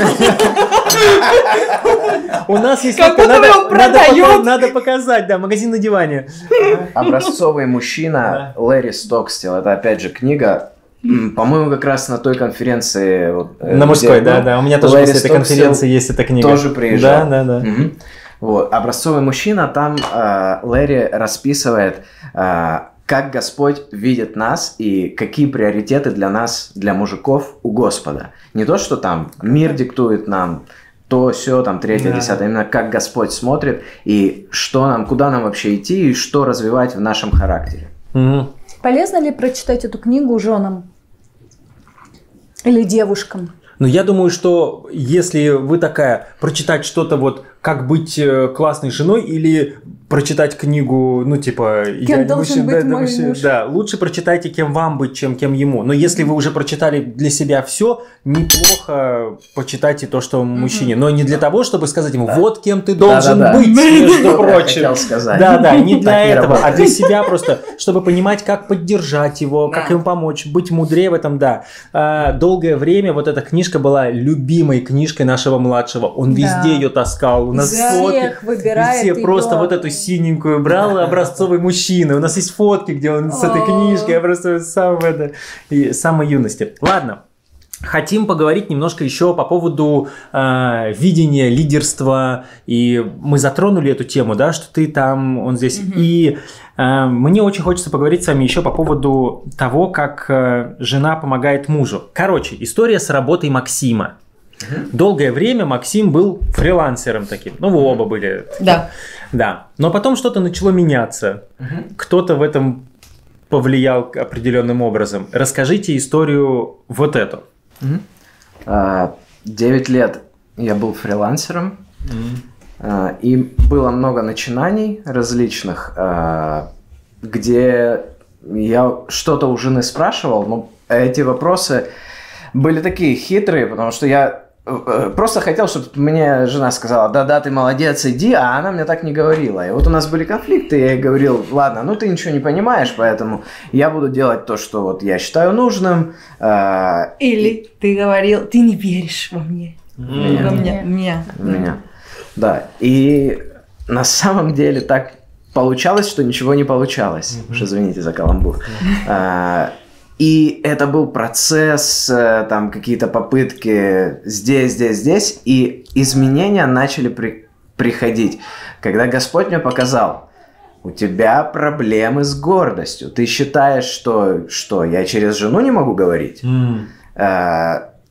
У нас есть... Как будто его продают. Надо показать, да, магазин на диване. «Образцовый мужчина» Лэри Стокстилл. Это опять же книга, по-моему, как раз на той конференции. На мужской, да, да. У меня тоже после этой конференции есть эта книга. Тоже приезжал. Да, да, да. Вот. «Образцовый мужчина», там Лэри расписывает... как Господь видит нас и какие приоритеты для нас, для мужиков у Господа. Не то, что там мир диктует нам, то, сё, там, третье, да. десятое, именно как Господь смотрит и что нам, куда нам вообще идти и что развивать в нашем характере. Угу. Полезно ли прочитать эту книгу женам или девушкам? Ну, я думаю, что если вы такая, прочитать что-то вот, как быть классной женой или прочитать книгу, ну, типа... Кем должен быть мой муж? Да, лучше прочитайте, кем вам быть, чем кем ему. Но если вы уже прочитали для себя все, неплохо почитайте то, что мужчине. Но не для того, чтобы сказать ему, вот кем ты должен да, да, быть, да. между прочим. Хотел сказать. Да, да, не для этого, а для себя просто, чтобы понимать, как поддержать его, как ему помочь, быть мудрее в этом, да. Долгое время вот эта книжка была любимой книжкой нашего младшего. Он везде ее таскал. У нас фотки. Все просто вот эту синенькую брал, образцовый мужчина. У нас есть фотки, где он с этой книжкой образцовый с самой, с самой юности. Ладно. Хотим поговорить немножко еще по поводу э, видения лидерства. И мы затронули эту тему, да, что ты там, он здесь. Mm-hmm. И э, мне очень хочется поговорить с вами еще по поводу того, как э, жена помогает мужу. Короче, история с работой Максима. Mm-hmm. Долгое время Максим был фрилансером таким. Ну, вы оба были. Да. Да. Но потом что-то начало меняться. Mm-hmm. Кто-то в этом повлиял определенным образом. Расскажите историю вот эту. Девять лет я был фрилансером, mm-hmm. и было много начинаний различных, где я что-то у жены спрашивал, но эти вопросы были такие хитрые, потому что я просто хотел, чтобы мне жена сказала, да-да, ты молодец, иди, а она мне так не говорила. И вот у нас были конфликты, я ей говорил, ладно, ну ты ничего не понимаешь, поэтому я буду делать то, что вот я считаю нужным. Или и... ты говорил, ты не веришь во мне. Меня. Во меня. Меня. Меня. Да, и на самом деле так получалось, что ничего не получалось. Mm-hmm. Уж извините за каламбур. Mm-hmm. И это был процесс, там какие-то попытки здесь, здесь, здесь, и изменения начали при, приходить. Когда Господь мне показал, у тебя проблемы с гордостью, ты считаешь, что, что я через жену не могу говорить? Mm.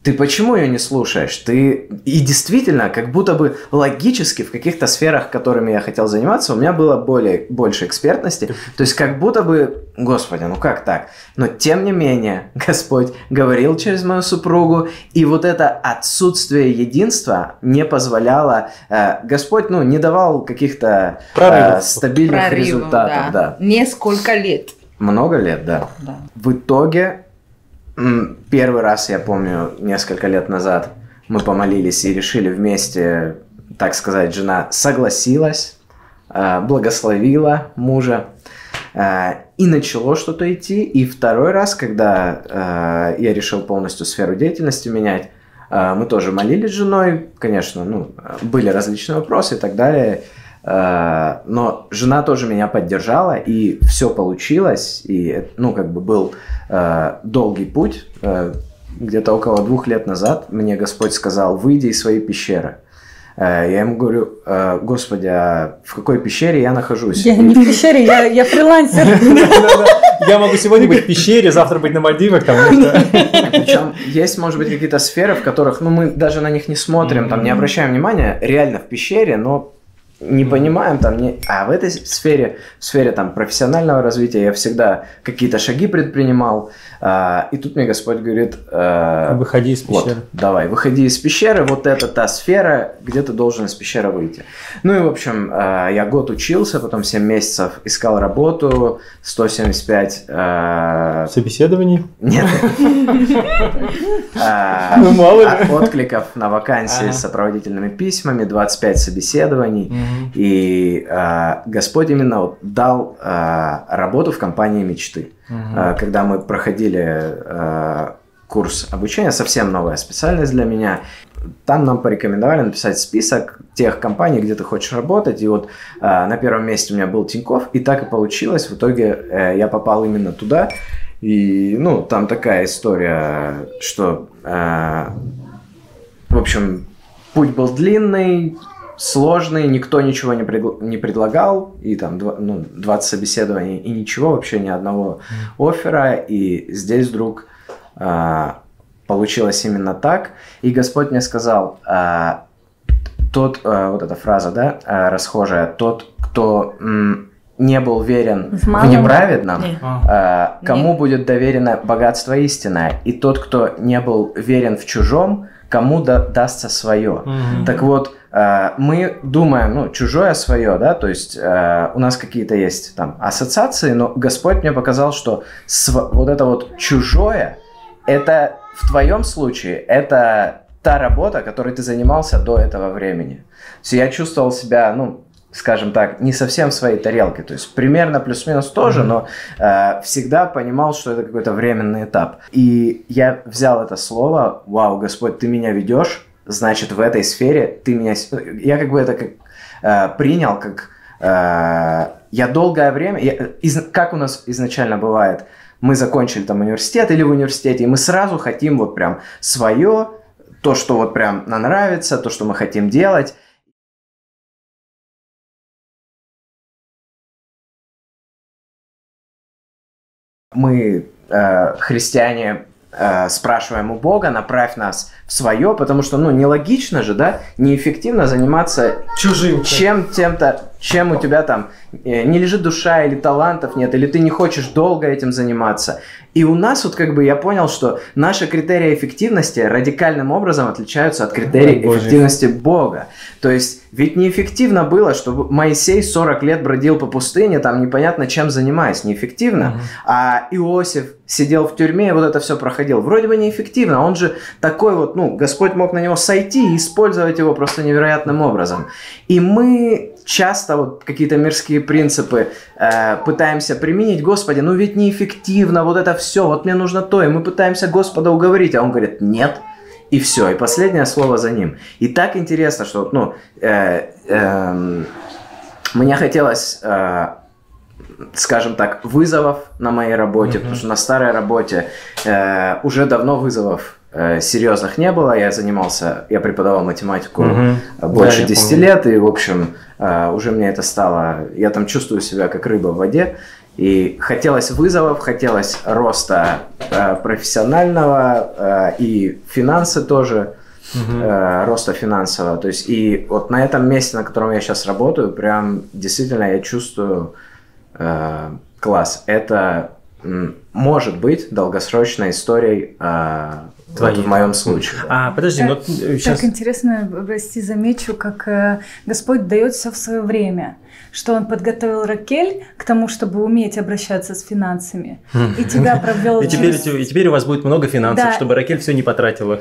ты почему ее не слушаешь? Ты... И действительно, как будто бы логически в каких-то сферах, которыми я хотел заниматься, у меня было более, больше экспертности. То есть как будто бы, Господи, ну как так? Но тем не менее, Господь говорил через мою супругу, и вот это отсутствие единства не позволяло... Э, Господь, ну, не давал каких-то э, стабильных Прорывов, результатов. Да. Да. Несколько лет. Много лет, да. Да. В итоге... Первый раз, я помню, несколько лет назад мы помолились и решили вместе, так сказать, жена согласилась, благословила мужа, и начало что-то идти. И второй раз, когда я решил полностью сферу деятельности менять, мы тоже молились с женой, конечно, ну, были различные вопросы и так далее. Но жена тоже меня поддержала, и все получилось, и, ну, как бы был э, долгий путь, э, где-то около двух лет назад мне Господь сказал: выйди из своей пещеры. Э, я ему говорю: э, Господи, а в какой пещере я нахожусь? Я не в пещере, я, я фрилансер. Я могу сегодня быть в пещере, завтра быть на Мальдивах. Причем есть, может быть, какие-то сферы, в которых, ну, мы даже на них не смотрим, там, не обращаем внимания, реально в пещере, но не понимаем там, не... а в этой сфере, в сфере там профессионального развития я всегда какие-то шаги предпринимал, а, и тут мне Господь говорит: а, выходи из пещеры. Вот, давай, выходи из пещеры, вот это та сфера, где ты должен из пещеры выйти. Ну и, в общем, а, я год учился, потом семь месяцев искал работу, сто семьдесят пять... А... Собеседований? Нет. Откликов на вакансии с сопроводительными письмами, двадцать пять собеседований. И э, Господь именно вот дал э, работу в компании мечты. Uh-huh. Э, когда мы проходили э, курс обучения, совсем новая специальность для меня, там нам порекомендовали написать список тех компаний, где ты хочешь работать. И вот э, на первом месте у меня был Тинькофф, и так и получилось. В итоге э, я попал именно туда. И, ну, там такая история, что, э, в общем, путь был длинный, сложный, никто ничего не, предл- не предлагал, и там ну, двадцать собеседований, и ничего, вообще ни одного оффера, и здесь вдруг а, получилось именно так, и Господь мне сказал, а, тот, а, вот эта фраза, да, а, расхожая, тот, кто м, не был верен в, в неправедном, не. а, кому не. будет доверено богатство истинное, и тот, кто не был верен в чужом, кому да, дастся свое. Mm-hmm. Так вот, э, мы думаем, ну, чужое свое, да, то есть э, у нас какие-то есть там ассоциации, но Господь мне показал, что св- вот это вот чужое, это в твоем случае, это та работа, которой ты занимался до этого времени. То есть я чувствовал себя, ну, скажем так, не совсем в своей тарелке. То есть примерно плюс-минус тоже, mm-hmm. но э, всегда понимал, что это какой-то временный этап. И я взял это слово: вау, Господь, ты меня ведешь, значит, в этой сфере ты меня... Я как бы это как, э, принял, как... Э, я долгое время... Я, из, как у нас изначально бывает, мы закончили там университет или в университете, и мы сразу хотим вот прям свое, то, что вот прям нам нравится, то, что мы хотим делать. Мы, э, христиане, э, спрашиваем у Бога: направь нас в свое, потому что, ну, нелогично же, да, неэффективно заниматься чужим, чем тем-то, чем у тебя там э, не лежит душа, или талантов нет, или ты не хочешь долго этим заниматься. И у нас вот как бы я понял, что наши критерии эффективности радикальным образом отличаются от критерий Божьих. эффективности Бога. То есть ведь неэффективно было, что Моисей сорок лет бродил по пустыне, там непонятно чем занимаясь, неэффективно. Mm-hmm. А Иосиф сидел в тюрьме и вот это все проходил. Вроде бы неэффективно, он же такой вот, ну, Господь мог на него сойти и использовать его просто невероятным образом. И мы часто вот какие-то мирские принципы э, пытаемся применить: Господи, ну ведь неэффективно, вот это все, вот мне нужно то, и мы пытаемся Господа уговорить, а Он говорит: нет, и все, и последнее слово за Ним. И так интересно, что, ну, э, э, мне хотелось, э, скажем так, вызовов на моей работе, mm-hmm. потому что на старой работе э, уже давно вызовов э, серьезных не было. Я занимался, я преподавал математику mm-hmm. больше десяти лет, и, в общем, э, уже мне это стало, я там чувствую себя как рыба в воде, И хотелось вызовов, хотелось роста э, профессионального э, и финансы тоже, uh-huh. э, роста финансового. То есть и вот на этом месте, на котором я сейчас работаю, прям действительно я чувствую э, класс. Это м, может быть долгосрочной историей э, вот в моем случае. А, подожди, так, ну сейчас... Так интересно, прости, замечу, как э, Господь дает все в свое время. Что он подготовил Ракель к тому, чтобы уметь обращаться с финансами. И тебя провел... И теперь, и теперь у вас будет много финансов, да. чтобы Ракель все не потратила.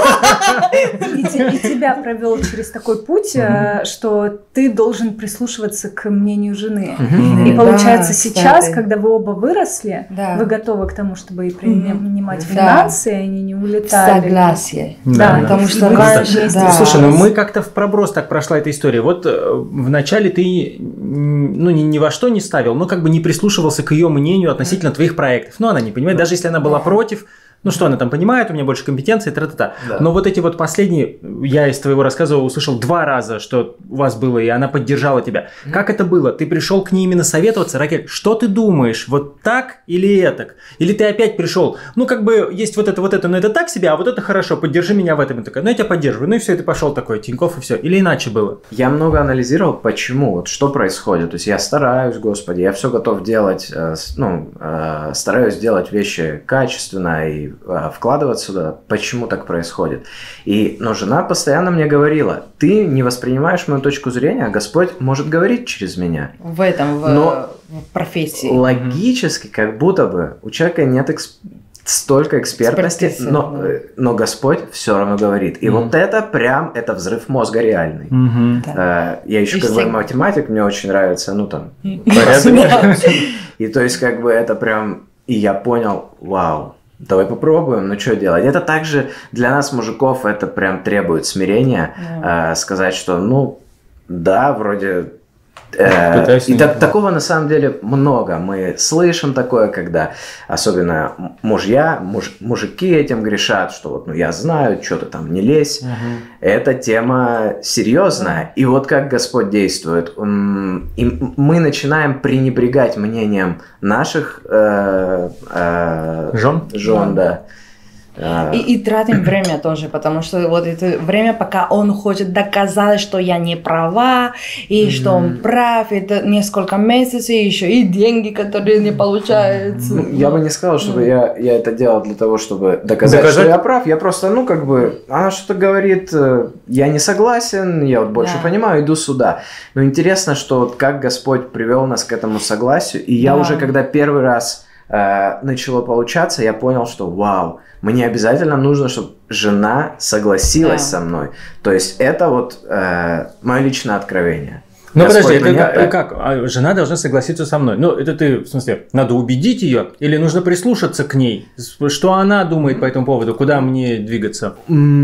И тебя провел через такой путь, что ты должен прислушиваться к мнению жены. И получается сейчас, когда вы оба выросли, вы готовы к тому, чтобы принимать финансы, и они не улетали. Согласие. Да, потому что раньше... Слушай, ну мы как-то в проброс так прошла эта история. Вот вначале ты... ну, ни, ни во что не ставил, но как бы не прислушивался к ее мнению относительно твоих проектов. Ну, она не понимает, даже если она была против, ну, что она там понимает, у меня больше компетенций, тра-та-та. Да. Но вот эти вот последние, я из твоего рассказа услышал два раза, что у вас было, и она поддержала тебя. Mm-hmm. Как это было? Ты пришел к ней именно советоваться, Ракель, что ты думаешь, вот так или этак? Или ты опять пришел, ну, как бы есть вот это, вот это, но это так себе, а вот это хорошо, поддержи меня в этом. И такая, ну, я тебя поддерживаю. Ну, и все, и ты пошел такой, Тинькофф, и все. Или иначе было? Я много анализировал, почему, вот что происходит. То есть я стараюсь, Господи, я все готов делать, ну, стараюсь делать вещи качественно и вкладывать сюда, почему так происходит. И, но жена постоянно мне говорила, ты не воспринимаешь мою точку зрения, а Господь может говорить через меня. В этом, в, но в профессии. Логически, как будто бы у человека нет эксп... столько экспертности, но, но Господь все равно говорит. И mm-hmm. вот это прям, это взрыв мозга реальный. Mm-hmm. Да. Я еще как бы математик, мне очень нравится, ну там, порядок. И то есть как бы это прям, и я понял, вау, давай попробуем, ну что делать? Это также для нас, мужиков, это прям требует смирения, yeah. э, сказать, что ну да, вроде... Э, и так, такого на самом деле много. Мы слышим такое, когда особенно мужья, муж, мужики этим грешат, что вот ну я знаю, что ты там не лезь. Uh-huh. Эта тема серьезная. Uh-huh. И вот как Господь действует. И мы начинаем пренебрегать мнением наших э, э, жен, жен да. И, и тратим время тоже, потому что вот это время, пока он хочет доказать, что я не права, и mm-hmm. что он прав, это несколько месяцев, и еще и деньги, которые не получаются. Ну, я бы не сказал, чтобы mm-hmm. я, я это делал для того, чтобы доказать, доказать, что я прав. Я просто, ну, как бы, она что-то говорит, я не согласен, я вот больше да. понимаю, иду сюда. Но интересно, что вот как Господь привел нас к этому согласию, и я да. уже, когда первый раз э, начало получаться, я понял, что вау, мне обязательно нужно, чтобы жена согласилась да. со мной. То есть это вот э, мое личное откровение. Ну подожди, это как, как? А жена должна согласиться со мной? Ну это ты, в смысле, надо убедить ее или нужно прислушаться к ней? Что она думает по этому поводу? Куда мне двигаться?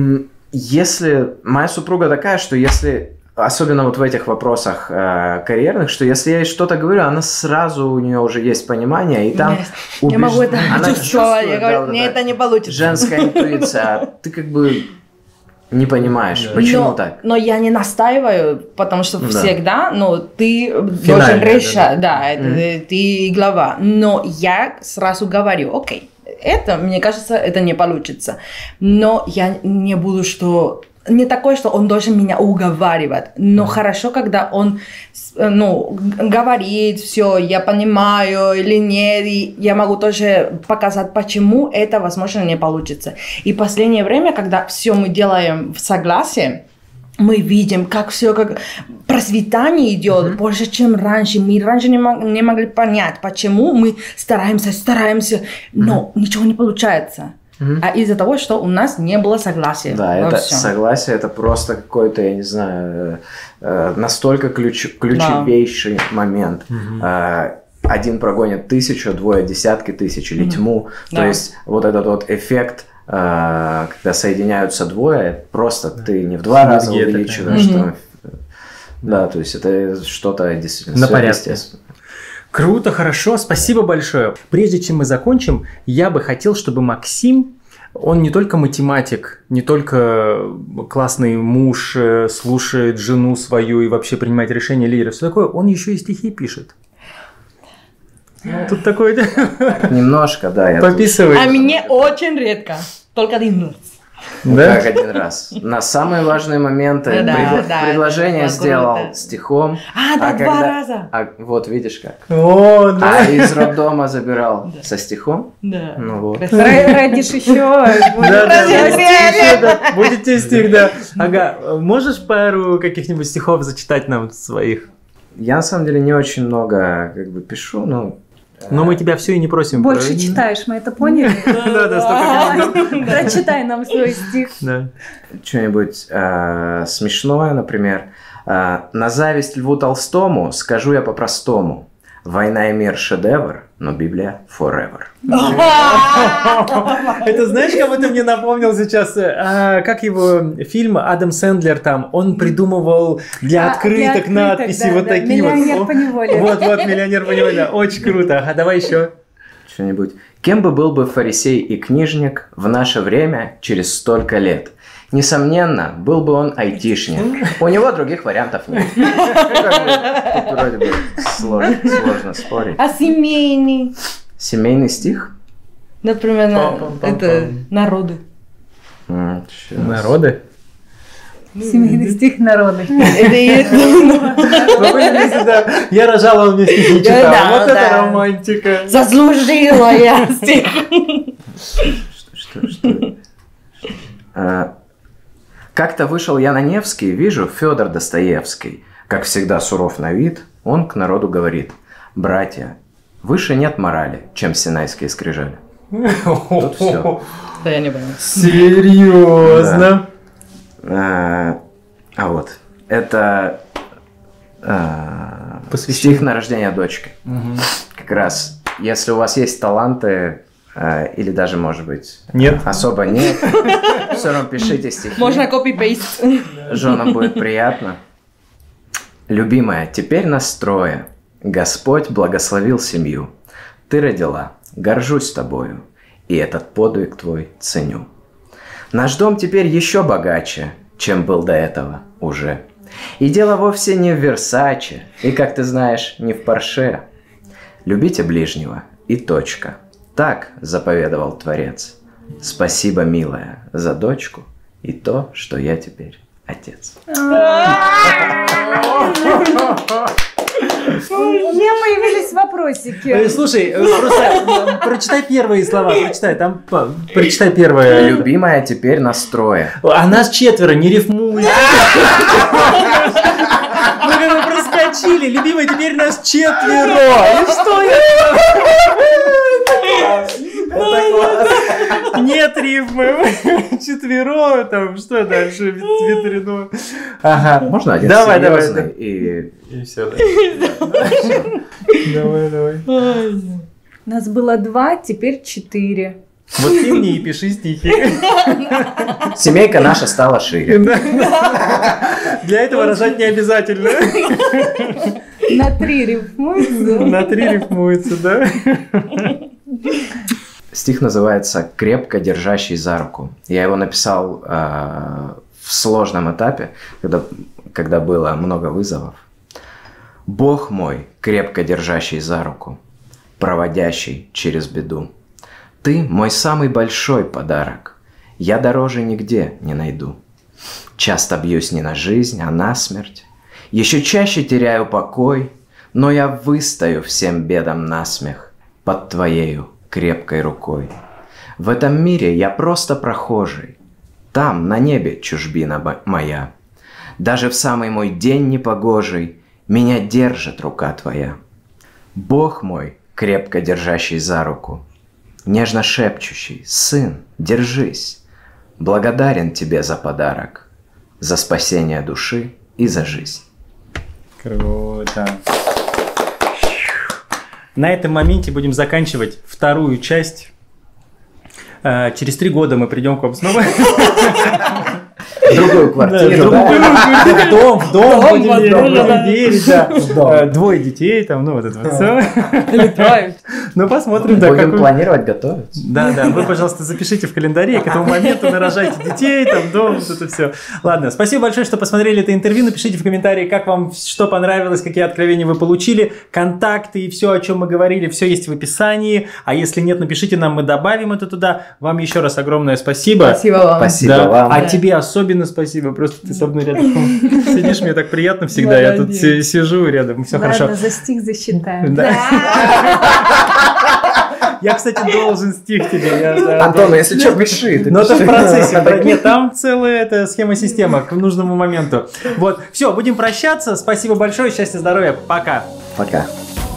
Если моя супруга такая, что если... Особенно вот в этих вопросах э, карьерных, что если я ей что-то говорю, она сразу, у нее уже есть понимание, и там... Убеж... Я могу это она чувствовать, я говорю, да, мне да, это не получится. Женская интуиция, а ты как бы не понимаешь, да. почему но, так. Но я не настаиваю, потому что да. всегда, ну, ты Финальная, должен решать, да, да, да это, mm-hmm. ты глава. Но я сразу говорю, окей, это, мне кажется, это не получится. Но я не буду, что... Не такое, что он должен меня уговаривать, но mm-hmm. хорошо, когда он, ну, говорит, все, я понимаю или нет, и я могу тоже показать, почему это, возможно, не получится. И в последнее время, когда все мы делаем в согласии, мы видим, как все, как процветание идет mm-hmm. больше, чем раньше. Мы раньше не, мог, не могли понять, почему мы стараемся, стараемся, но mm-hmm. ничего не получается. Mm-hmm. А из-за того, что у нас не было согласия. Да, это всем. Согласие, это просто какой-то, я не знаю, настолько ключ, ключевейший да. момент. Mm-hmm. Один прогонит тысячу, двое десятки тысяч или mm-hmm. тьму. Да. То есть вот этот вот эффект, когда соединяются двое, просто да. ты не в два раза увеличиваешь. Mm-hmm. Да, то есть это что-то действительно на порядке. Круто, хорошо, спасибо большое. Прежде чем мы закончим, я бы хотел, чтобы Максим, он не только математик, не только классный муж, слушает жену свою и вообще принимает решения, лидера, все такое, он еще и стихи пишет. Тут такой Немножко, да. я тут- пописывай. А мне очень редко. Только один раз. Ну, Да? как один раз. На самые важные моменты Да, предло- да, предложение это было сделал круто. стихом. А, да, два когда- раза. А вот видишь как. О, да. А из роддома забирал со стихом. Да. Ну вот. Красиво. Ра- Родишь еще. Да, да, Разве будет реально? еще, да. Будет тебе стих, да. Ага, можешь пару каких-нибудь стихов зачитать нам своих? Я на самом деле не очень много как бы пишу, но Но мы тебя все и не просим. Больше про- читаешь, мы это поняли? Да, да, столько. Прочитай нам свой стих. Да. что-нибудь э, смешное, например. Э, на зависть Льву Толстому скажу я по-простому. Война и мир шедевр, но Библия forever. Это знаешь, кого ты мне напомнил сейчас? А, как его фильм Адам Сэндлер там? Он придумывал для А, открыток для надписи открыток, вот да, да. такие вот. Миллионер О, поневоле. Вот, вот, миллионер поневоле. Очень круто. А давай еще. Что-нибудь. Кем бы был бы фарисей и книжник в наше время через столько лет? Несомненно, был бы он айтишник. У него других вариантов нет. Ну, как бы, тут вроде бы сложно, сложно спорить. А семейный? Семейный стих? Например, на- Пам-пам-пам-пам. это народы. М, щас. Народы. Семейный стих народы. Это и- Вы понимаете, да? Я рожала, он мне стихи читал. Да, Вот это да. романтика. Заслужила я стих. Что, что, что? А, Как-то вышел я на Невский, вижу Федор Достоевский. Как всегда суров на вид, он к народу говорит: «Братья, выше нет морали, чем синайские скрижали». Тут всё. Да, я не понял. Серьезно? А, а вот, это а, Посвящение. стих на рождение дочки. Как раз, если у вас есть таланты, а, или даже, может быть, Нет. особо нет, все равно пишите стихи. Можно копи-пейст. Женам будет приятно. Любимая, теперь настроя. Господь благословил семью. Ты родила, горжусь тобою, и этот подвиг твой ценю. Наш дом теперь еще богаче, чем был до этого уже. И дело вовсе не в Версаче, и, как ты знаешь, не в Порше. Любите ближнего, и точка. Так заповедовал Творец. Спасибо, милая, за дочку и то, что я теперь отец. У меня появились Э, вопросики. Слушай, э, просто э, прочитай первые слова, прочитай, там, по- прочитай первое. Любимая теперь настроя. А нас четверо, не рифмуй. Мы как бы проскочили, любимый, теперь нас четверо. И что это? Нет рифмы. Четверо, там, что дальше? Ветрено. Ага. Можно один Давай, давай, серьезный давай. и... И все, да. Давай, давай. Нас было два, теперь четыре. Вот ты мне и пиши стихи. Семейка наша стала шире. Для этого рожать не обязательно. На три рифмуется. На три рифмуется, да? Стих называется «Крепко держащий за руку». Я его написал э, в сложном этапе, когда, когда было много вызовов. «Бог мой, крепко держащий за руку, проводящий через беду. Ты мой самый большой подарок, я дороже нигде не найду. Часто бьюсь не на жизнь, а на смерть. Еще чаще теряю покой, но я выстою всем бедам насмех под твоею крепкой рукой. В этом мире я просто прохожий, там, на небе, чужбина бо- моя. Даже в самый мой день непогожий меня держит рука твоя. Бог мой, крепко держащий за руку, нежно шепчущий: сын, держись, благодарен тебе за подарок, за спасение души и за жизнь. Круто. На этом моменте будем заканчивать вторую часть. Э, Через три года мы придем к вам снова. В другую квартиру, да? В дом, в дом, будем в верить, дом, будем да. верить, да. дом. Э, Двое детей, там, ну вот это вот все. Летают. Ну посмотрим, да, Будем как... планировать, готовить. Да, да, вы, пожалуйста, запишите в календаре, к этому моменту нарожайте детей, там, дом, вот это все. Ладно, спасибо большое, что посмотрели это интервью. Напишите в комментарии, как вам что понравилось, какие откровения вы получили. Контакты и все, о чем мы говорили, все есть в описании. А если нет, напишите нам, мы добавим это туда. Вам еще раз огромное спасибо. Спасибо вам. Спасибо Да. вам. А тебе особенно спасибо. Просто ты со мной рядом сидишь, мне так приятно всегда. Я тут Молодец. си- сижу рядом, все Ладно, хорошо. за стих засчитаем. Да. Я, кстати, должен стих тебе. я, да, Антон, если что, пиши. ты Но это в пиши. процессе. бра- Нет, там целая эта схема-система к нужному моменту. Вот. Все, будем прощаться. Спасибо большое. Счастья, здоровья. Пока. Пока.